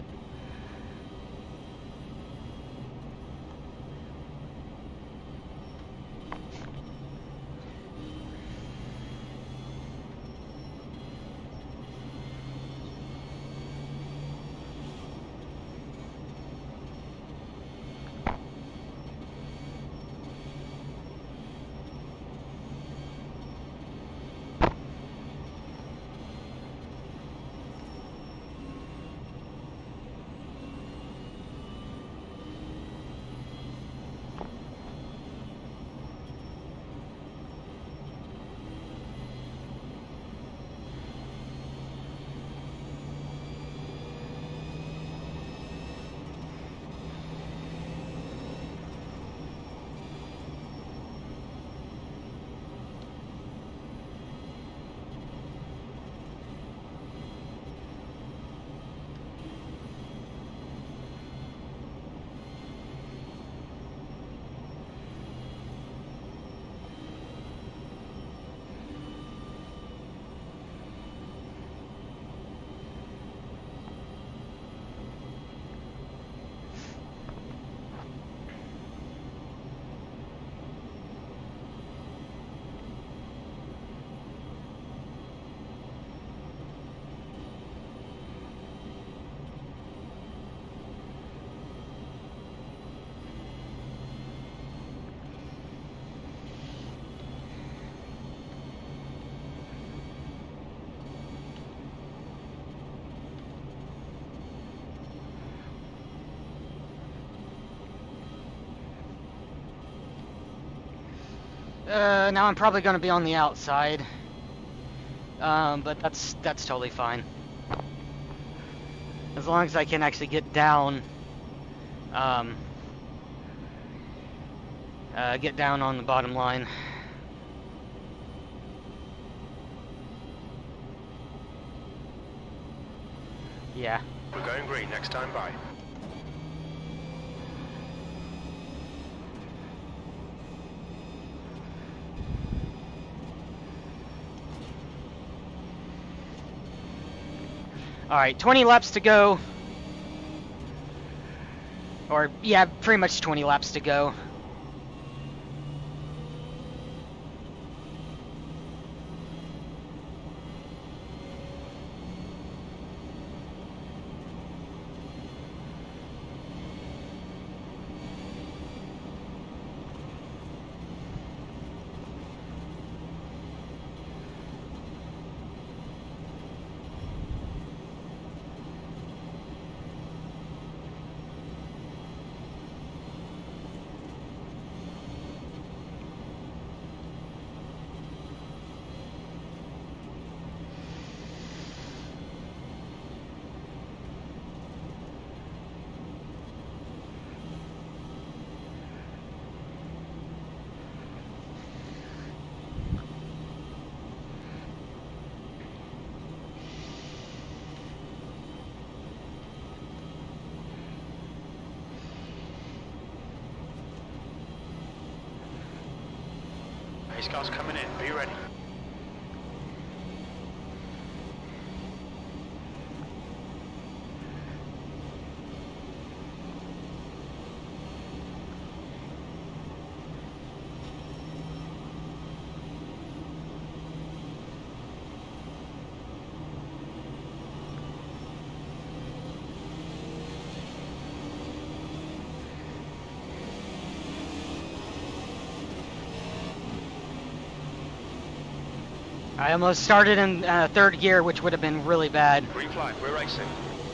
Uh, now I'm probably going to be on the outside. Um, but that's that's totally fine. As long as I can actually get down, um, uh, get down on the bottom line. Yeah. We're going green next time, bye. Alright, twenty laps to go. Or, yeah, pretty much twenty laps to go. Police car's coming in. Be ready. I almost started in uh, third gear, which would have been really bad. Green flag, we're racing.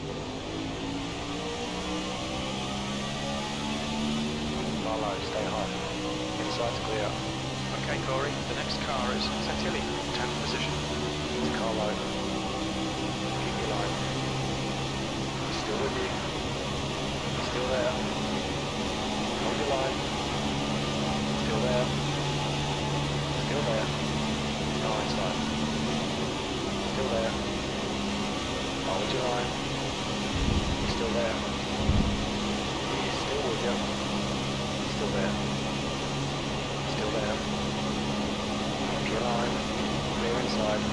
Car low, stay high. Inside's clear. Okay, Corey, the next car is Santilli, tenth position. It's car low. Keep your line. He's still with you. He's still there. Hold your line. Still there. Still there. No inside. Still there. Hold your line. He's still there. He's still with you. Still there. Still there. Keep your line. Clear inside.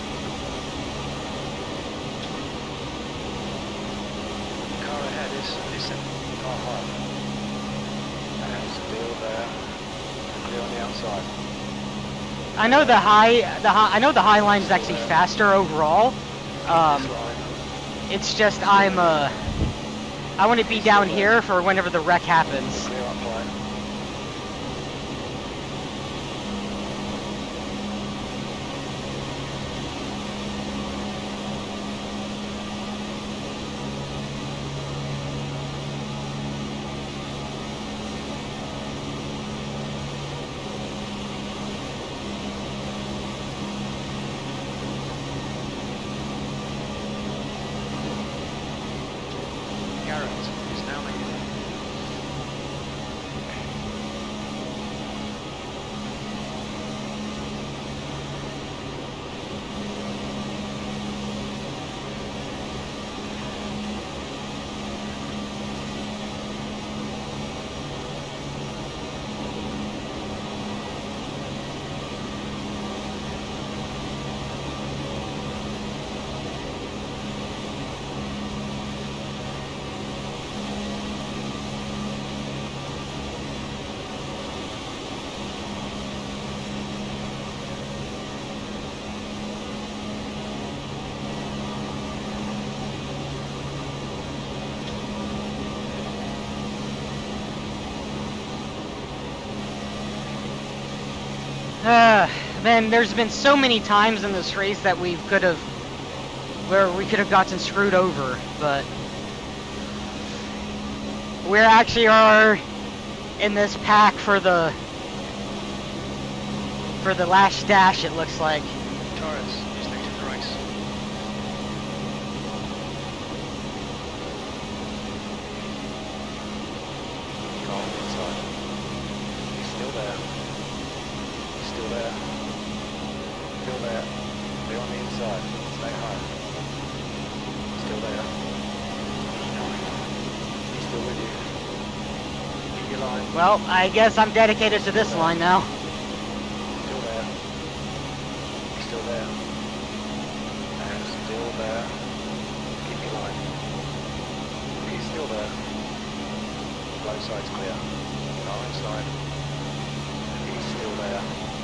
Car ahead is Nissan. Car high. And still there. Clear on the outside. I know the high, the high, I know the high line is actually faster overall. Um, This line. it's just I'm uh, I want to be down here for whenever the wreck happens. Clear up high. Garrett is now leading. Uh, man, there's been so many times in this race that we could have, where we could have gotten screwed over, but we actually are in this pack for the for the last dash. It looks like. Torres is leading the race. Car on the inside. He's still there. He's still there. Still there. Clear on the inside. Stay high. Still there. He's still with you. Keep your line. Well, I guess I'm dedicated to this line now. Still there. He's still there. And still there. Keep your line. He's still there. Low side's clear. Car inside. He's still there.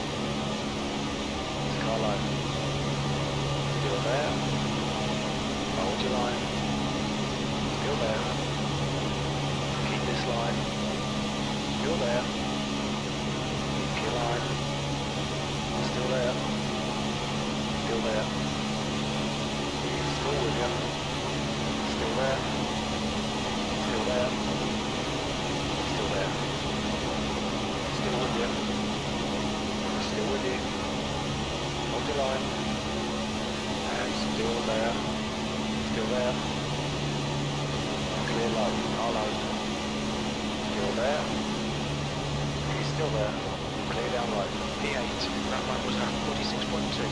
He's car low. Still there. Hold your line. Still there. Keep this line. Still there. Keep your line. Still there. Still there. He's still with you. Still there. Still there. Still there. Still with you. Still with you. Hold your line. And still there. Still there. Clear low. Car low. Still there. He's still there. Clear down right. P eight, that line was at forty-six point two.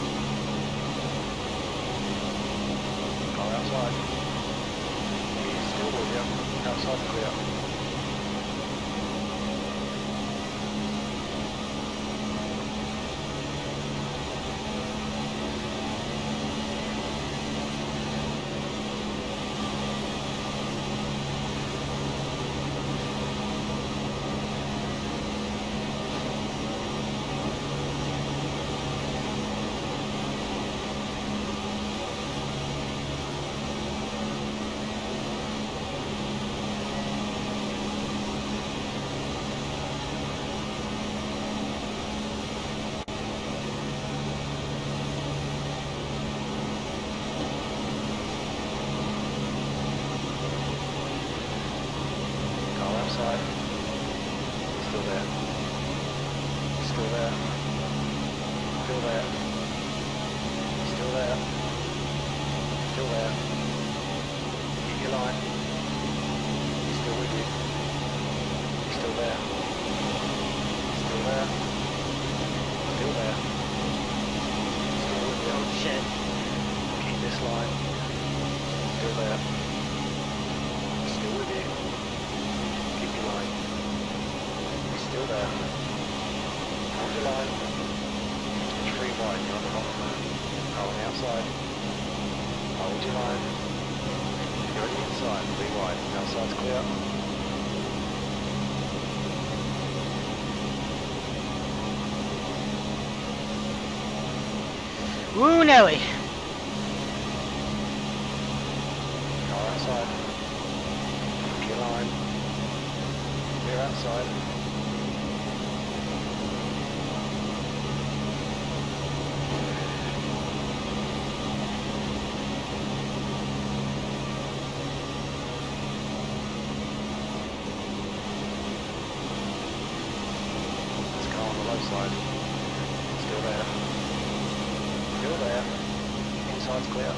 Car outside. He's still with you. Outside clear. this line. Still there. Still with you. Keep your line. Still there. Hold your line. It's three wide, you're on the bottom there. Car on the outside. Hold your line. You're on the inside, three wide. Outside's clear. Woo, Nelly. Car outside. Keep your line. Clear outside. There's a car on the low side. Still there. Still there. Inside's clear.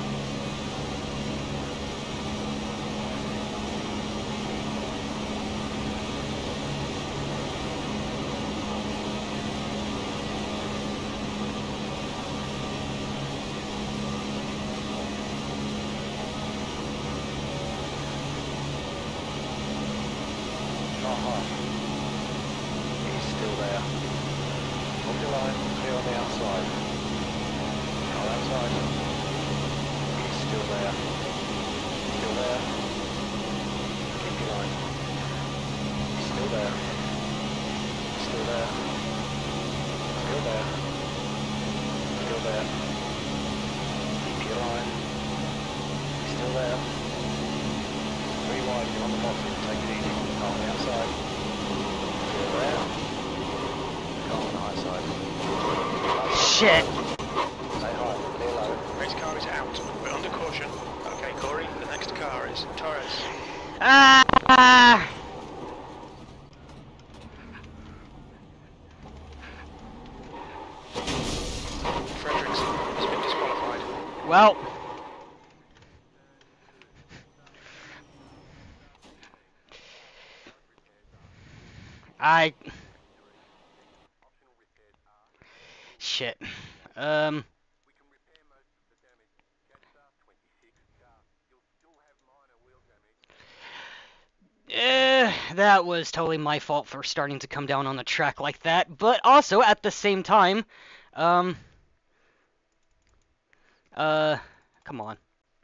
Not high. He's still there. Hold your line, clear on the outside. Car outside. He's still there. Still there. Keep your line. Still there. Still there. Still there. Still there. Keep your line. Still there. Three wide, you're on the bottom. Take it easy. Car on the outside. Still there. Car on the high side. Shit. Stay high. Clear low. Race car is out. We're under caution. Okay, Corey, the next car is Torres. Ah! Fredericks has been disqualified. Well. I... Shit. Um... Eh, that was totally my fault for starting to come down on the track like that, but also, at the same time, um... Uh... Come on.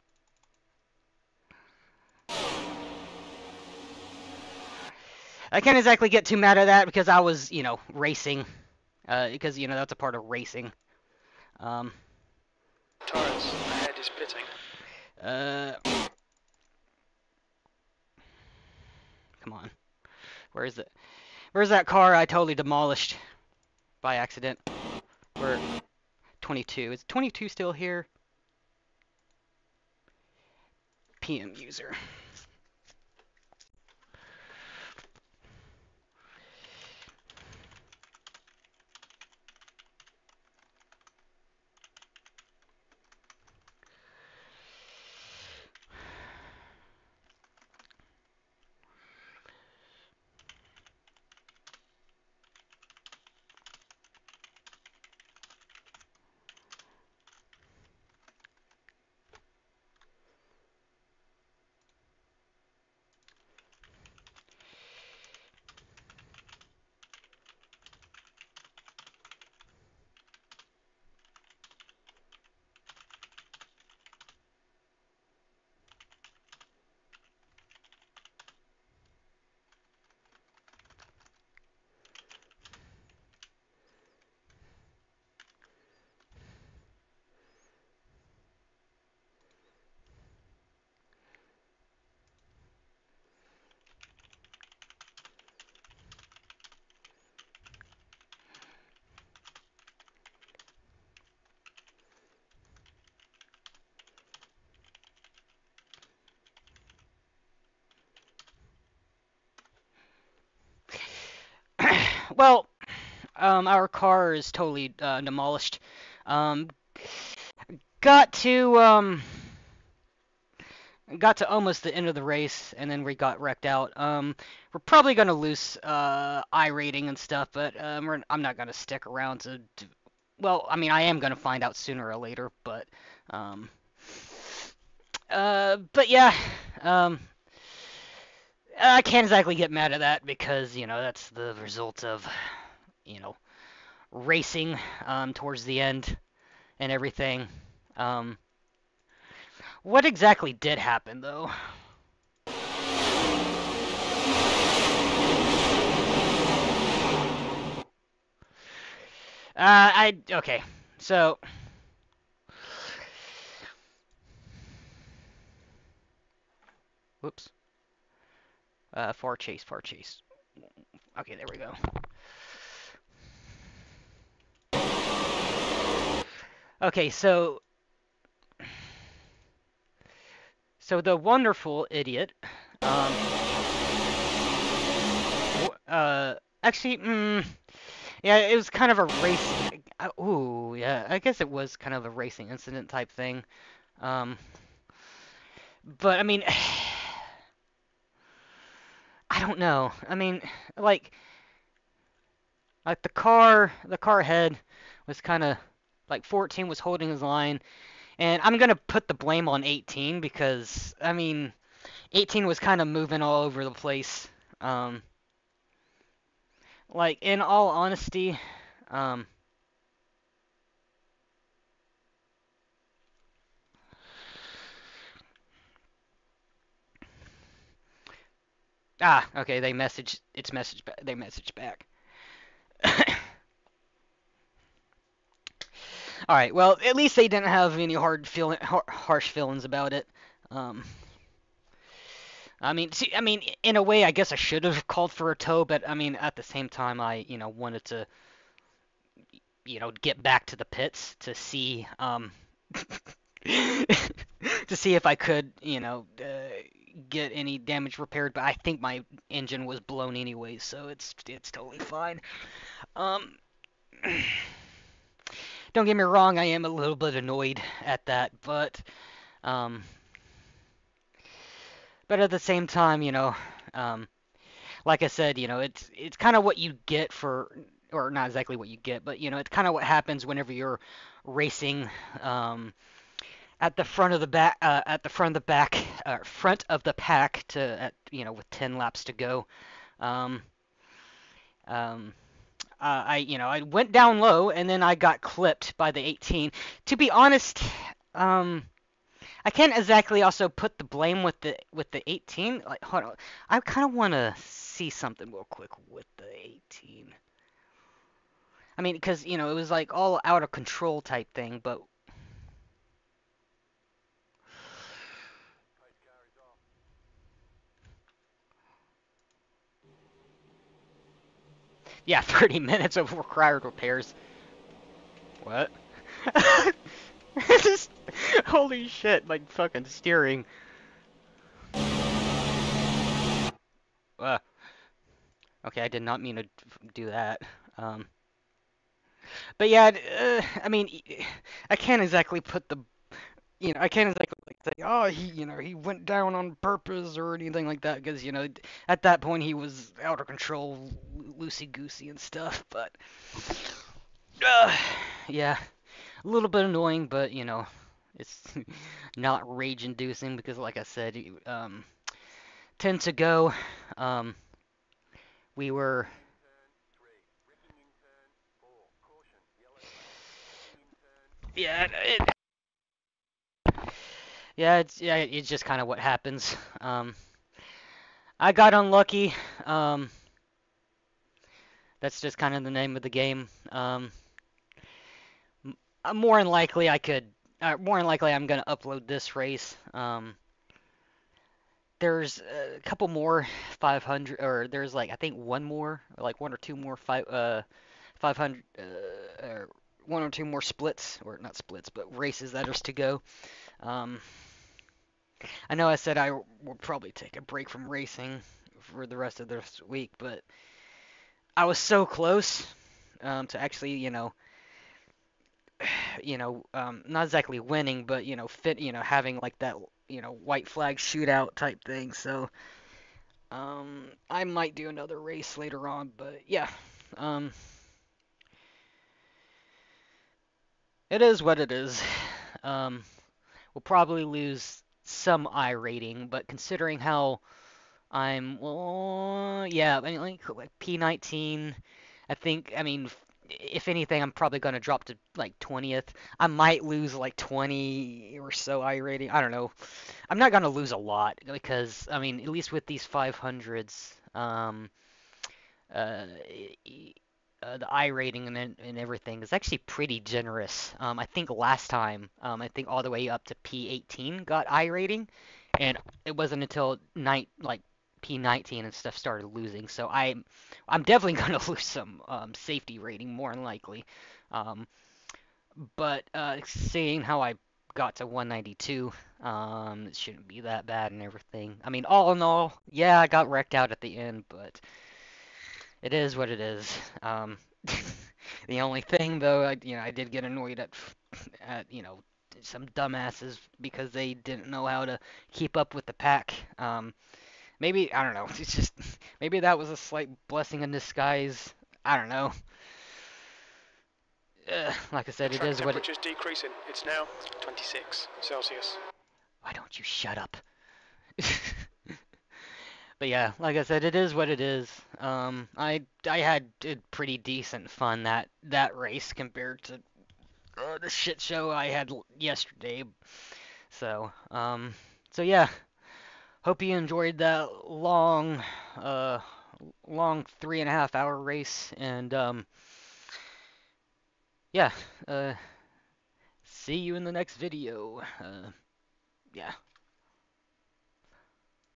I can't exactly get too mad at that because I was, you know, racing. Uh, because, you know, that's a part of racing. Um... Torres, ahead is pitting. Uh... Come on. Where is it? Where's that car I totally demolished by accident? Where? twenty-two. Is twenty-two still here? P M user. Well, um, our car is totally uh, demolished. Um, got to um, got to almost the end of the race, and then we got wrecked out. Um, we're probably gonna lose uh, I rating and stuff, but um, we're, I'm not gonna stick around to. to well, I mean, I am gonna find out sooner or later, but um, Uh, but yeah, um, I can't exactly get mad at that because, you know, that's the result of, you know, racing um, towards the end and everything. Um, what exactly did happen, though? Uh, I okay. So, whoops. Uh, far chase, far chase. Okay, there we go. Okay, so so the wonderful idiot. Um. Uh. Actually, mm, yeah, it was kind of a race. Uh, ooh, yeah, I guess it was kind of a racing incident type thing. Um. But I mean, I don't know. I mean, like, like the car, the car ahead was kind of like fourteen was holding his line, and I'm gonna put the blame on eighteen because I mean, eighteen was kind of moving all over the place. Um, like in all honesty, um, ah, okay, they message, it's message, ba- they message back. All right, well, at least they didn't have any hard feeling, har- harsh feelings about it. Um, I mean, see, I mean, in a way, I guess I should have called for a tow, but I mean, at the same time, I, you know, wanted to, you know, get back to the pits to see, um, to see if I could, you know, uh, get any damage repaired. But I think my engine was blown anyway, so it's it's totally fine. Um, don't get me wrong, I am a little bit annoyed at that, but um, but at the same time, you know, um, like I said, you know, it's it's kind of what you get for, or not exactly what you get, but you know, it's kind of what happens whenever you're racing um, at the front of the back, uh, at the front of the back, uh, front of the pack to, at, you know, with ten laps to go. Um, um, uh, I, you know, I went down low and then I got clipped by the eighteen. To be honest, um, I can't exactly also put the blame with the with the eighteen. Like, hold on, I kind of want to see something real quick with the eighteen. I mean, because you know it was like all out of control type thing, but yeah, thirty minutes of required repairs. What? Just, holy shit, like fucking steering. Uh, okay, I did not mean to do that. Um, but yeah, uh, I mean, I can't exactly put the, you know, I can't exactly like say, oh, he, you know, he went down on purpose or anything like that, because you know, at that point he was out of control, loosey goosey and stuff. But, uh, yeah, a little bit annoying, but you know, it's not rage inducing because, like I said, um, ten to go. Um, we were. Yeah, it, yeah, it's yeah, it's just kind of what happens. Um, I got unlucky. Um, that's just kind of the name of the game. Um, uh, more than likely, I could. Uh, more than likely, I'm gonna upload this race. Um, there's a couple more five hundred, or there's like I think one more, or like one or two more five uh five hundred, uh, or one or two more splits, or not splits, but races that are to go. Um, I know I said I will probably take a break from racing for the rest of this week, but I was so close um, to actually, you know, you know, um, not exactly winning, but you know, fit, you know, having like that, you know, white flag shootout type thing. So, um, I might do another race later on, but yeah, um, it is what it is. Um, will probably lose some I rating, but considering how I'm, well, yeah, I mean, like, like P nineteen, I think, I mean, if anything, I'm probably going to drop to like twentieth. I might lose like twenty or so I rating. I don't know. I'm not going to lose a lot because, I mean, at least with these five hundreds, um, uh, uh, the I rating and and everything is actually pretty generous. Um, I think last time, um, I think all the way up to P eighteen got I rating, and it wasn't until night like P nineteen and stuff started losing. So I'm I'm definitely gonna lose some um, safety rating more than likely. Um, but uh, seeing how I got to one ninety-two, um, it shouldn't be that bad and everything. I mean, all in all, yeah, I got wrecked out at the end, but it is what it is. Um, the only thing, though, I, you know, I did get annoyed at, at, you know, some dumbasses because they didn't know how to keep up with the pack. Um, maybe, I don't know. It's just, maybe that was a slight blessing in disguise. I don't know. Uh, like I The said, it track is what it. temperature's decreasing. It's now twenty-six Celsius. Why don't you shut up? But yeah, like I said, it is what it is. Um, I I had did pretty decent fun that that race compared to uh, the shit show I had l- yesterday. So um, so yeah, hope you enjoyed that long uh long three and a half hour race, and um, yeah, uh, see you in the next video. Uh, yeah.